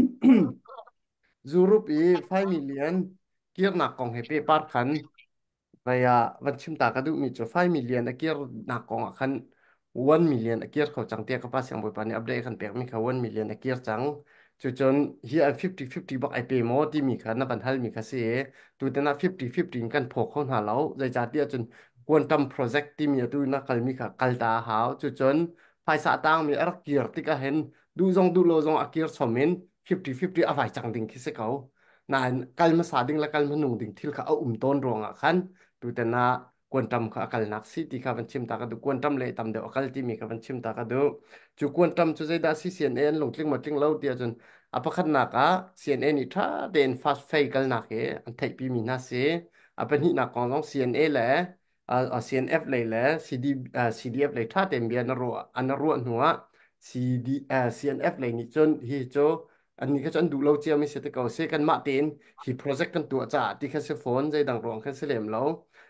จูรุปีไฟมิเลียนเกียร์หนักกองเฮเปปาร์คัน Vậy à, vẫn chim ta cái đủ mi cho five million a kia nạc con à khăn one million a kiaเขาจังเตียกับภาษาบุปผานี่อัปเดตขันเปียกมีเขา one million a kiaจังจุดจนเฮีย fifty fifty บักไอเปโมที่มีขันนับบันทัลมีขันเสียตัวแต่น่ะ fifty fifty กันพกเข้าหาเราใจจ่าเตียจนกวนทำโปรเจกต์ที่มีตัวนักขันมีขันกัลตาหาวจุดจนภายสาตังมีอะไรเกียร์ที่ก็เห็นดูจงดูโลจงอาเกียร์สมิน fifty fifty อะไรจังดิ่งคิดเสียเขานายกัลมาสาดิ่งและกัลมาหนุ่งดิ่งที่เขาเอาอุ่มต้นรองอ่ะขัน tu tena quantum ka akal naksi ti ka van chim ta ka du quantum le tam de akal ti mi ka van chim ta ka du chu quantum chu zai da si cnn long tling ma tling lo ti chun apakhat na ka cnn ni tha den fast fai kal na ke an thai pi mi na se apan hi na kong long cna le a cnf le le cd cdf le tha tem bia na ro an ro nuwa cd cnf le ni chun hi cho อันนี้ก็จะดูเราเจียไม่เสร็จก็เสกันมาเต็นฮีโปรเจกต์กันตัวจ่าที่แค่เซฟอนใจดังรองแค่เสลียมแล้ว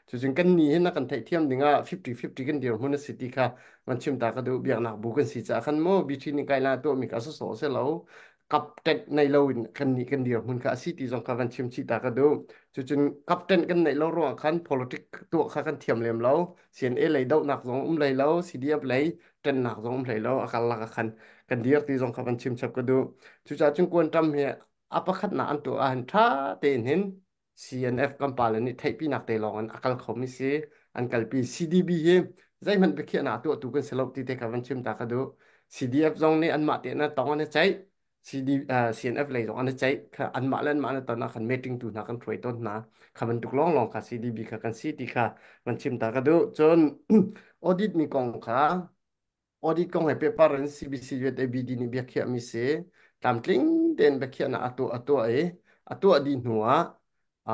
chu chun kan ni hin na kan thei thiam dinga fifty fifty kan dir mun city kha man chim ta ka du biak nak bu kan si cha khan mo bi thi ni kai la to mi ka so so se lo captain nei lo in kan ni kan dir mun ka city jong ka van chim chi ta ka du chu chun captain kan nei lo ro khan politics to kha kan thiam lem lo cn a lei dau nak jong um lei lo cdf lei ten nak jong um lei lo akal la ka khan kan dir ti jong ka van chim chap ka du chu cha chung kwan tam he apa khat na an to an tha te hinซี เอ็น เอฟ กัมปาลนี่ไทยปีนักเตะลองอันอักลเขาไม่เสียอันกัลปี ซี ดี บี เฮใจมันไปเขียนหน้าตัวตัวกันสลบที่เตะกับวันชิมตากระดู ซี ดี เอฟ จงนี่อันมาเตะนะต้องอันใจ ซี ดี อ่า ซี เอ็น เอฟ เลยจงอันใจค่ะอันมาเล่นมาในตอนนั้นคันเมตติ้งตัวนักกันถอยต้นนะค่ะมันตุกลองลองค่ะ ซี ดี บี ค่ะกันซีตีค่ะวันชิมตากระดูจนออดิตมีกองค่ะออดิตกองให้เปเปอร์เรน ซี บี ซี ยู เอ บี ดี นี่เบียเขียนมีเสียตามกลิ้งเดินไปเขียนหน้าตัวตัวเออตัวดีหัวอ่า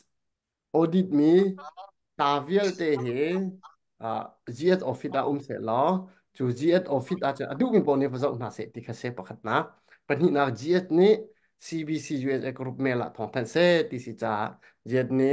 audit mi tavial te he a gs office a um se lo chu gs office a cha adu mi pone pa zau na se ti kha se pakhat na pani na gs ni cbc us a group me la thong than se ti si cha gs ni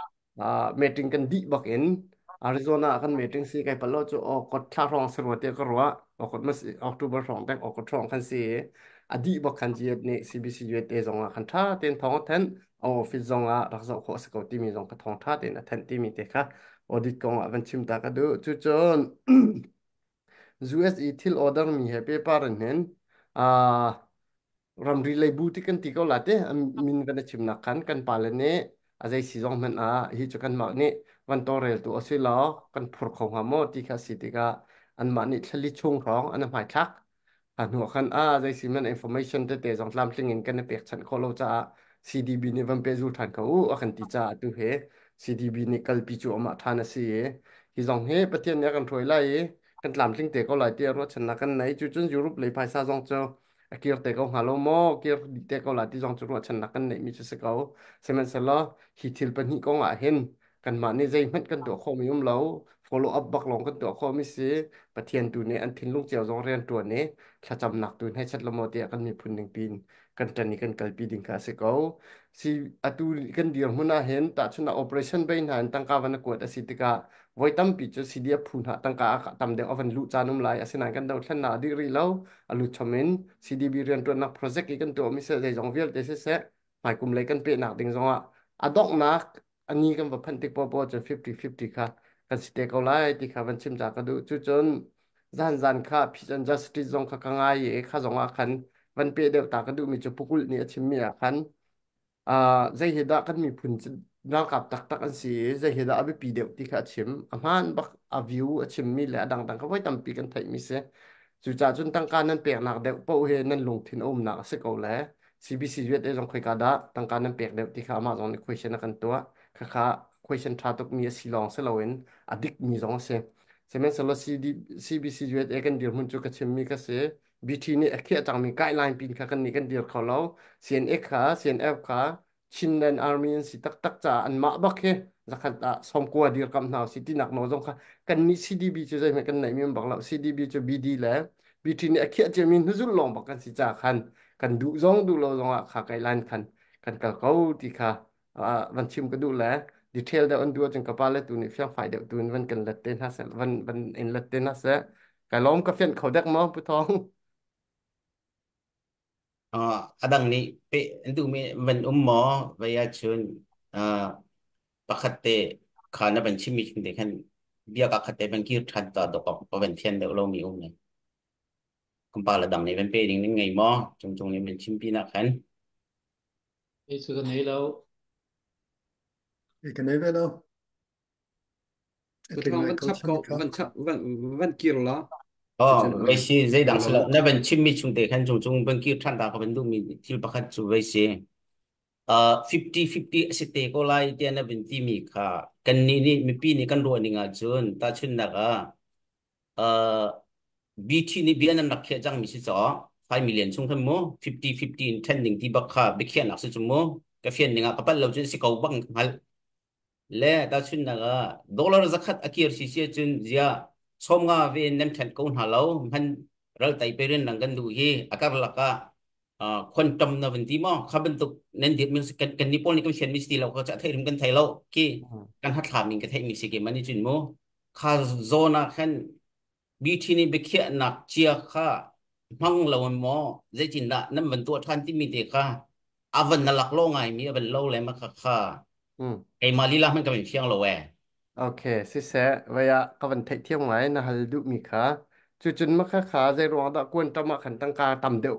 a meeting kan di bak en arizona kan meeting si kai palo chu o kot thla rong se ro te ko ro o kot ma october rong te o kot rong kan si adi bak kan gs ni cbc us te zong a kan tha ten thong thanเอาฟิตซองอ่ะรักษาข้อสกอตที่มีซองกระทองท่าเด่นทันที่มีเด็กค่ะออดิตกองอ่ะวันชิมตากระดูจุจน ยู เอส อี ทิลออเดอร์มีให้เปปาร์เห็นอ่ารำรีเลยบูติกันตีเขาละเต้มินกันชิมนักขันกันปาลเน่อาศัยซีซองมันอ่ะฮิจกันมาเนี่ยวันต่อเร็วตัวสิล้อกันพรของหามอที่ข้าสิติกาอันมานี่ทะลิชงร้องอันนั้นหมายทักอันหัวขันอ่ะอาศัยซีมันอินโฟเมชันเตะๆจงลำสิ่งเงินกันในเปียกฉันขอเราจะ ซี ดี บี นี่วันเป็นรูทันเขาอาคันติจ่าตัวเห ซี ดี บี นี่กัลปิจูออกมาทานสิที่สองเฮประเทศนี้กันถอยไล่กันตามสิ่งเตะก็หลายเตียรถชนะกันไหนจุดจนยุโรปเลยภายซาจงเจ้าเกี่ยวเตะก็หาโลโมเกี่ยวเตะก็หลายที่จงจุดรถชนะกันไหนมีจุดสเกาเซมันสละฮิทิลเป็นฮิกองอาเห็นกันมาในใจมันกันตัวข้อมีอุ้มเรา follow up บักลงกันตัวข้อมิสิประเทศตัวนี้อันทิ้งลูกเจียวจงเรียนตัวนี้ถ้าจำหนักตัวให้ชัดละโมเตียกันมีพุ่นหนึ่งปีนกันจันนี่กันกัลปีดิ่งคาสเกา si atu kan dir huna hen ta chuna operation bain han tangka wan ko ta sitika voitam pi chu sidia phun ha tangka ka tam de oven lu chanum lai asina kan dau thlan na di ri lo alu chomen cdb rian to na project ki kan to mi se de jong vel te se se mai kum lai kan pe na ding zonga adok na ani kan ba phan tik po po chu fifty fifty kha kan site ko lai ti kha van chim ja ka du chu chon zan zan kha phisan justice zong kha ka ngai ye kha zonga khan van pe de ta ka du mi chu pukul ni achim mi a khan อ่าใจเหตุกันมีผลร่างกับตักตักอันสีใจเหตุอาไปปีเดียวที่ขาชิมอาหารบักอาวิวชิมมีแหละดังดังเขาไว้ตำปีกันไทยมิเสจู่จ่าจนตั้งการนั้นเปียกหนักเดียวเป้าเฮนั่นลงทิ้นอมหนักสักเอาแล้วซีบีซีเวทได้ลองคุยกันได้ตั้งการนั้นเปียกเดียวที่ขามาลองในคุยเชนกันตัวข้าข้าคุยเชนทาตุกมีสีลองเสลาเวนอดิกมีสองเสเสมันสลซีดีซีบีซีเวทเอกันเดียวมันจุกชิมมีก็เสบีทีนี่เอเคียจังมีไกด์ไลน์ปีนข้ากันนี่กันเดียวเขาแล้วเซียนเอ็กขาเซียนเอฟขา ชินแดนอาร์มีนสิตักตักจ่าอันมาบักเฮจะขัดตาสมกัวดีร์กำนาวสิที่หนักโนจงค่ะกันนี้ซีดีบีจะใจเหมือนกันไหนมีมันบอกเราซีดีบีจะบีดีแล้วบีทีนี่เขียนจะมีนุจุลลองบอกกันสิจ่าคันกันดูจงดูเราจงอ่ะขาไกลลันคันกันกับเขาที่ค่ะอ่าวันชิมก็ดูแลดีเทลเดี๋ยวอันดูจงกับปาเลตัวนี้เฟี้ยงไฟเดี๋ยวตัวนี้วันกันลัดเต้นฮะเสวันวันเอ็นลัดเต้นฮะเสกันล้อมกับเฟี้ยงเขาเด็กมั้งผู้ทองอ่าอดังนี้เปะดูมีมันอุ้มหมอวิยาชนอ่าปกติขานะเป็นชิมิชเด็กขันเบียกับขัดเตเป็นกีรทันต่อดอกพอเป็นเทียนเดี๋ยวเรามีอุ้มเนี่ยคุณปาระดับนี้เป็นเปดิ่งนี่ไงหมอจงจงนี้เป็นชิมปีนักขันไอ้สุดนี้แล้วอีกในเวลาก็ Etling ทองวัน Michael ชับก็ Chemika วันชับวันวันกิโลละอ๋อจะจะไว้สิใจดังฮัลสโหลละนั่นเป็นชิมมิชเด็กขันจงจงเป็นกีรทันต่อเขาเป็นดูมีที่ประคัตสุไว้สิเอ่อfifty fiftyสิเตก็ไล่เดียนเป็นที่มีค่ะกันนี่นี่มีปีนี้กันรัวนี่งาจนตาชุนนักอ่ะเอ่อ บี ที นี่เบียนนักเขียนจังมีสิจ่อfive million ช่วงทั้งหมดfifty fifty แทนหนึ่งที่บักค่ะไปเขียนหนักสิจุ่มก็เขียนหนึ่งอ่ะก็เป็นเราจะสิเขาบังหัลและตาชุนนักอ่ะดอลลาร์สักขัดอากิรสิเสียจนเสียชมงาเวนนั่นแทนกูหัลเรามันเราไต่ไปเรื่องนังกันดูเฮอาการละก็ uh, quantum na venti mo khaban tuk nen dit min kan kan nipol ni kam chen mi sti lo ko cha thai rim kan thai lo ki kan hat kham min ka thai mi si ke mani chin mo kha zona khan bi thi ni be khia nak chia kha mang lo mo zai chin da nam ban tu than ti mi te kha avan na lak lo ngai mi avan lo le ma kha kha อืม ai ma li la man ka ben fiang lo we โอเคสิเสเวียก็วันเที่ยงไหมนะฮัลดูมีขาจุดจุดมาค่าขาใจรวงตะกวนตะมาขันตั้งกาตำเดียว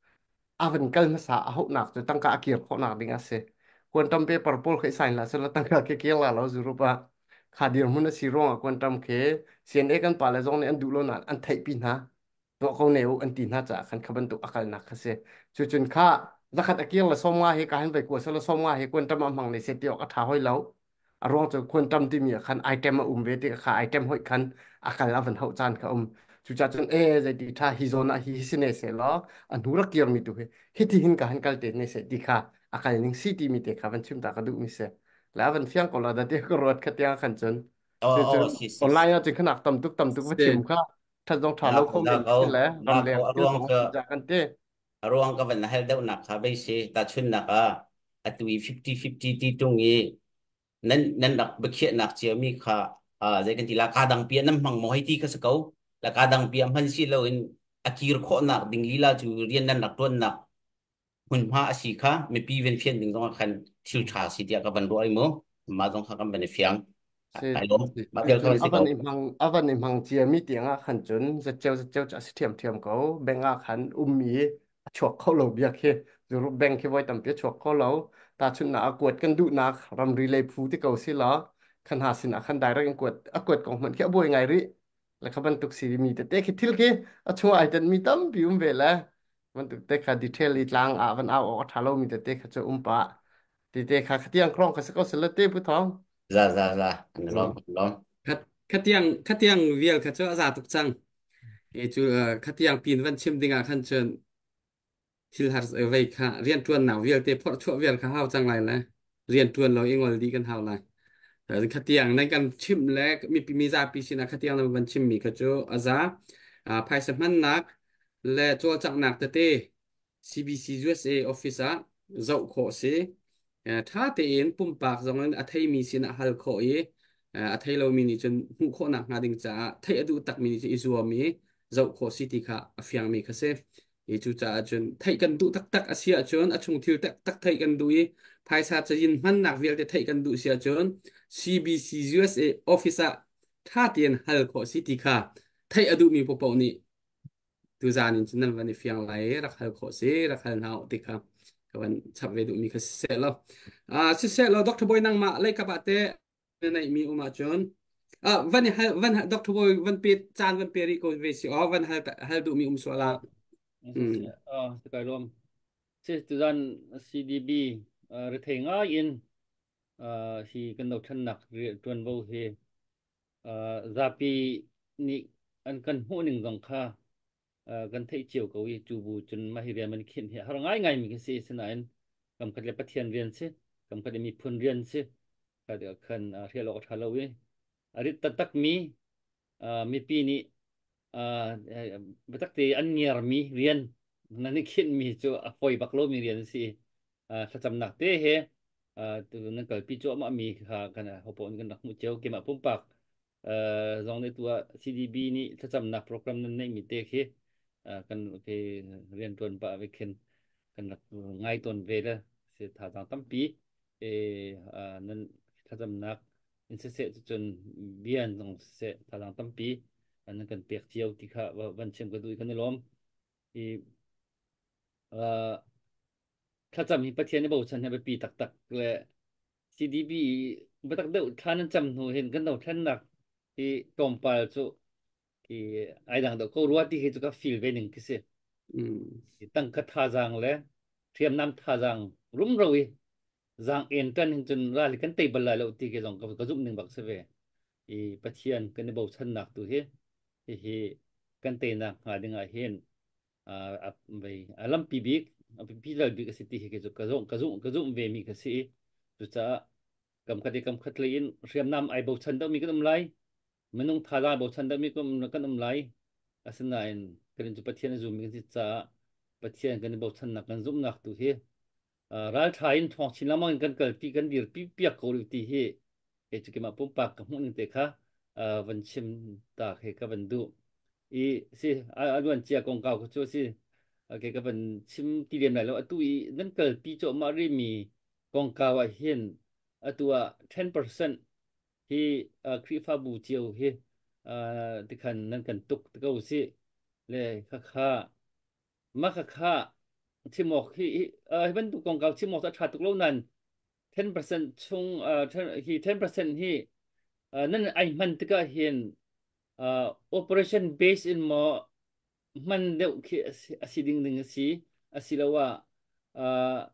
avan kal masa ahok nak tu tangka akir kok nak dengan se kuantum pe purple ke sign la sela tangka ke ke la lo zurupa khadir mun si rong kuantum ke sien e kan pala zong ne an du lo na an thai pin ha to ko ne u an tin ha cha khan khaban tu akal nak khase chu chun kha zakhat akir la somwa he ka han pe ko sela somwa he kuantum amang ne se tiok atha hoi lo arong chu kuantum ti mi khan item ma um ve ti kha item hoi khan akal avan ho chan kha um chu cha chun e ze ti tha hi zona hi sine se lo an hu ra kier mi tu he hiti hin ka han kal te ne se di kha akal ning si ti mi te kha ban chim ta ka du mi se la ban fiang ko la da te ko rot kha tiang khan chun oh chu chun oh si si si online a chun khnak tam tuk tam tuk ba se chim kha tha dong tha da lo ko ko da men ko se le da ram ko le til arwang song ka si ja kan te arwang ka ban hel deuh nak kha bai se ta chun nak a atui fifty fifty ti tung e nan nan nak ba khia nak chia mi kha a zai kan ti la ka dang pia nam mang mo hai ti ka sakau la ka dang pia man si lo in akir kho nak ding lila chu rian nan nak ton nak hun ma a si kha me pi ven phian ding dong khan thil tha si dia ka ban ro ai mo ma dong kha kam ban fiang se ai lo ba chu tel chun kan si avan kau im hang avan im hang chia mi tiang a khan chun za cheu za cheu cha si thiam thiam ko benga khan um mi chok kho lo bia khe zuru beng khe voi tam pe chok kho lo ta chun na akut kan du na ram ri le phu ti ko si la khan ha sin a khan dai ra kut akut kong man khe boi ngai ri la khaban tuk si mi te te khi thil ke a chu ai tan mi tam pi um ve la man tuk te kha detail li tlang a van a o tha lo mi te te kha chu um pa ti te kha khatiang krong kha sa ko se la te pu thong za za za an ừ. lom lom khát khát tiếng khát tiếng việt khát cho giả tục chăng e chu khát tiếng pin văn chim dinga khan chen thil har vei kha rian tuan nào việt te phot chu việt kha hao chang lai la rian tuan lo ingol di kan hao lai rồi khát tiếng này kan chim le mi mi za pi sin khát tiếng văn chim mi kha chu aza à phai sam man nak le cho chang nak te te C B C U S A officer zau kho se tha te in pum pak zong an athai mi sin a hal kho e a thei lo mi ni chen hu kho na nga ding cha thei adu tak mi ni chu izuwa mi zau kho city kha afiang mi kha se e chu cha chen thei kan du tak tak asia chon achung thil tak tak thei kan du i phai sa cha yin man nak vel te thei kan du sia chon C B C U S A officer tha tien hal kho city kha thei adu mi po po ni tu zan in chen nan van ni fiang lai rak hal kho se rak hal nau ti kha kawan chap ve du mi kha se lo a se se lo doctor boy nang ma lai ka ba te này mi uma chon à văn hal văn doctor boy văn pe chan văn pe ri ko ve si o văn hal hal du mi um so la um ah takai lom se tu dan C D B re thenga in ah si kan no than nak ri tuan bo he ah zapi ni an kan hu ning gong kha kan thei chiu ko i chu bu chun ma hi rian man khin he har ngai ngai mi ke se se nain kam khat le pathian rian se kam khat mi phun rian se ka de khan re lo tha lo we arit ta tak mi mi pi ni batak te an niar mi rian na ni khin mi chu a foi bak lo mi rian si kha cham nak te he tu nan kal pi chu ma mi kha kana hopon kan nak mu cheu ke ma pum pak zong ne tua C D B ni kha cham nak program nan nei mi te he kan ke rian ton pa ve khen kan nak ngai ton ve la se tha jang tam pi e nan kha cham nak in se se chun bian jong se tha jang tam pi an kan pek chiao ti kha van chem ka du kan lom i kha cham hi pathian bo chan ha pi tak tak le C D B ba tak deuh than cham nu hen kan do than nak i tom pal chu ki ai dang do ko ruati he chu ka feel ve ning ki se um tăng cắt tha giang lẽ thiêm nam tha giang rung rồi giang en tan hin chun ra li kan table la lo ti ke jong ka zum ning bak se ve i pathian kan bo chan nak tu he hi hi kan te na ha ding a hen a a ve alam pi bik a pi la bi ka city he ke chu ka zong ka zum ka zum ve mi ka si tu cha kam khat kam khat le in thiam nam ai bo chan do mi kan um lai menung tha la bo chan do mi kan kan um lai asna in kan chu pathian zum mi si cha ปะเทียนกันบอกทันนักกันซุ่มนักตัวเฮรัลทายน์ทองชินละมันกันเกิดปีกันดีร์ปีเปียกโกลิตีเฮเอจุกิมาปุ่มปากกับหุ่นเตะค่ะวันชิมตากเฮกับวันดูอีสิอาอวันเจียกงเก่าก็ชัวสิโอเคกับวันชิมตีเรียนไหนแล้วตัวอีนั่นเกิดปีโจมารีมีกงเก่าเห็นตัวten percent ที่ครีฟาบูเจียวเฮที่ขันนั่นกันตุกตะกูสิเลยค่ะค่ะมาค่ะค่ะที่หมอกที่เออเป็นตุกกงเก่าที่หมอกจะขาดตุกเล่านั้นten percent ช่วงเอ่อที่ten percent ที่เอ่อนั่นไอ้มันตะก็เห็นเอ่อ operation based in หมอมันเดี๋ยวคือสิดิ่งหนึ่งสิสิแล้วว่าเอ่อ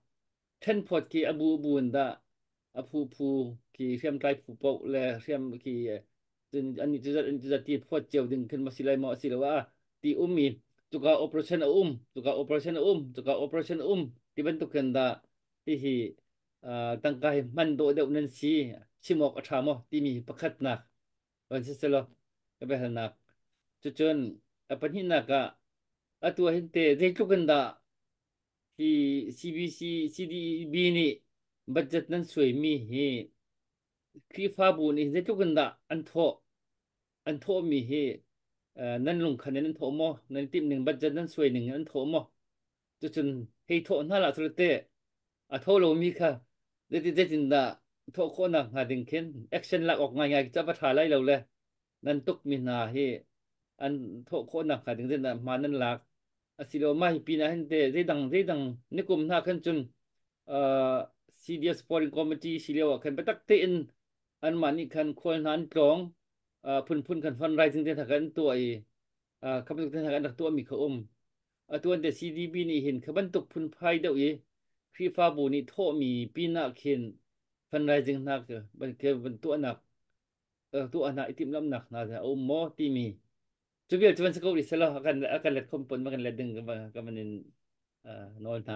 ten pot ที่อบูบูนดาอภูภูที่เรียมไตรภูปกและเรียมที่จนอันนี้จะจะจะตีพอดเจียวดึงขึ้นมาสิเลยหมอสิแล้วว่าที่อุ้มมีตุกา operation อุ้มตุกา operation อุ้มตุกา operation อุ้มที่เป็นตุกันดาที่เอ่อตั้งใจมันโดดเดี่ยวนั้นสิชิมอกอัฐามอที่มีประคัดหนักวันที่เสร็จแล้วก็ไปหนักจนจนอปัญหาหนักอะอะตัวเห็นเตะได้ทุกันดาที่ ซี บี ซี ซี ดี บี นี่บัดเจ็ตนั้นสวยมีเฮครีฟ้าบูนี่ได้ทุกันดาอันโทอันโทมีเฮเอ่อนั่นลงคะแนนนั้นโทมอนั่นทีมหนึ่งบัดเจ็ตนั้นสวยหนึ่งอันโทมอจนจนให้โทน่าละสุดเตะอะโทโลมีค่ะได้ได้จินดาโทโคนักหาดึงเข็นแอคชั่นหลักออกง่ายๆจะประทาไล่เราเลยนั่นตุกมีนาเฮอันโทโคนักหาดึงเส้นมานั่นหลักอาศิโลมาฮิปีนะเห็นเตะได้ดังได้ดังนี่กลุ่มหน้าขึ้นจนเอ่อ ซี ดี เอส Foreign Committee สิเรียกว่าคันไปตักเตนอันมันนี่คันควรนั้นกรองเอ่อพุ่นพุ่นคันฟันไรถึงเตะกันตัวไอ้เอ่อคำตุกเตะกันตัวมีเขาอมตัวเด ซี ดี บี นี่เห็นขบันตุกพุ่นไพ่เดียวเอฟีฟ้าบูนี่โทมีปีนักเห็นฟันไรจึงนักเออบันเกี่ยวบันตัวนักเออตัวนักไอติมลำหนักนะแต่โอ้หมอที่มีจุดเดียวจุดวันสกุลอิสระอาการอาการเล็ดคมปนมากันเล็ดดึงกันมากันมันเอ่อนอนนะ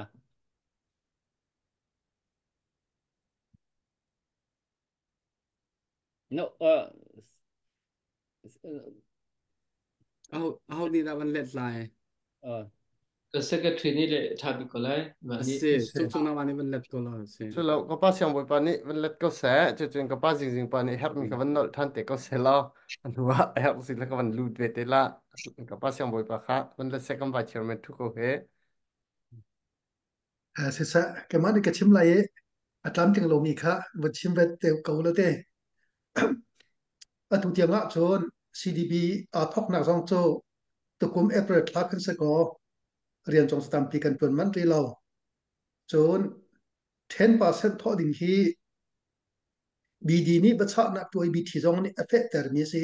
no เอ่อเอาเอาดีละวันเล็ดลายเออก็ secretary นี่เลยทำก็เลยวันนี้เสียชุกชุกนาวันนี้วันเล็ดก็แล้วเสียช่วยเราก็ป้าเสียงบ่อยปานนี้มันเล็ดก็แสจนๆก็ป้าจริงๆปานนี้แฮปมีกับวันนอท่านเตะก็เสร็จแล้วอันว่าแฮปสิแล้วก็วันลูดเวทละก็ป้าเสียงบ่อยปะคะมันเล็ด second vice chairman ทุกคนเฮ Ah, sisa kemana ke chim lai Atlantic lo mi kha wat chim vet te ko lo te atu tiang a chon C D B a thok na zong cho to kum April thla kan se ko rian chong stam pi kan pun man ri lo chon ten percent tho ding hi B D ni ba cha na toi B T zong ni affect ter mi si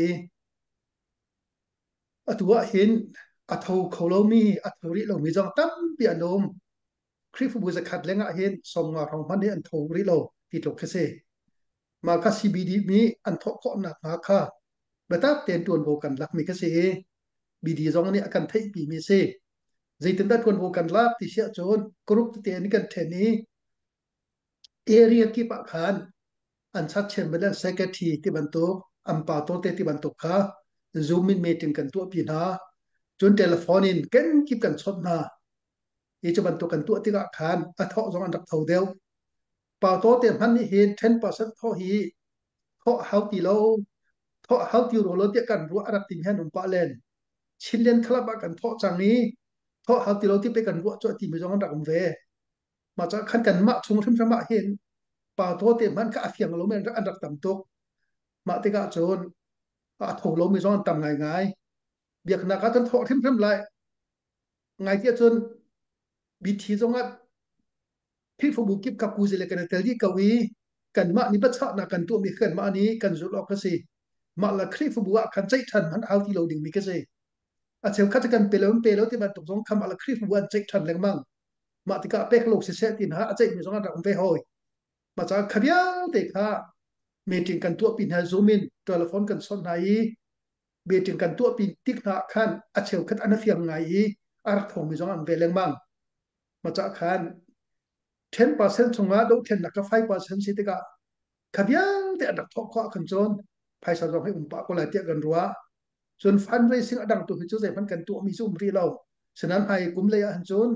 atu wa hin a tho kho lo mi a tho ri lo mi zong tam pi anom คริฟบูจะขัดเล้งอาเห็นสมงาของพันธุ์อันโทริโลติดลกเสมาคัสซีบีดีมีอันทอกหนักมาค่ะเบต้าเตียนตวนโบกันลักมีกเสบีดีจงนี้อาการไทยปีมีเสใจตันดัดตวนโบกันลักที่เสียโจนกรุ๊ปเตียนกันเทนี้เอเรียที่ปะขานอันชัดเชนเป็นเรื่องเซกทีที่บรรทุกอัมปาโตเตที่บรรทุกค่ะซูมินเมติงกันตัวปีนาจนเทเลฟอนินกันกิบกันชดนาอีจะบรรทุกกันตัวที่กะขานอัทอจงอันดับเท่าเดียวป่าโตเต็มพันนี่เห็นten percent ท่อฮีท่อเฮาตีโลท่อเฮาตีโรโลเตียกันรัวอันดับติงแห่นุนปะเลนชิลเลนคลับกันท่อจังนี้ท่อเฮาตีโลที่ไปกันรัวจ่อตีมีจงอันดับเวมาจากขันกันมะชงชิมชมะเห็นป่าโตเต็มพันก็อาเฟียงโลเมนอันดับต่ำตกมาติกะโจนอาถงโลมีจงอันต่ำง่ายง่ายเบียกนักกันท่อทิมทิมไหลง่ายเที่ยจนบิทีจงอันที่ฟูบุกิบกับกูจะเล็กกันแต่ที่กวีกันมานี่บัชนากันตัวมีกันมานี้กันจุดออกก็สิมาละครีฟูบัวกันใจทันมันเอาที่เราดิ่งมีก็สิอาเซลคัดกันเปลวเปลวที่มันตกสงคำมาละครีฟูบัวใจทันแรงมั่งมาติกาเป็กโลกเสียตินหาอาใจมีสองอันดับไปหอยมาจากขบียวเด็กฮะเมติงกันตัวปีนฮาซูมินโทรศัพท์กันสนไหนเมติงกันตัวปีนติ๊กหน้าขันอาเซลคัดอันนั้นเฟียงไงอาร์ทงมีสองอันเวลแรงมั่งมาจากขันten percent ชงอาดูtenนักfive percent สิติกาขบยังแต่อันดับทอกข้อกันจนภายสารให้อุปกรณ์หลายเตียกันรัวส่วนฟันเรซิ่งอันดังตัวที่จะใส่พันกันตัวมีสุ่มรีเราฉะนั้นไอ้กลุ่มเลยอันจน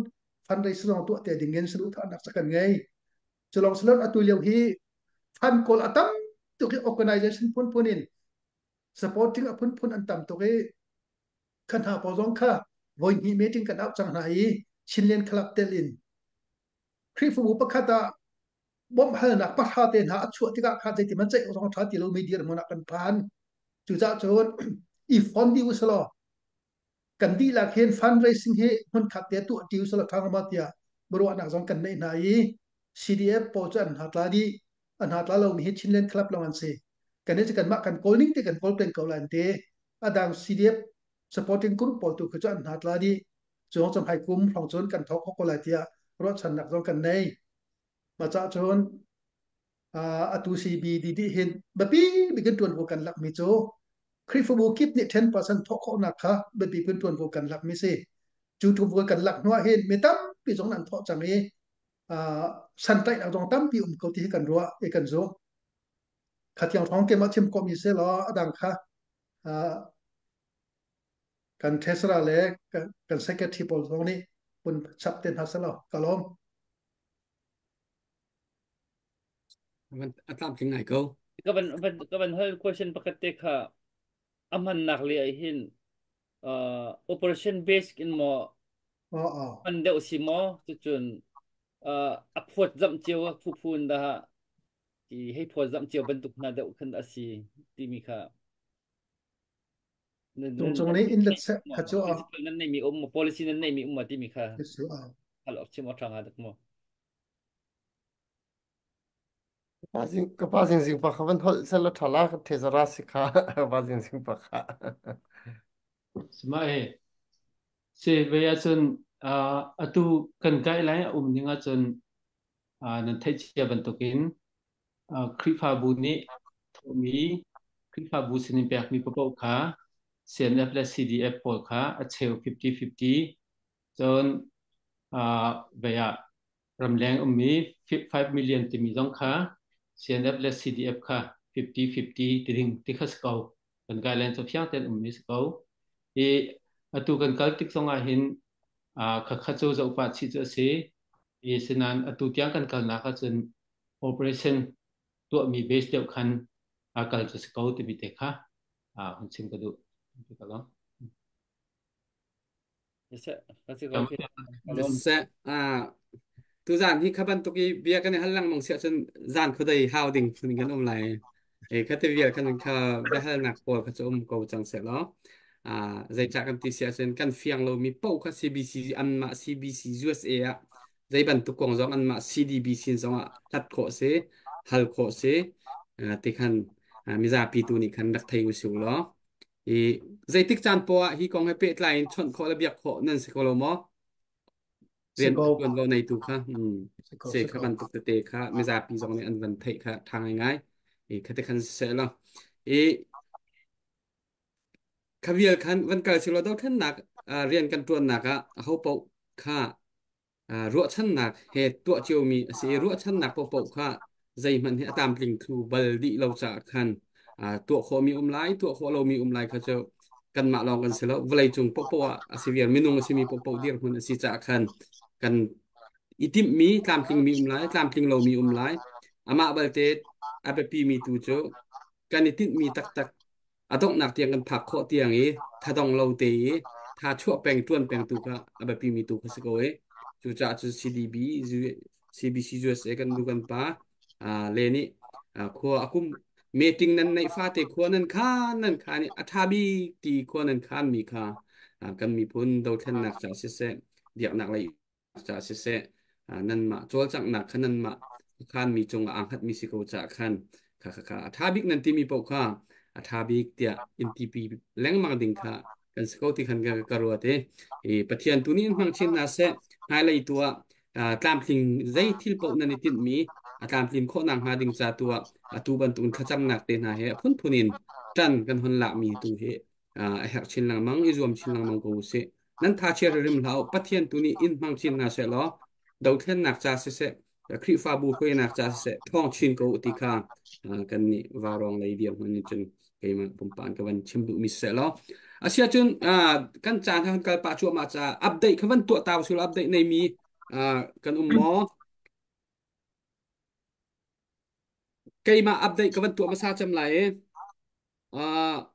ฟันไรสลองตัวเตียดิ่งเงินสรุปท่านักสักกันไงจะลองสลดอตุเลียวฮีฟันกอลอัตัมตัวที่ organization พุ่นพุ่นิน supporting อพุ่นพุ่นอันตัมตัวที่ขันหาปอซองค่ะวันนี้มีติ้งกันอัพจังไหนชินเลนคลับเตลินครีฟูปะคาตาบ่มเฮนักปัทหาเตนหาชัวที่กขาดใจที่มันใจของท้าที่เราไม่ดีมันนักกันผ่านจุดจ้าโจนอีฟอนดิวสลอกันดีละเห็นฟันไรซิงเฮมันขัดเตตัวดิวสลอทางมาเตียบรัวนักสองกันในไหน ซี ดี เอฟ ปอจันหัดลาดีอันหัดลาเรามีฮิตชินเลนคลับเราอันเซกันนี้จะกันมากันโกลนิ่งที่กันโกลเป็นเกาลันเตอดัง ซี ดี เอฟ supporting group ปอตัวคือจันหัดลาดีจงจำให้คุ้มของจนกันทอกเขาก็เลยเตียรถฉันนักสองกันในมาจ้าโจนอาตูซีบีดีดีเห็นแบบนี้เป็นกันตัวนโวกันหลักมิโจคริฟบูคิดนี่สิบเปอร์เซ็นต์ทอกเขาหนักค่ะแบบนี้เป็นตัวนโวกันหลักมิเซจูทูโวกันหลักนัวเห็นไม่ตั้มปีสองนั้นทอกจังเอสันไตเอาตรงตั้มปีอุ้มเขาที่กันรัวเอกันโจขัดยังท้องเกมมาชิมก็มีเสลอดังค่ะกันเทสลาเล็กกันเซกทีบอลตรงนี้ปุ่นชับเต็นฮัสลอกะล้อมมันตามถึงไหนก็ก็เป็นเป็นก็เป็นเฮ้ย question ปกติค่ะอามันนักเรียนหินเอ่อ operation base in หมออ๋ออ๋อมันเดียวสิหมอจุดจุนเอ่ออพวดจำเจียวผู้พูนดาฮะที่ให้พวดจำเจียวบรรทุกนาเดียวขึ้นอาศีที่มีค่ะนั่นตรงนั่นตรงนี้อินเล็ตเซหมอขัดจ้า principle นั้นไม่มีอุ้ม policy นั้นไม่มีอุ้มที่มีค่ะเสือฮัลโหลชิมอทางอาดักหมอ Pasing ke pasing sing pakha van hol selo thala ka thesara sikha pasing sing pakha สมัยเซเวียจนอ่าอตูกันไกลไลอุ้มนิงจนอ่านันเทเชียบันตุกินอ่าคริฟาบูนี้มีคริฟาบูสินิเปียกมีปะปะค่ะเซียนเอฟและซีดีเอฟปอลค่ะอัเชลฟิฟตี้ฟิฟตี้จนอ่าเวียรำแรงอุ้มมีfive millionที่มีจงค่ะเซียนเอฟและ ซี ดี เอฟ ค่ะfifty fifty ที่ถึงที่เขาสกาวกันไกลไลน์สุดยังเต็มอุ้มมีสกาวเออตุกันกัลติกสงอาหินอ่าขัดขัดโจจะอุปชิตเสเอสนันอตุที่ยังกันกัลนักจน operation ตัวมี base เดียวกันอาการจะสกาวที่บิดเอกค่ะอ่าหุ่นซิมกระดูที่กระลองเสร็จก็สิจก็คืออารมณ์เสอ่าตัวจานที่ขับันตุกี้เบียกันในฮัลลังมองเสียจนจานเขาได้ฮาวดิ้งฟินกันอมไลเอ้คัตเวียกันเขาเบฮัลนักปอลเขาจะอมกูจังเสร็จแล้วอ่าใจจากกันที่เสียจนกันเฟียงเรามีเป้าค่ะ ซี บี ซี อันมา ซี บี ซี ยู เอส เอ อ่ะใจบันตุกงจงอันมา ซี ดี บี ซี จงอ่ะทัดโคเสฮัลโคเสอ่าที่ขันอ่ามิซาปีตูนี่ขันรักไทยอุสุล้ออีใจติ๊กจานปัวฮีกองให้เป็ดไลน์ชนขอระเบียบขอนั่นสิโคโลมอเรียนสกอเรียนเราในตัวค่ะอืมสกอเสกสกอค่ะมันตุกเตะค่ะมิซาปีจงในอันวันไทยค่ะทางง่ายๆอีคัตขันเสร็จแล้วอี คาเวียคันวันเกิดสิเราต้องท่านหนักอ่าเรียนกันตัวหนักอ่ะเขาปกค่าอ่ารัวชั้นหนักเหตุตัวเจียวมีสีรัวชั้นหนักปกปกค่าใจมันเหตามปลิงครูบลดีเราจะคันอ่าตัวโคมีอุ้มไลตัวโคเรามีอุ้มไลเขาจะกันมาลองกันเสร็จแล้วเวลาจงปกปกอ่ะสิเวียนไม่นุ่งสิมีปกปกเดียวคนสิจะคันกันอิติมมีตามปลิงมีอุ้มไลตามปลิงเรามีอุ้มไลอามาบัลเตตอาเปปีมีตูโจกันอิติมมีตักตัก อะต้องหนักเตียงกันผักเคาะเตียงเอถ้าต้องเราเตะถ้าชั่วแปลงต้วนแปลงตุกะแบบปีมีตุกสกอยจูจ่าจู ซี ดี บี ซี บี ซี ยู เอส เอกันดูกันปะอ่าเลนี่อ่าขัวอากุมเมติงนั้นในฟาเตขัวนั้นข้านั้นข้านี่อัฐาบีตีขัวนั้นข้านมีข้าอ่ากันมีพ้นดาวเทนหนักจากเสเสเดียกหนักเลยจากเสเสอ่านั่นมาโจลจากหนักขันนั้นมาข้านมีจงอ่างหัดมีสิโกจากขันค่ะค่ะค่ะอัฐาบิกนั้นที่มีปกข้าอาทาบิกเตียอินทีปีแรงมากดิ่งค่ะกันสกอติขันกันกรัวเตเอปะเทียนตัวนี้มังชินนาเซไฮไลท์ตัวอ่าตามทิงใจทิลปนันติดมีตามทิงโคนางหาดิ่งจาตัวตัวบันตุนขจำหนักเตนาเฮพุ่นพุนินจันกันหนละมีตัวเฮอ่าไอหักชินลังมังอิจวมชินลังมังกูเซนั้นทาเชอร์ริมเหลาปะเทียนตัวนี้อินมังชินนาเซลอดาวเทนหนักจาเซเซคริฟาบูคุยหนักจาเซท้องชินกูติคากันนี่วารองเลยเดียวมันจนkayak pempaan kawan cembu misal lo asia chun kan chan han kal pa chu ma cha update kawan tu taw sul update nei mi อ่ากันอุ้มหมอไกมาอัปเดตกับวันตัวมาซาจำไหลอ่า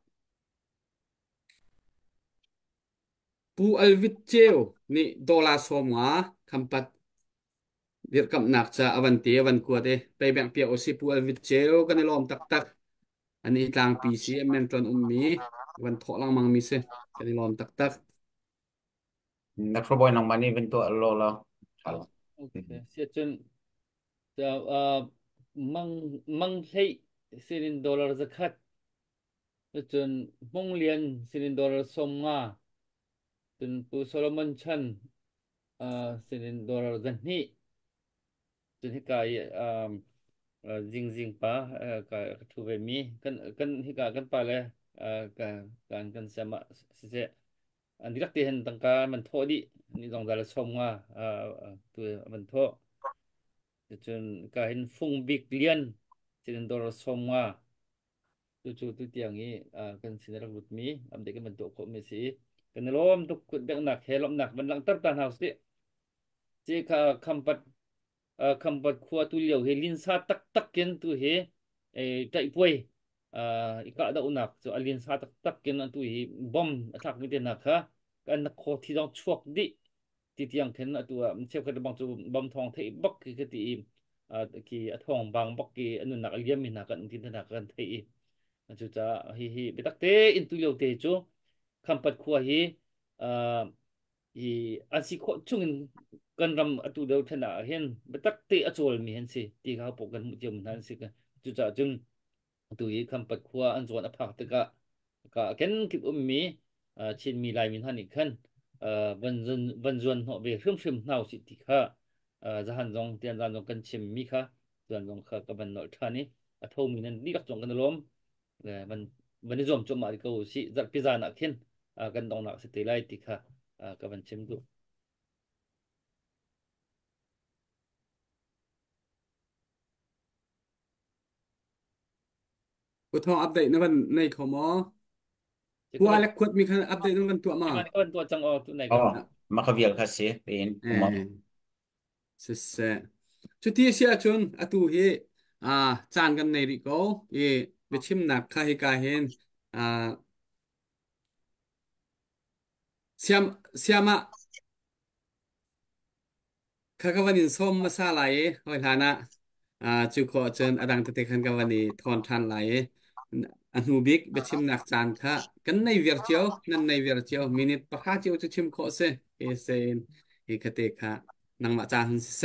ปูอัลวิเจลนี่ดอลลาร์สมงาคำปัดเดียกกับหนักจะอวันเตียวันกวดเอไปแบ่งเปียโอซิปูอัลวิเจลกันในลอมตักตักอันนี้กลางปีซีเอ็มเมนตอนอุ้มมีวันทอลังมังมีเซกันในลอมตักตักนักฟุตบอลน้องมันนี่เป็นตัวโลละครับโอเคเสียจนจะเอ่อมังมังใช้สิรินดอลลาร์จะคัดจนมงเลียนสิรินดอลลาร์สมงาจนปูโซโลมอนชันเอ่อสิรินดอลลาร์จันนี่จนที่กายเอ่อเอ่อจิงจิงปะเอ่อกายทูเวมีกันกันที่กายกันไปเลยเอ่อการการกันสมาเสอันที่รักที่เห็นต่างการมันโทษดินี่ต้องการสมงาเอ่อตัวมันโทษ จนก็เห็นฟุ้งบิ๊กเลียนสินดอร์สมว่าจู่ๆตัวเตียงนี้อ่ากันสินรักบุตรมีอันเด็กมันตัวโคเมสีกันล้มตุกขุดเบกหนักเฮลมหนักมันหลังตับตานเฮาสิเจ้าคำปัดอ่าคำปัดขวาตุเลียวเฮลินซาตักตักเกินตัวเฮไอ้ใจป่วยอ่าอีกาดาอุนักจะอลินซาตักตักเกินตัวเฮบอมอักมิเตนักฮะกันนักโคที่ต้องชวกดิที่เตียงเห็นตัวมันเชื่อกันบางจูบอมทองเทบักคือคือตี อ่ากีอทองบางบักกีอันนู้นนักเลี้ยมินักกันที่นักกันเทอีจูจ้าฮีฮีเบตักเตอินตุเลียวเตจูคำปัดขวาฮีอ่าฮีอันสิโคจุงกันรำอตุเดียวทนาเห็นเบตักเตอโจลมีเห็นสิที่เขาปกันมุจมนั้นสิกันจูจ้าจึงตุยคำปัดขวาอันส่วนอภักตกะกะเกันคิดอุ้มมีอ่าชินมีลายมินหันอีกขันเอ่อวันจวนวันจวนเหาะเบรึมชึมน่าวสิที่ข้า uh, zahan zong tian zan zong kan chim mi kha zan zong kha ka ban nol thani a thau mi nan ni ka zong kan lom le ban ban zom chom ma ko si zat pi zan a khin a kan dong na se te lai ti kha a ka ban chim du กูทองอัปเดตในวันในขอมอจะหัก็วมันเล็กขวดมีคันอัปเดตในวันตัวมาที่มันก็เป็นตัวจังออกตัวไหนอ๋อก็มาขวิลคัสเซีเป็นเออุมออเสเสชุดที่เสียชนอตุเฮอ่าจานกันในริโกเอเวชิมหนักคาฮิกาเฮนอ่าเสียมเสียมะคากวันนินส้มมาซาไหลหอยฐานะอ่าจุขอเชิญอดังตะเตคันกวันนี้ทอนทันไหลอันหูบิกเวชิมหนักจานค่ะกันในเวอร์เจียวนั่นในเวอร์เจียวมินิทประคาเจียวจะชิมขอเซเอเซนเอกเตค่ะนังมาจานเซ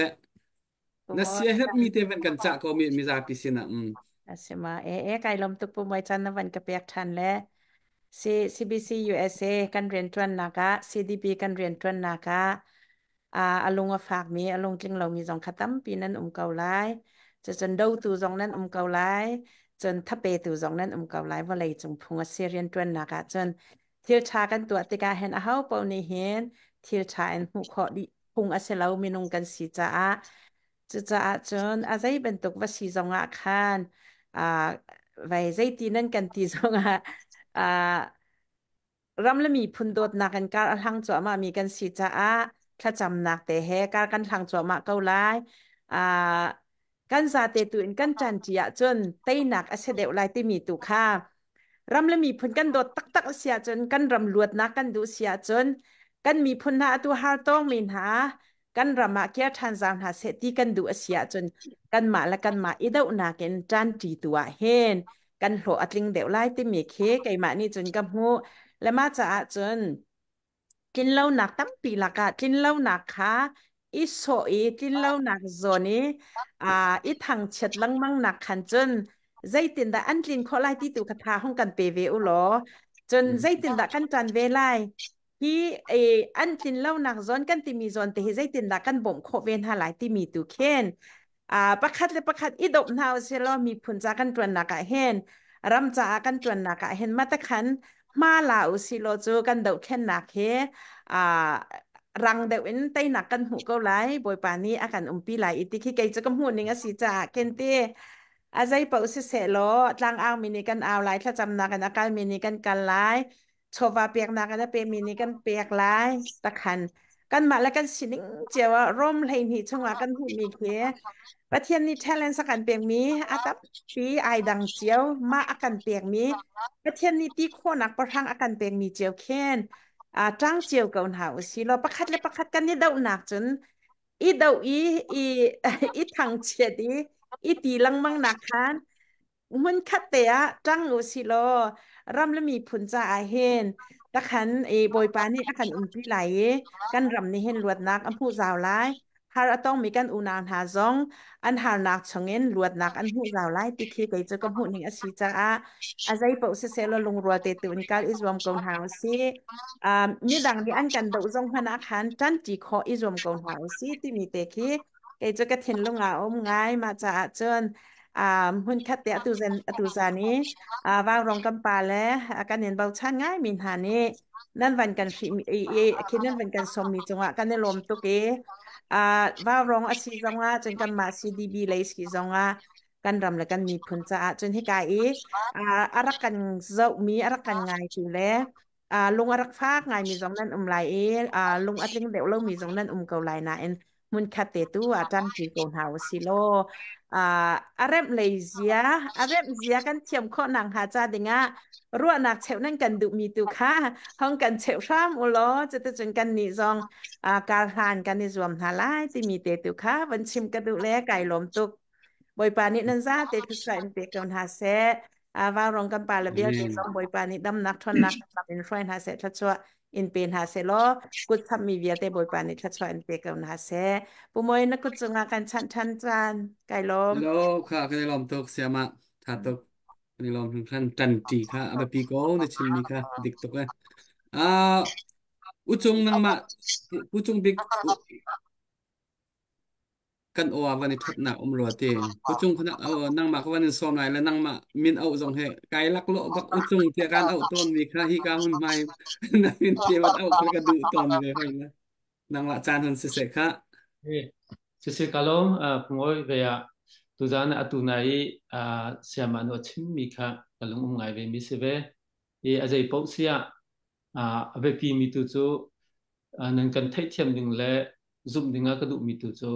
Tumo Nasihat mi tevan kan cak ko mi mi zapi sina um asima e e kai lom tuk pu mai chan na van ka pek than le C CBC U S A กันเรียนตวนนากะ C D P กันเรียนตวนนากะอ่าอลุงว่าฝากมีอลุงจึงเรามีสองขตั้มปีนั้นอุ้มเก่าหลายจะจนดูตูสองนั้นอุ้มเก่าหลายจนถ้าเปตูสองนั้นอุ้มเก่าหลายว่าเลยจงพงว่าเสียเรียนตวนนากะจนเที่ยวชากันตัวติกาเห็นอาเฮาเปานี่เห็นเที่ยวชาอันหูขอดิพุงอาเซลามีนงกันสีจ้าจะจะจนอาศัยเป็นตุกว่าสีสองอาคารอ่าไว้ใจตีนั่นกันตีสองอาอ่ารำละมีพุนโดดนักกันการทางจัวมามีกันสีจ้าถ้าจำหนักแต่แฮการกันทางจัวมาเกาไลอ่ากันซาเตตุนกันจันจียจนเต้หนักอาเสเดวไลที่มีตุค่ารำละมีพุนกันโดดตักตักเสียจนกันรำลวดนักกันดูเสียจนกันมีพุนหาตัวฮาต้องมีหากันรำมาเกียทันจามหาเสตีกันดูเสียจนกันมาและกันมาอีเดวนักกันจันจีตัวเฮนกันโหอัดลิงเดวไลที่มีเคไก่มานี่จนกับหูและมาจากจนกินเหล้าหนักตั้งปีละกะกินเหล้าหนักค่ะอีโซอีกินเหล้าหนักโซนี้อ่าอีทางเช็ดลังมั่งหนักขันจนใจตินดาอันกินข้อไล่ที่ตุกทาห้องกันเปเวอุหรอจนใจตินดากันจันเวไลที่เออันกินเหล้าหนักโซนกันที่มีโซนแต่ใจตินดากันบ่มโคเวนหาหลายที่มีตุเคนอ่าประคัดเลยประคัดอีดบนาวเซลมีผลจากกันตัวหนักเห็นรำจากกันตัวหนักเห็นมาตะขันมาลาวสิโลจูกันเดาแค่หนักเฮอ่ารังเดวินไตหนักกันหูเกาไหลบอยปานี้อาการอุมปีไหลอิติคิไกจะกำหูนิงอสิจ่าเกนเตอาใจเป่าเสเสโลตางอ้าวมินิกันอ้าวไหลถ้าจำนักกันอาการมินิกันกันไหลโชวาเปียกนักกันเปมินิกันเปียกไหลตะขันกันมาแล้วกันสินิงเจียวร่มเลยนี่ชงว่ากันหูมีเคประเทศนี้แทเลนสักกันเปียงมีอาตับปีไอดังเจียวมาอากันเปียงมีประเทศนี้ตีโคนักประทังอากันเปียงมีเจียวเค้นอ่าจ้างเจียวเก่าหนาวสิเราประคัดและประคัดกันนี่เดาหนักจนอีเดาอีอีอีทางเฉียดีอีตีลังมังหนักคันมันคัดเตะจ้างอุสิโลรำและมีผลจ่าอาเฮนตะขันเอบอยปานี่อากันอุ่นปีไหลกันรำนี่เห็นลวดนักอันผู้สาวร้ายหาต้องมีกันอุนานหาจงอันหานักชงเงินลวดนักอันผู้สาวร้ายติคีไปเจอกับผู้หนึ่งอาชีจ้าอาใจเป่าเสเละลงรัวเตตุนกาลอิสวมกงหาวซีอ่ามีดังที่อันกันดาวจงพนักขันจันจีขออิสวมกงหาวซีที่มีเตคีไปเจอกับเทนลงอาอมง่ายมาจากเจินอ่าหุ่นคัดเตะตุเซนตุซานี้อ่าว่ารองกำปาและอาการเห็นเบาชันง่ายมินหานี้นั่นวันกันฟิเอเอคิดนั่นวันกันสมมีจังหวะกันในลมตุกเออ่าว่ารองอาศิจังหวะจนกันมาซีดีบีเลยสิจังหวะกันรำและกันมีผลจะจนให้กายเออ่าอารักกันเจ้ามีอารักกันง่ายถึงแล้วอ่าลงอารักฟากง่ายมีจงนั้นอุ้มไหลเออ่าลงอัดเลี้ยงเดี๋ยวเริ่มมีจงนั้นอุ้มเกาไหลนะเอ็นมุนคัดเตตัวอาจารย์จีโกนหาวสิโล อ่าอาเรมเลยเสียอาเรมเสียกันเทียมข้อหนังหาจาดิงะรั่วหนักเฉวนั่นกันดุมีตุค่ะห้องกันเฉวซ้ำอุโลจะจะจนกันนิจงอ่าการทานกันในรวมหาไล่ที่มีเตตุค่ะวันชิมกระดูแลไก่ลมตุกบอยปานินันซาเตตุสายเปกันหาเซอ่าว่ารองกันปาละเบียเตจงบอยปานิดำนักทนนักทำเป็นฟรนหาเซทัชวะอินเป็นหาเซโลกุดทำมีเวียเตบอยปานิทัชวะอินเปกันหาเซปุโมยนักกุศลกันชันชันจานไก่ลม Hello ค่ะกันลอมตกเสียมาถ้าตกกันลอมทุกท่านจันจีค่ะอาบีโก้ในชิมนี้ค่ะดิกตกเลยอ่าอุจงนังมาอุจงบิ๊กกันโอวันนี้ทดหนักอมรัวเตงอุจงขณะเอานั่งมาวันนี้ซ้อมไหนแล้วนั่งมามินเอาจงให้ไกลลักโลบักอุจงเทียการเอาต้นมีค่ะฮิกาหุ่นไม่นั่งมินเทียวัดเอากระดูต้นเลยค่ะนั่งละจานหันเสกค่ะ Sisi kalom pungoi gaya tuzan atunai siaman o chimika kalung umngai ve misebe e azai popsia abe pi mitu chu nan kan thai thiam ding le zum dinga ka du mitu chu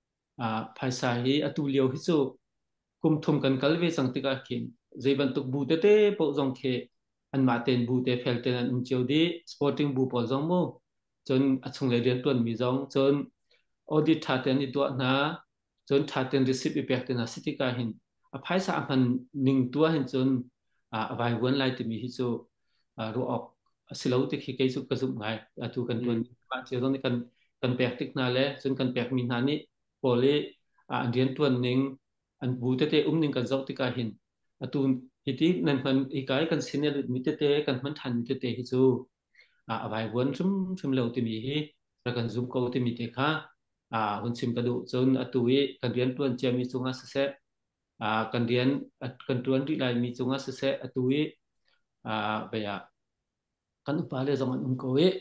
phaisa hi atulio hi chu kum thum kan kalve sangtika khin zeiban tuk bu te te po jong khe an ma ten bu te fel ten an um chodi sporting bu po jong mo chon achung le rian tuan mi jong chon audit thaten i tua na chon thaten receive impact na sitika hin a phaisa aman ning tua hin chon a vai won lai ti mi hi chu ro ok silo ti khi ke chu ka zum ngai atu kan tuan ba che don kan kan pek tik na le chon kan pek min na ni pole a rian tuan ning an bu te te um ning kan zok ti ka hin atu hiti nan man i kai kan senior mi te te kan man than mi te te hi chu a vai won chum chum lo ti mi hi ra kan zum ko ti mi te kha à hun sim kadu chon atui kan rian tuan che mi chunga se se à kan rian kan tuan ri lai mi chunga se se atui à beya kan pa le zaman um ko e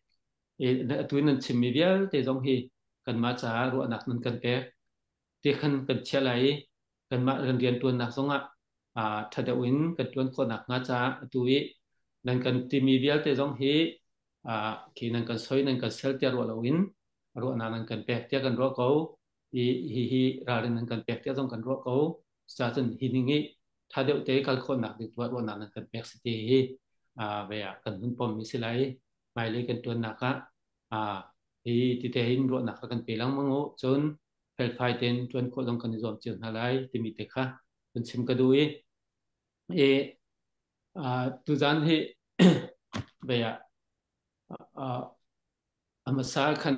e atui nan chim mi vial te jong hi kan ma cha ro anak nan kan pe te khan kan che lai kan ma kan rian tuan nak songa à thada win kan tuan ko nak nga cha atui nan kan ti mi vial te jong hi à ki nan kan soi nan kan sel te ro lo win ro nan kan pek tia kan ro ko i hi hi ra ren kan pek tia jong kan ro ko sa chen hi ni ngi tha deu te kal khon nak dik ro nan kan pek si ti hi a ve a kan hun pom mi silai mai le kan tuan naka a hi ti te hin ro nak kan pe lang mango chon fel phai ten tuan ko long kan zom chen halai ti mi te kha kan sim ka du e e a tu jan hi ve a a amasa khan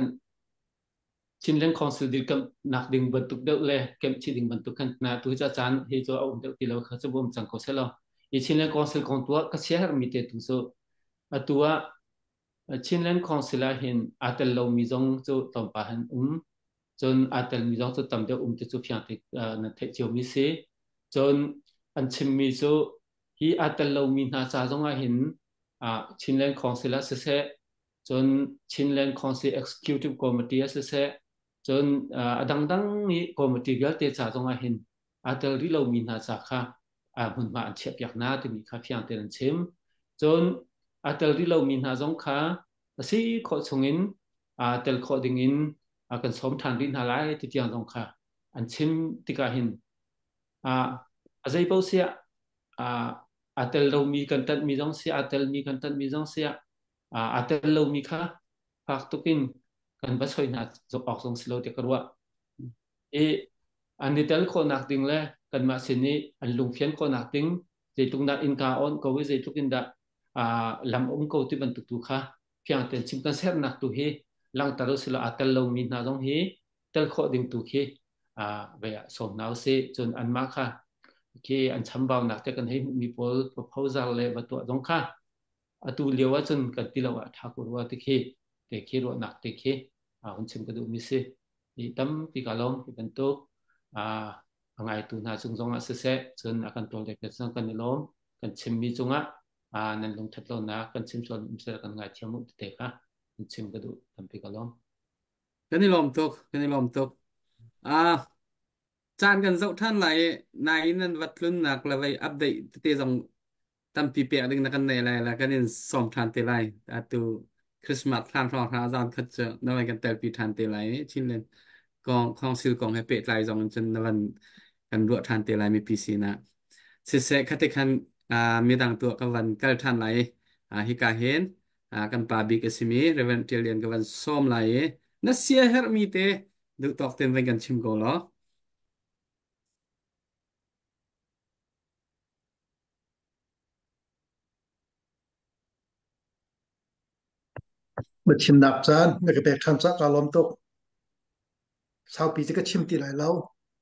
chin len council di kam nak ding bentuk deu le kem chi ding bentuk kan na tu cha chan he jo om deu ti lo kha chu bom chang ko se lo i chin len council kon tua ka share mi te tu so atua chin len council a hin atel lo mi jong chu tom pa han um chon atel mi jong chu tam deu um te chu phiang te na the chiu mi se chon an chim mi chu hi atel lo mi na cha jong a hin a chin len council a se se chon chin len council executive committee a se se chon adang dang ni committee gal te cha jong a hin atel ri lo min ha cha kha a hun ma an chep yak na te mi kha phiang te an chem chon atel ri lo min ha jong kha si kho chungin a อ่าเตลโคดิงอินอ่ากันสมทานรินหาไลที่เจียงตรงค่ะอันชิมติกาหินอ่าอาศัยเปาเสียอ่าอาเตลเรามีกันตัดมีจงเสียอาเตลมีกันตัดมีจงเสียอ่าอาเตลเรามีค่ะฝากตุกินกันบัสอยนัดจบออกทรงสโลเตกรัวเออันนี้เตลโคนักดิงเลยกันมาสินี้อันลุงเฟียนโคนักดิงใจตุงนัดอินกาออนก็วิใจตุกินดาอ่าลำองค์ก็ที่บรรทุกตุค่ะเพียงแต่ชิมกันเสียนักตุเฮลังตารุสิลาอาเตลเรามีนาจงเฮเตลโคดิงตุเฮอ่าเวียสมนาวเซจนอันมาค่ะที่อันชั้นบ่าวนักแต่กันให้มีโพล proposal เลยว่าตัวตรงค่ะอตูเลียวว่าจนกันที่เราทักว่าที่เคแต่เครวนักแต่เคอ่าคนชิมก็ดูมิเซอีตั้มปีกาลมปีเป็นตุกอ่าไงตัวน่าจงจงอ่ะเสเสจนอาการตัวเด็กเป็นสังกันนิลมกันชิมมีจงอ่ะอ่านั่นลงทัดลงนะกันชิมส่วนมิเซกันไงเทียมุตเตะค่ะคนชิมก็ดูตั้มปีกาลมกันนี่ลมตกกันนี่ลมตกอ่าจานกันเจ้าท่านไหลนายนั่นวัดลุ่นนักละไว้อัปเดตเตจงตามปีเปียดึงนักกันในไรแล้วก็นี่สอมทานเตไลอะตูคริสต์มาสทานทองทานจานคัดเจอนวัยกันแต่ปีทานเตไลชินเลนกองกองซิลกองให้เปตไลจงจนนวันกันรัวทานเตไลมีปีซีนะเสเสคัตคันอ่ามีดังตัวกันวันกัลทานไหลอ่าฮิกาเฮนอ่ากันปาบิกสิมีเรเวนเทเลียนกันวันส้มไหลนัสเซียเฮอร์มีเตดูตอกเต็มเป็นกันชิมโกลอบัดชิมนับจานไม่ก็แบกทันสักกาลมตกชาวปีจะก็ชิมตีไหลแล้ว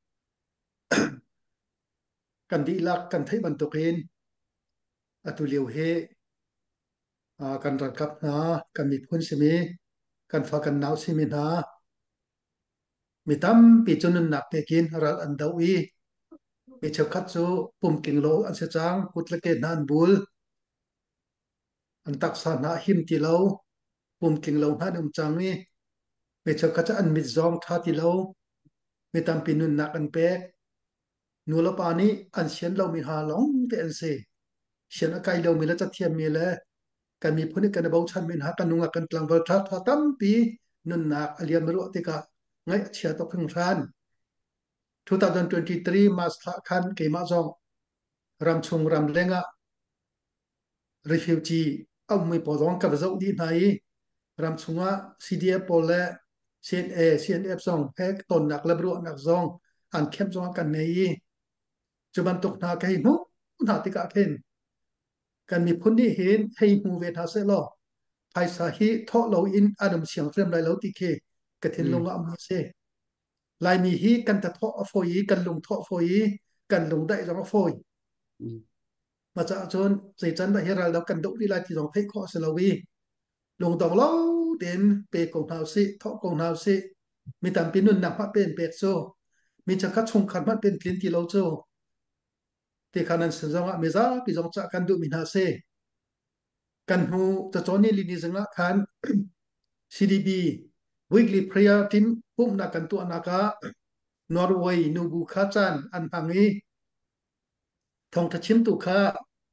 กันดีลักกันไทยบันตกเองอตุเลียวเฮอ่ากันรัดกับนากันมีพ้นสิมีกันฝากกันหนาวสิมีนามีตั้มปีจนนหนักเปกินรัดอันดาวีมีเชาคัดซูปุ่มกิ่งโลอันเสจางพุทธเกตนานบุลอันตักษานาหิมตีเลาปุ่มกิ่งโลนันอุมจังนี่มีเชาคัดอันมิดซองท่าตีเลามีตั้มปีนุนหนักอันเปกนูลปานีอันเชียนเรามีหาหลงเตอันเซเชียนอากายเรามีละจัดเทียมมีแล้วกันมีผู้นี้กันเบาชันมีหากันนุงกันกลางประทัดตั้มปีนุนหนักอเลียมรู้ติกาไงเชียตกขึ้นรันยี่สิบยี่สิบสามมาสทคันเกมาจองรำชงรำเลงะ refugee เอาไม่พอร้องกับเจ้าดีไหนรำชงะ ซี ดี เอฟ โปลและ ซี เอ็น เอ ซี เอ็น เอฟ ซองแพ็กตนหนักและบรัวหนักซองอันเข้มซองกันในจุบันตกนาใครหูนาติกาเข็นกันมีพ้นที่เห็นให้หูเวทาเซลอภายสาหิทอเราอินอารมณ์เสียงเฟรมไรเราติเคกระเทนลงอ่ะมือเซลายมีฮีกันแต่ทอฟอยกันลงทอฟอยกันลงได้จังฟอยมาจากจนใส่จันได้เฮรัลแล้วกันดุลีลายที่สองเทคข้อเซลวีลงตองเล่าเด่นเปกงเท้าสิทอกงเท้าสิมีตามปีนุ่นนักพระเป็นเป็ดโซมีจักรชงขันมันเป็นกลิ่นที่เราโซที่ขานันสงฆ์เมซ่าปีจงจักกันดูมินาเซกันหูจะจอนี่ลินิสงะคัน ซี ดี บี weekly prayer team ปุ่มนักกันตัวนักะนอร์เวย์นูบูคาจันอันพังนี้ทองทัชิมตุคา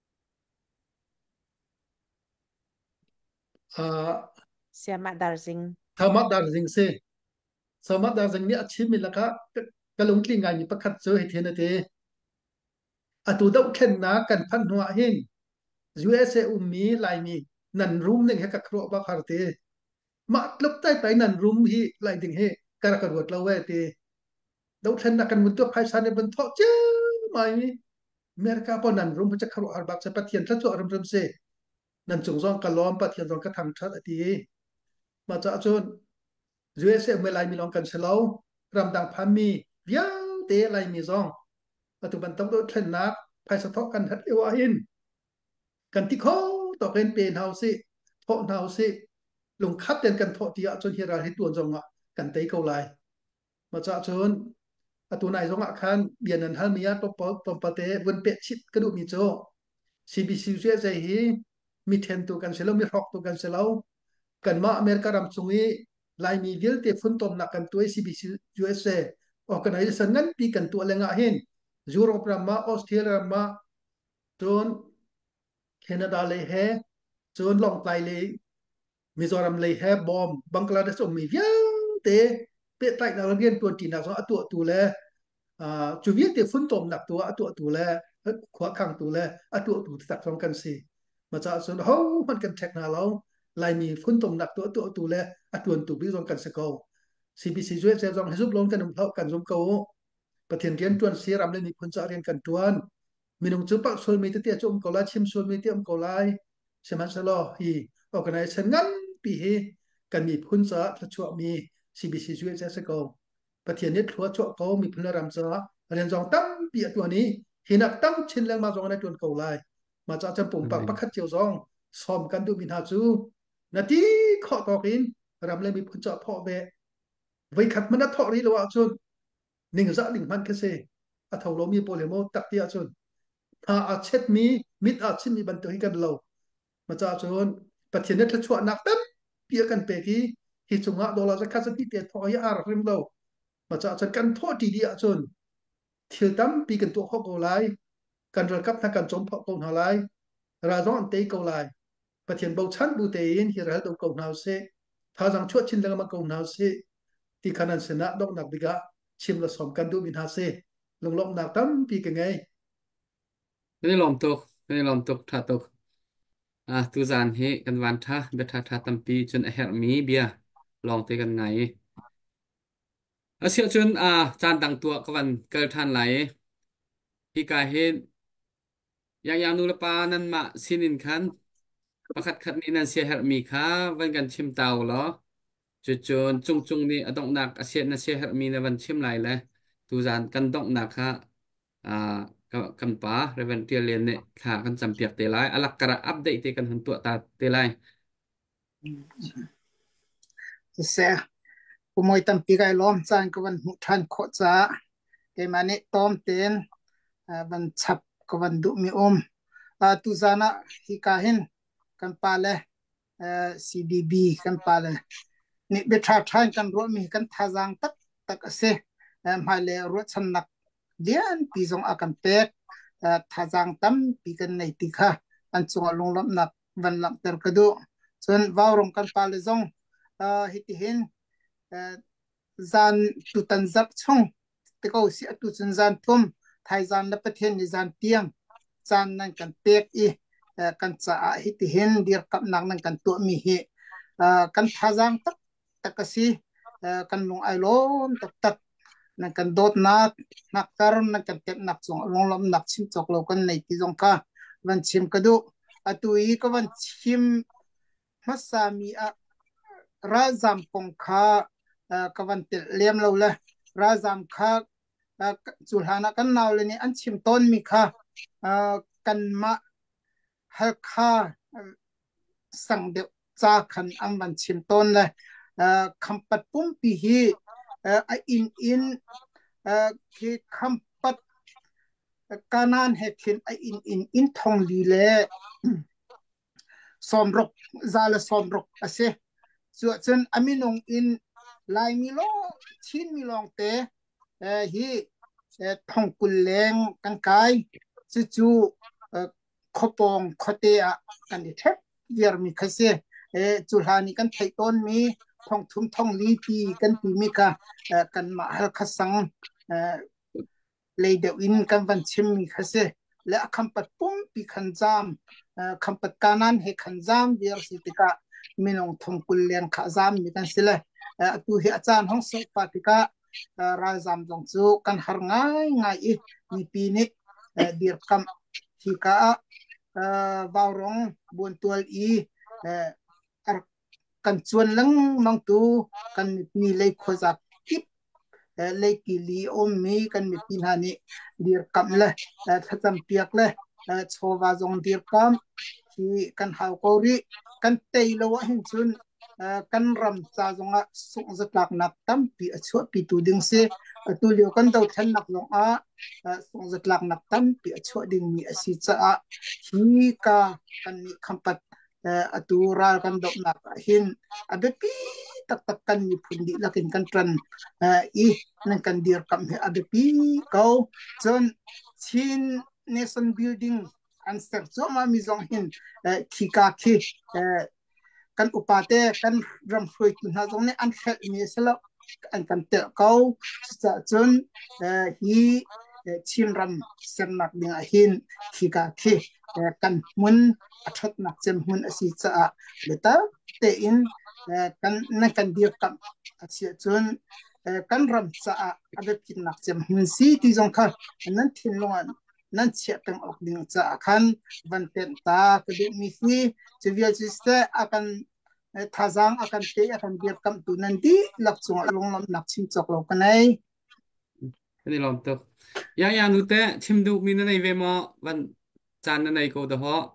อ่า Selamat Darzing ธรรมะดาร์จิงเซสมัติดาร์จิงนี่อาชีพมิลละคะกะลงกลิ่งงานมีประคัตเจอให้เทนเตอตูดาวเข็นนากันพันหัวหิน ยู เอส เอ อุมมีลายมีนันรุมหนึ่งให้กับครัวบักฮาร์เตมาลุกใต้ไปนันรุมฮีลายดึงให้กระกระวดเราเวทีดาวเข็นนักกันมุนตัวไพศาลในบรรทอเจ้าไม่เมื่อกี้พอนันรุมจะครัวอาร์บักจะปะเทียนทัศน์อารมณ์รำเซนันจงจองกะล้อมปะเทียนจงกระทำชัดอดีมาจากจน ยู เอส เอ เมื่อไรมีลองกันเสลารำดังพันมีเดียวเตะไรมีซองปัจจุบันต้องโดนเทรนนักภายสะทอกกันทัดเอวาหินกันที่เขาต่อเป็นเป็นเฮาสิเพาะเฮาสิลงคัดเดินกันเพาะที่จนเฮราให้ตัวจงอ่ะกันเตะเขาไล่มาจากชนอตุนายจงอ่ะคันเบียนนันทันมียาตัวปอตัวปะเตะวันเป็ดชิดกระดูกมีโจ ซี บี ซี ยู เอส เอ ฮีมีเทนตัวกันเสลามีฮอกตัวกันเสลากันมาอเมริการำซุงอีลายมีวิลเตฟุนตอมนักกันตัว ซี บี ซี ยู เอส เอ organization นั้นปีกันตัวเลงอ่ะเห็นยุโรปรามาออสเตรเลียมาจนแคนาดาเลยแฮจนลองไตเลยมิโซรัมเลยแฮบบอมบังกลาเทศอมมีเวียเตเปะไตนักเรียนตัวจีนนักสองตัวตัวแลอ่าจูเวียเตฟุนตมหนักตัวตัวตัวแลขวาข้างตัวแลตัวตัวตักสองกันสิมาจากส่วนเขามันกันเทคนาเราลายมีฟุนตมหนักตัวตัวตัวแลตัวตัวบิสองกันสกอซีบีซีช่วยเซจองให้ซุบลงกันเขากันสมเขาประเทศเรียนจวนเสียรำเลยมีคนจะเรียนกันจวนมีนุ่งจุปักส่วนมีเตี้ยจมกอลาชิมส่วนมีเตี้ยมกอลายใช่ไหมสโลฮี organization งั้นปีฮีกันมีพุ่นจะพระชั่วมี ซี บี ซี ช่วยเซสกอประเทศนี้ทัวชั่วเขามีพุ่นรำจะเรียนจองตั้งปีตัวนี้หินักตั้งชินแรงมาจองในจวนเกาไลมาจากจำปุ่มปักปักขัดเจียวจองซ้อมกันดูมินหาจูนาทีข้อต่อกินรำเลยมีพุ่นจะพ่อเบะไว้ขัดมันนัดทอรีหรือว่าจนหนึ่งจะหนึ่งพันแค่เซ่อัฐาวลมีโปเลโมตักเตียจนถ้าอาเช็ดมีมิดอาชินมีบรรทุกให้กันเรามาจากจนประเทศนี้ถ้าชั่วนักตั้งเปียกันเปกี้ฮิจุงะดอลลาร์จะคัสที่เตียทอยอาร์ริมเรามาจากจนกันโทษดีดีจนเที่ยวตั้มปีกันตัวข้อโกไลกันระกับนักการจมพอโกนาไลราจอนเตยโกไลประเทศเบาชันบูเตยินที่เราต้องโกนาเซถ้าจังชั่วชินแล้วมาโกนาเซที่ขนาดเสนาดอกนักบิกะชิมละสมกันดูมินหาเซลงลงนักตั้มปีกันไงนี่ลมตกนี่ลมตกท่าตกอ่าตุจานเฮกันวันท่าเบท่าท่าตัมปีจนเฮรมีเบียลองเตกันไงอาเสียจนอ่าจานต่างตัวกวันเกิดทันไหลพี่กายเฮยังยังนูละปานันมาสินินคันประคัดคัดนี้นันเสียเฮรมีค่ะวันกันชิมเตาเหรอจุดจนจุงจุงนี่อดองหนักอาเซียนนันเสียเฮรมีในวันชิมไหลเลยตุจานกันดองหนักค่ะอ่ากันป่าเรเวนเทียเลียนเนี่ยค่ะกันจำเปียกเตลัยอลักกระอัปเดตกันหันตัวตาเตลัยเสียผู้มวยตั้มปีกายล้อมจานก็วันหุทันโคจ้าเกมันนี่ต้อมเต็นวันฉับก็วันดุมีอมตุจานะฮิกาหินกันปาเลซี ดี บี กันปาเลนี่เบทราทานกันรวมมีกันทาจังตักตักเสหมายเลรถสนักเดียนปีจงอากันเป็ดทาจังตั้มปีกันในติค่ะอันจงลงลำนักวันหลังเตอร์กระดูส่วนวาวรงกันปาเลจงฮิติหินจานตุตันจักช่องที่เขาเสียตุตันจานทุ่มไทยจานและประเทศในจานเตียงจานนั้นกันเป็ดอีกันจะฮิติหินเดียร์กับนักนั้นกันตัวมีเหกันทาจังตักตักสิกันลงไอโลนตักตักนั่นกันโดดนักนักการนั่นกันเก็บนักส่งลงลำนักชิมจกเรากันในที่ตรงค่ะวันชิมกระดูอตุยก็วันชิมมัสสามีอะราจามปงคากวันเตเลียมเราเลยราจามคาจุลานะกันนาวเลยนี่อันชิมต้นมีค่ะกันมาฮัลคาสั่งเดียวจากขันอันวันชิมต้นเลยคำปัดปุ่มปีฮีไออินอินคือคำปัดการนั้นเหตุเห็นไออินอินอินทองลีเล่สอมรกซาเลสอมรกอาเซส่วนเช่นอามินงอินลายมิโลชินมิลองเตเอ่อฮีเอ่อทองกุลเลงกันกายจู่จู่เอ่อขปองขเตะกันดิเทเวียร์มีคาเซเอ่อจุลานี่กันไทยต้นมีทองทุ่มทองลีปีกันปีมิกาเอ่อกันมาฮัลคัสังเอ่อเลยเดวินกันวันชิมมีคาเซและคำปัดปุ่มปีขันจามคำปัดการนั้นให้ขันจามเดียร์สิติกามินงทงกุลเลียนข้าจามมีกันสิเลยตัวเหตุอาจารย์ห้องสุปฏิการาจามจงจูกันหาง่ายง่ายมีปีนี้เดียร์คำที่กาบาวรงบนตัวอีกันชวนลังมังตูกันมีเลยขจักทิปเลยกิลีอมมีกันมีปีนานี้เดียร์คำเลยถ้าจำเปียกเลยโชว์ว่าจงเดียร์คำที่กันหาวกอริกันเตยละวะหินชุนกันรำจาจงอ่ะส่งจักหลักนักตั้มปีชั่วปีตูดึงเสตัวเลียวกันดาวทันนักลงอ่ะส่งจักหลักนักตั้มปีชั่วดึงมีอาศิษะฮีกากันมีคำปัดตัวรากันดอกนักหินอาเบปีตักตักกันมีพุนดีลักินกันตรันอีนั่นกันเดียร์คำอาเบปีเขาจนชินNation Building อันเสร็จจอมามีจงหินขีกาขี kan upate kan ram hrui tu na zong ne an khel mi selo an kan te ko cha chun hi chim ram sem nak ding a hin khi ka khi kan mun athat nak chem mun asi cha leta te in kan na kan dia kam asia chun kan ram cha abe kin nak chem mun si ti zong kha nan thin longan nan chia peng ok ding cha khan van ten ta ka du mi si civil sister akan thazang akan te akan dia kam tu nan di lak chung long lam nak chim chok lo kanai cái lòng tục ya ya nu te chim du mi này về mà vẫn chan này câu đó họ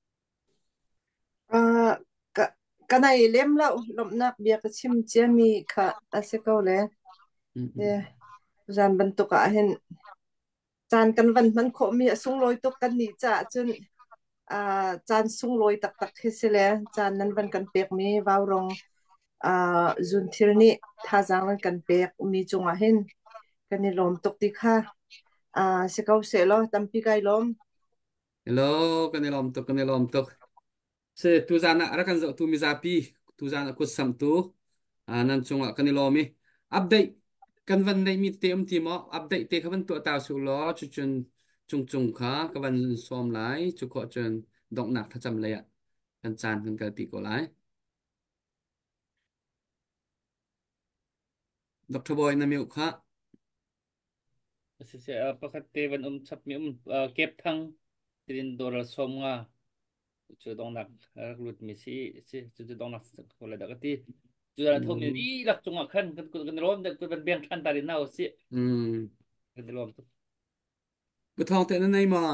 à cái cái này lem lâu lom nak bia cái chim chia mi kha ase câu le yeah ran ban to ka hen chan kan van man kho mi sung loi to kan ni cha chun à chan sung loi tak tak he se le chan nan van kan pek mi vaw rong à zun thir ni tha jang lan kan pek mi chunga hen kan ni lom tok ti kha à se câu se lo tampi kai lom hello cái này lòng tục cái này lòng tục se tu zana ara kan zau tu mi zapi tu zana ku sam tu à nan chunga kan ni lomi update kan van nei mi tem ti mo update te khavan tu ta su lo chu chun chung chung kha ka van som lai chu ko chun dong nak tha cham le ya kan chan kan ka ti ko lai doctor boy na mi kha se se pakat te van um chap mi um kep thang tin dor som nga chu dong nak lut mi si si chu dong nak ko la da ka ti chu la thom ni di lak chung khan kan kan rom de kan biang than ta rin na si um kan rom tu bu thong te na nei ma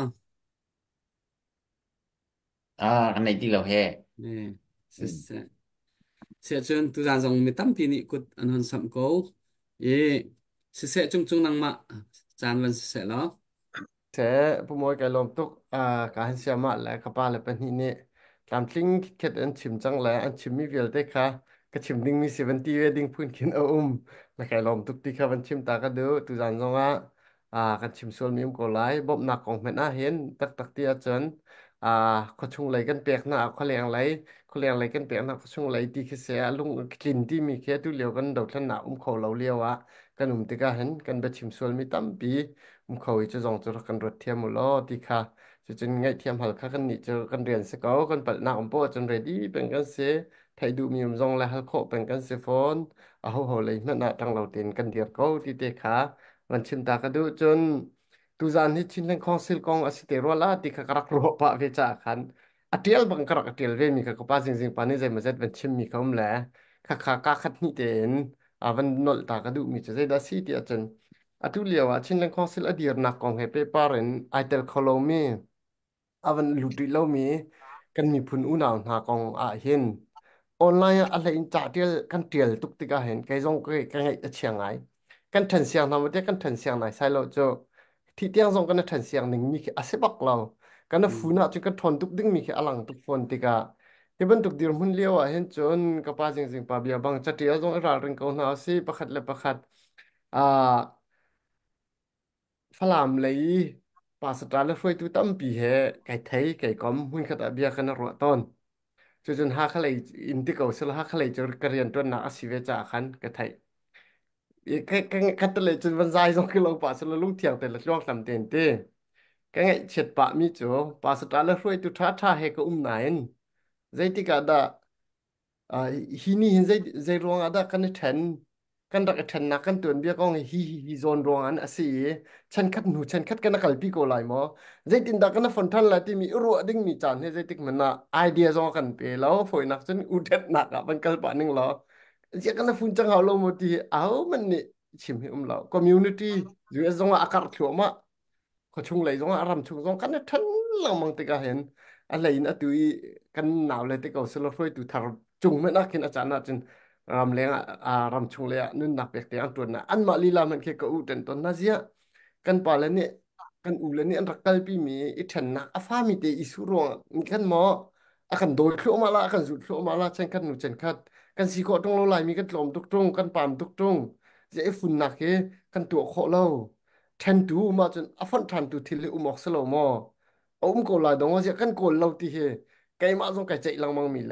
à cái này thì là hè nè se se se chun tu zan zong mi tam pi ni kut an hon sam ko ye se se chung chung nang ma chan van se lo thế bố môi cái lồng tục à cả hai xe mạ lại các ba lại bên hi nè làm chính kết anh chìm trăng lại anh chìm mi việc đấy cả cái chìm đinh mi seventy wedding phun kiến ở um là cái lồng tục tí các bạn chìm ta cái đứa từ dàn rong á à cái chìm xuân mi có lái bóp nạcของmình á hiến tắc tắc tia chân à có chung lấy cái bẹc na có lẹng lấy có lẹng lấy cái bẹc na có chung lấy tí cái xe lung kinh tí mi kia tu liều cái đầu thân nào um khẩu lâu liều á cái nụm tí cái hiến cái bẹc chìm xuân mi tắm bí um khẩuจะจงจะกันรถเทียมหมดล้อที่ค่ะจะจนไงเทียมหัลค่ะกันนี่จะกันเรียนสกอกันปัดหน้าอมโปจนเรดี้เป็นกันเสไทยดูมีมจงและฮัลโคเป็นกันเสฟอนเอาหัวเลยนั่นน่ะตั้งเราเต็นกันเดียบเขาที่เตะขาวันชิมตากระดูจนตูจานที่ชินเล่นคองซิลกองอสิเตรัวลาที่ขกรักรัวปะเวจาคันอเทียลบังกรักอเทียลเวมีขกป้าจริงๆปานนี้ใจมาเจ็ดวันชิมมีเขาแหละขกากาขัดนี่เต็นอาวันนอลตากระดูมีจะใจดาซีเดียจน atulia wa chin lang konsil adir nak kong he paper en aitel kholomi avan luti lo mi kan mi phun u naw na kong a hin online a le in cha tel kan tel tuk tika hen kai jong kai kai ngai a chiang ai kan than siang na ma te kan than siang nai sai lo cho thi tiang jong kan than siang ning mi ki ase bak lo kan fu na chu kan thon tuk ding mi ki alang tuk phone tika ke ban tuk dir mun leo a hen chon ka pa jing jing pa bia bang cha tia jong ra ring ko na si pakhat le pakhat a ฝรั่งเลยภาษาตราแล้วช่วยตัวตั้มปีเหไก่ไทยไก่ก้อมหุ่นขดาเบียกันรัวต้นจนจนหาขเลยอินทิเกาเสละหาขเลยจะกระเรียนตัวหนักสิเวจาขันกระไทยอีกแค่แค่คัดเลยจนวันใจสองกิโลป่าสละลุงเที่ยงแต่ละช่วงสามเต็นเต้แค่ไงเฉียดปะมีจูภาษาตราแล้วช่วยตัวท้าท่าเฮก็อุ้มไหนใจที่กาดา à hi ni hin zai zai rong ada kan then kan rak then na kan tuan bia kong hi hi hi zon rong an asi chan khat nu chan khat kan kal pi ko lai mo zai tin da kan fon than la ti mi ru ding mi chan he zai tik man na idea zong kan pe lo foi nak chen u det nak a ban kal pa ning lo zai kan fun chang haw lo mo ti au man ni chim hi um lo community ju zong akar thlo ma ko chung lai zong aram chung zong kan than lang mang te ka hen a lai na tu kan naw le te ko selo foi tu thar chung me na kin acha na chin ram leng a ram chung le nun nak pek te an tun na an ma li la man ke ko u ten ton na zia kan pa le ni kan u le ni an rakal pi mi i then na a fa mi te isu ro mi kan mo a kan doi khlo ma la kan zu khlo ma la chen kan nu chen khat kan si ko tong lo lai mi kan tlom tuk tung kan pam tuk tung je e fun na ke kan tu kho lo then tu ma chen a fon than tu thil le u mok selo mo om ko la dong je kan ko lo ti he kai ma zong kai chai lang mang mi le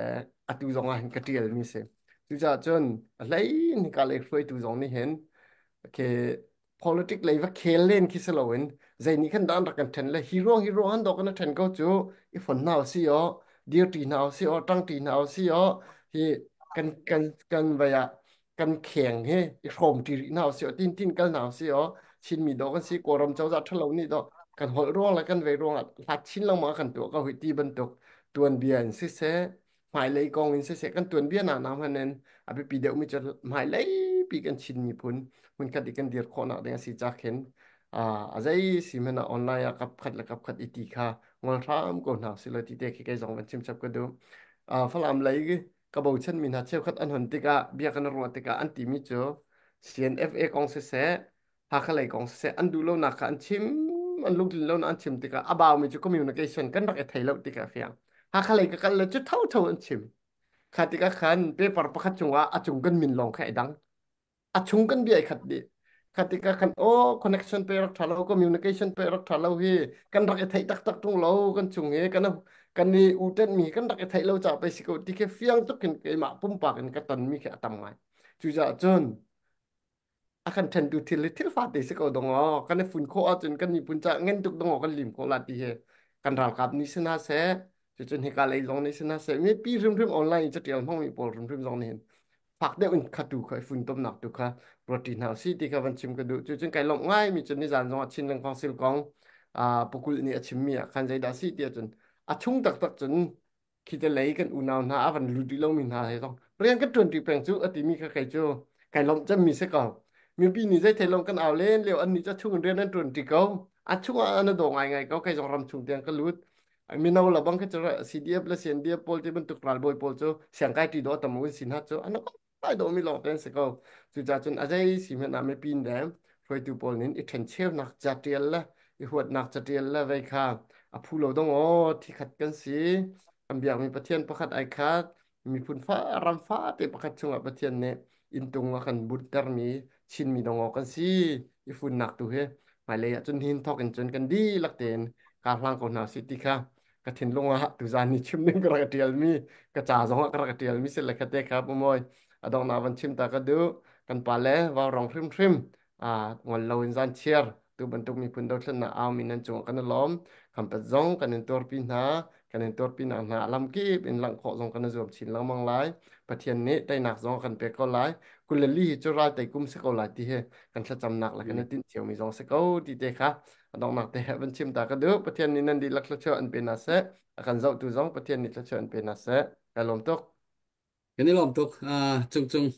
อะตูจงอ่ะเห็นกระเดียลมีเสจูจ่าจนอะไรนี่กาเลยช่วยตูจงนี่เห็นโอเค politics เลยว่าเคเล่นคิดสลาวินใจนี่ขันดานรักกันเทนเลยฮีโร่ฮีโร่ฮันดอกกันเทนก็จูอีฝนหนาวสิอ๋อเดียวตีหนาวสิอ๋อตั้งตีหนาวสิอ๋อที่กันกันกันไปอะกันแข่งเฮ้อีโคมตีหนาวสิอ๋อตินตินกันหนาวสิอ๋อชินมีดอกกันสิกอรำเจ้าจัดทะเลานี่ดอกกันหัวร่วงแล้วกันไปร่วงอ่ะลัดชิ้นลงมากันตัวก็หุยตีบรรทุกตัวนเบียนซิเซหมายเลยกองอินซิเซกันตัวนเบียนหนาน้ำฮันเนนอ่ะไปปีเดียวมีจะหมายเลยปีกันชินมีพุน มันกัดอีกันเดียร์คนอ่ะเดี๋ยวสิจักเห็นอ่าอาจจะสิมันออนไลน์กับขัดและกับขัดอีทีค่ะงอลรามก็หนาสิเลยที่เด็กแค่สองวันชิมชับก็ดูอ่าฝรั่งเลยก็บอกฉันมีนัดเชื่อขัดอันหันติกาเบียกันรัวติกาอันติมิจู ซี เอ็น เอฟ เอ กองเสเสหากอะไรกองเสเสอันดูโลนักอันชิมอันลูกดินโลนันชิมติกาอบาวมิจูคอมมิวนิเคชันกันรักไอ้ไทยโลติกาเฟียงหากอะไรก็กันเลยจุดเท่าเท่าอันชิมขาติกาขันเปปาร์ประคัดจงว่าอาจงกันมินลองแค่ดัง achungkan biai khat di ketika kan oh connection pe rak thalo communication pe rak thalo hi kan rak thai tak tak tung lo kan chung he kan kan ni uten mi kan rak thai lo cha pe siko ti ke fiang tuk kin ke ma pum pa kan ka tan mi ke atam ngai chu ja chon akan ten du til til fa de siko dong o kan fun ko a chun kan ni pun cha ngen tuk dong o kan lim ko la ti he kan ral kap ni sina se chu chun he ka lai long ni sina se mi pi rim rim online cha tiang hong mi pol rim rim zong niผักเดี๋ยวอุ่นขัดดูเคยฝุ่นต้มหนักดูค่ะโปรตีนหาซีที่เขาวันชิมกันดูจุดจึงไก่ลงง่ายมีจนนิจานจังหวัดชินเรื่องของสิลกองอ่าปกุลเนี่ยชิมมีอ่ะคันใจดาซีเดียวจนอ่ะชุ่งตักตักจนคิดจะเลยกันอุ่นเอาหน้าวันลุดีลงมีหน้าให้ต้องเรียนกันจนตีแปลงจูอติมีใครจูไก่ลงจะมีสักก่อนมีปีนี้ใจเทลงกันเอาเล่นเร็วอันนี้จะชุ่งเรียนนั้นจนตีเขาอ่ะชุ่งอันนั้นโด่งไงไงเขาใครจะรำชุ่งเตียงก็รู้มีนาละบังก็จะซีดีเอฟและเซียนดีเอฟโพลที่มันตุกราลบอยโพลจูเสียงใกล้ตีโดตะมุนสินฮัตจูอันนั้น ai đâu mi lọt đến sẽ câu chú cha chân ở đây xí mình làm mấy pin đấy rồi tụ bol nín ít thành chiêu nặc chặt tiền là ít huột nặc chặt tiền là vậyค่ะอ่ะผู้เราต้องอ๋อที่ขัดกันสิอันเบียมีประเทศประคัดไอคัดมีพุ่นฟ้ารำฟ้าเตประคัดช่วงประเทศเนี่ยอินตุงว่ากันบุตรมีชินมีดองออกกันสิอีฝุ่นหนักตัวเฮหมายเลยจนหินทอกกันจนกันดีลักเตนการพลังของนาสิติค่ะกระถินลงอ่ะตุจานี่ชิมนึงกระเทียมมีกระจ่าสองกระเทียมมีเสร็จแล้วครับเด็กครับมวย adong na van chim ta ka du kan pale wa rong phrim phrim a ngol lo in zan chier tu bentuk mi pun dot na aw min nan chung kan lom kam pa zong kan en tor pin ha kan en tor pin na lam ki in lang kho zong kan zob chin lang mang lai pathian ni tai nak zong kan pe ko lai kul li chu ra tai kum se ko lai ti he kan sa cham nak la kan tin chiao mi zong se ko ti te kha adong nak te van chim ta ka du pathian ni nan di lak la cho an pe na se akan zau tu zong pathian ni la cho an pe na se kalom tok cái này làm tục à chung chung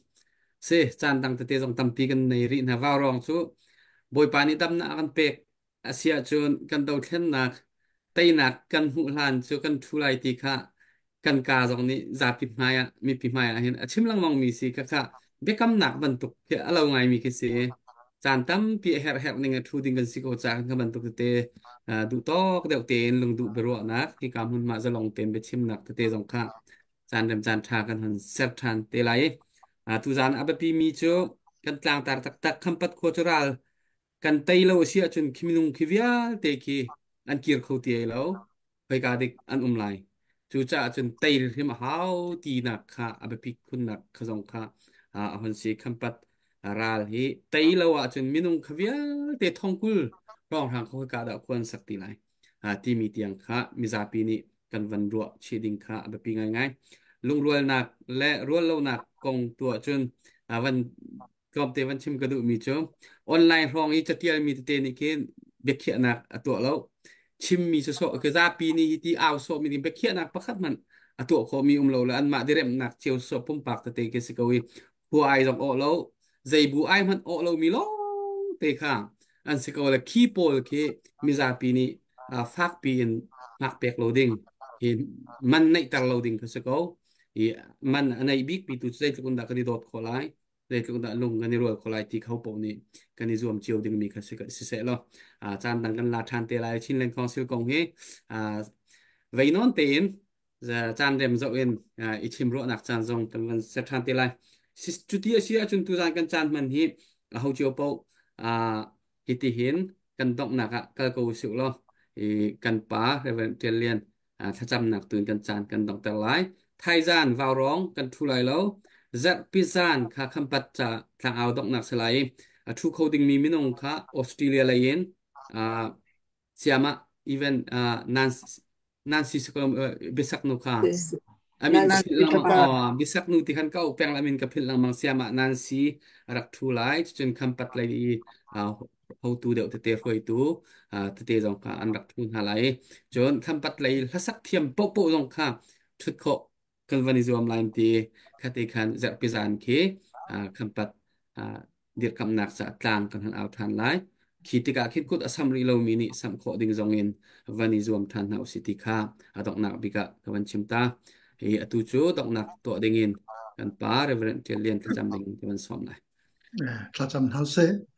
se chan tang te jong tam pi kan nei ri na vào rong chu boy pa ni dam na kan pek asia chun kan do thlen nak tei nak kan hu hlan chu kan thu lai ti kha kan ka jong ni za pi maya mi pi maya hin achim lang mong mi si kha kha be kam nak ban tuk phe alo ngai mi ki se chan tam pi her her ning thu ding kan si ko cha kan ban tuk te du to ka deu ten lung du bero nak ki kam hun ma za long ten be chim nak te jong kha chan dem chan tha kan hun sep than te lai à tu zan abapi mi chu kan tlang tar tak tak khampat cultural kan tailo sia chun khiminung khivial te ki an kir kho ti lo phai ka dik an um lai chu cha chun tai rim hau ti na kha abapi kun na khazong kha a hon si khampat ral hi tailo a chun minung khivial te thongkul rong rang kho ka da kwan sakti lai a ti mi tiang kha mi za pi ni kan van ro chi ding kha abapi ngai ngai lung rual nak le rual lo nak kong tua chun à văn công ty văn chim cái đủ mi chứ online rong ý chắc kia mi tên này kia biết hiện nak à tua lâu chim mi số số cái giá pi ni đi ao số mi đi biết hiện nak bắt khát mình à tua khó mi um lâu là ăn mà đi rem nak chiều số pum bạc tới cái sự coi hùa ai dòng ở lâu dây bu ai mình ở lâu mi lo tới khang anh sẽ coi là keyboard cái mi giá pi ni à phát pin mặc bẹc loading thì mình này tăng loading cái sự coi i man anai big pi tu sei kun da kani dot kholai le kun da lung kani ro kholai ti khau po ni kani zoom chiu ding mi kha se se se lo a chan dang kan la than te lai chin len kong sil kong he a vei non ten za chan dem zo in i chim ro nak chan zong kan van se than te lai sis chu ti sia chun tu zan kan chan man hi a ho chiu po a ki ti hin kan dong nak a kal ko su lo i kan pa reverend lian a tha cham nak tun kan chan kan dong ta lai ไทยจานวาวร้องกันทุไลแล้วจัดพิจานค่ะคำปัจจะทางเอาดอกหนักสไลทุกเขาดึงมีมินงค่ะออสเตรเลียเลยเย็นอ่าเสียมาอีเวนอ่านันนันซิสกลมเออเบสักนุค่ะ amin Nancy kapil lang Nancy oh Pitakar. bisak nu ti kan ka upeng amin kapil lang mang siya ma Nancy rak thu lai chun kampat lai di ah, how to deuh te te foi tu ah, te te jong ka an rak thu ha lai chun kampat lai hasak thiam po po jong ka thut kho kan vani zuam lain ti khate khan zar pizan ke ah, kampat ah, dir kam nak sa tlang kan han out han lai khitika khit kut asam ri lo mini sam kho ding zong in vani zuam than na usiti kha adok nak bika kawan chimta hi atu chu dok nak to dingin kan pa reverend lian ka jam ding kan som lai พระจำเฮาเซ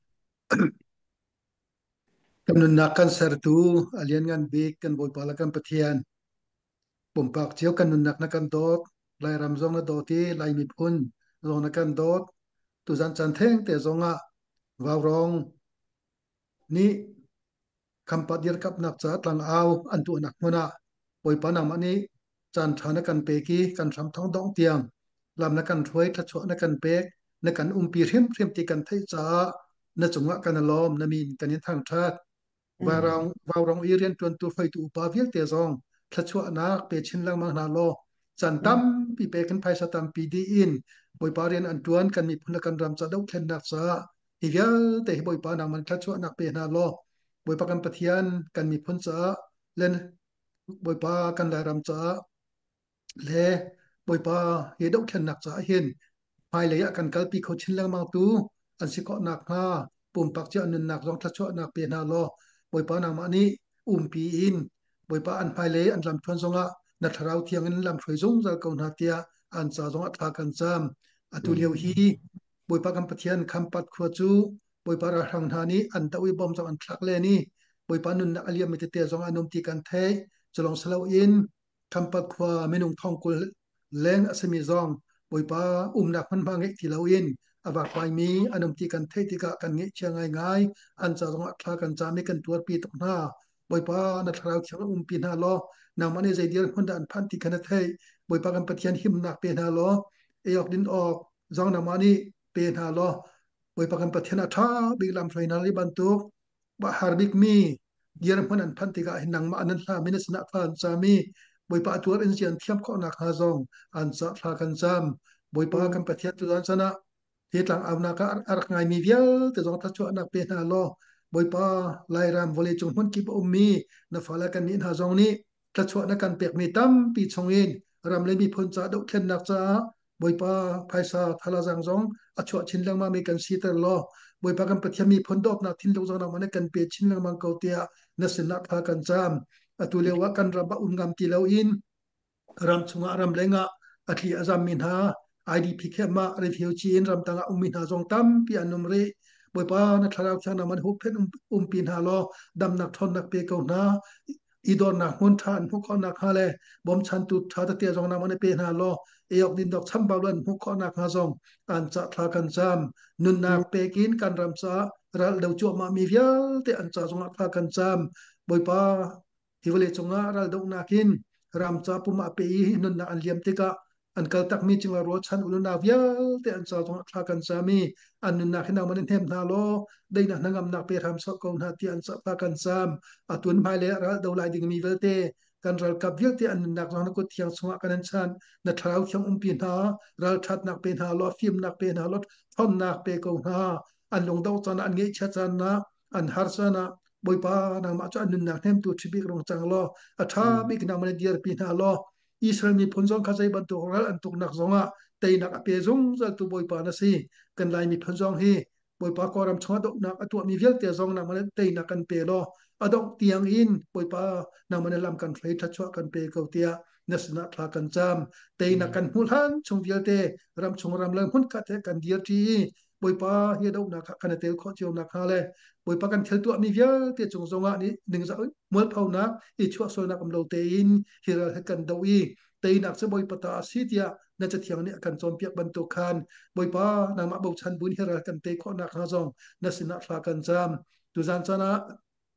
กำนันนักกันเสรตูอาเลียนงานเบกกันบอยปาลกันปะเทียนปุ่มปากเจียวกันนันนักนักกันโดดลายรำซองนะโดตีลายมีพุนซองนักกันโดดตุจันจันเทงแต่ซองอ่ะวาวรองนี่คำปัดเดียร์กับนักจัดหลังเอาอันตัวนักมนะบอยปานามันนี้จันทานักกันเปกีกันทำท้องดองเตียงลำนักกันถวยทัชวนักกันเปกนักกันอุ้มปีเรียมเรียมตีกันไทยจ้านจงวะกันลอมนมีนกันยันทางชาติ ว่าเราว่าเราอีเรียนจวนตัวไฟตัวปาเวียเตซองทัชวนักเปชินลังมังนาโลจันตัมปีเปกันไพสตัมปีดีอินบอยปาเรียนอันจวนกันมีพนักกันรำจัดเอาเข็นนักษาอีเวียแต่บอยปานังมันทัชวนักเปนาโลบอยปากันปะเทียนกันมีพ้นจ้าเล่นบอยปากันได้รำจ้าเล่บอยปาเฮดเอาเข็นนักษาเห็นภายระยะกันกัลปีเขาชินลังมังตูอันสิก็นักนาปุ่มปักเจ้านึนนักรองทัชวนักเปนาโล บอยปานางมานี้อุ้มปีอินบอยปาอันภายเลยอันลำทวนทรงะนัทราวเทียงอันลำถวยทรงจากกองนาเตียอันสาทรงอัฐากันจามอตุเลียวฮีบอยปากันปะเทียนคำปัดขวจูบอยปาราหังธานีอันตะวิบอมจากอันทลักเลนี่บอยปานุนนักเลียมิเตเตทรงอนุมตีกันเทจะลองสลาวอินคำปัดขวาเมนุงทองกุลแรงอสมิซองบอยปาอุ้มนักมันมาเงที่ลาวอินอาวากไปมีอนุมตีกันเทติกะกันเงเชียงง่ายง่ายอันจะต้องอัตรากันจามีกันตัวปีตกหน้าบอยปานัทราวเชียงอุ้มปีนาล้อนางมันในใจเดียร์คนดันพันติกันเทยบอยปากันปะเทียนหิมนักเปนาล้อเอออกดินออกจองนางมันนี่เปนาล้อบอยปากันปะเทียนอัฐาบิกลำไฟนาลิบันตุกบะฮาร์บิกมีเดียร์คนดันพันติกะหินนางมันนั้นลามินสนักฟันจามีบอยปาตัวอินเซียนเทียมข้อนักฮาซองอันจะทากันจามบอยปากันปะเทียนตุลันชนะ เหตุหลังเอานาคาอารักไงมีเวียแต่จงทัชวนักเป็นฮาโลบอยปาไลรามวอลเลจงหุ่นกิบอุมมีนฟาลกันนินหาจงนี้ทัชวนักกันเปียกมีตั้มปีชงอินรำเลยมีพลจ่าดอกเข็นนักจ่าบอยปาไพศาทาลาจังจงอชวชินลังมามีกันซีเตอร์โลบอยปากันปฏิมีพลดอกนักทินลงจงนักมันกันเปียชินลังมังเกาเตียนัสินักพากันจามอตุเลวกันรำบะอุนงามติเลวอินรำชงารำเลงะอัคลีอาจามมินหา ไอ ดี พี เข้มาเรฟิวจีนรำตังอุมินาจงตั้มปีอันนุมรีบอยปานักทาราวชานามันหุบเพนอุมปีนฮาโลดำนักทนนักเปกาวนาอีดอนนักมุนทานหุกขอนักฮาเลบอมชันตุชาตเตียจงนามันเปนฮาโลเอออกดินดอกชัมบาลันหุกขอนักฮาจงอันจะทากันจามนุนนักเปกินกันรำซารัลเดวจัวมามีเวียลเตอันจะจงทากันจามบอยปาฮิวเลจงอารัลดงนักินรำซาปุมาเปยนุนนักอันเลียมติกะอันกัลตักมีจิงว่ารัวชันอุลนาเวียลแต่อันจะต้องทากันสามีอันนุนนักให้นางมันเทมนาโลได้นักนางนักเปรามสกองนาที่อันจะทากันสามอัตุนภายเลระดาวไลดิ่งมีเวลเตกันรัลกับเวียลที่อันนุนนักนักก็เที่ยงสงกันนั้นชันนักทาราวเชียงอุ้มปีนารัลชัดนักเป็นฮาโลฟิมนักเป็นฮาโลท่อนนักเปกองนาอันลงดาวจันอันเงยชัดจันนะอันฮาร์ซนะบอยปานางมาจอันนุนนักเทมตัวชิบิกรงจังโลอัฐาบิกนางมันเดียร์ปีนาโลอิสราเอลมีพลจงข้าใจบรรทุกรัลอันตุกนักจงอ่ะแต่นักเปจงจะตัวบอยปานะสิกันไลมีพลจงฮีบอยปากอรำชงดอกนักตัวมีเวลเตจงนักมันแต่นักกันเปโลอดอกเตียงอินบอยปานักมันลำกันไฟทัชวกันเปเกาเตียนัสนาทากันจามแต่นักกันหุ่นหันชงเวลเตรำชงรำเลิงหุ่นกัดกันเดียร์ทีบอยปาเฮดอกนักกันเตลข้อเจียวนักฮาเลบอยปากันเทลตัวมีเวลเตจงจงอ่ะนี่หนึ่งจะมวยเผานักอีชัวโซนักกำลังเตอินฮิรัลกันดาวีแต่นักจะบอยปตาสิทยาน่าจะเที่ยงนี้กันจอมเปียกบรรทุกคันบอยป้านางมาบุชันบุญเฮรักันเตะข้อนักฮาจงนัสินักฟากันจามตุจันจนะ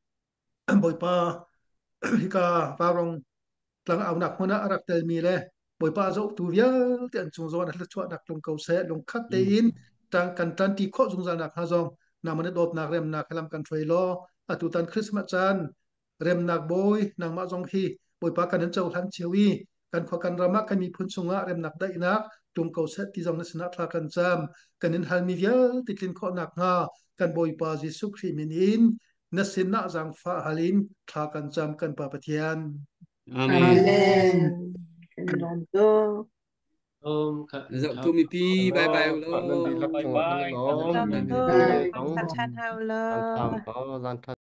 บอยป้าฮิกาฟารองกลางเอาหนักหัวหน้ารักเตมีเลย bồi pa dấu tu vía tiện chung zo đặt chọn đặt lồng cầu xe lồng khắc tê in trang cần tan ti khó chung ra nạc ha zong nằm ở đột nạc rem nạc làm cần thuê lo à tu tan Christmas chan rem nạc boy nang ma zong hi bồi pa cần đến châu thang chiếu y cần khó cần ramak cần mi phun sung ngã rem nạc đại nạc lồng cầu xe ti zong nasi nạc thla cần cham cần đến hal mi vía titlin khó nạc nga cần bồi pa Giêsu Christ min in nasi nạc giang pha halin thla cần cham cần pa pathian Amen. Amen. Kan rom to. Om ka Dạo ka tu mi pi bye bye Hello, bạn nên đi lắc lo. chung ở cái bye lom, bye nên đi Lo, đi con đóng sắp chan hao lo. lan tham đó, lan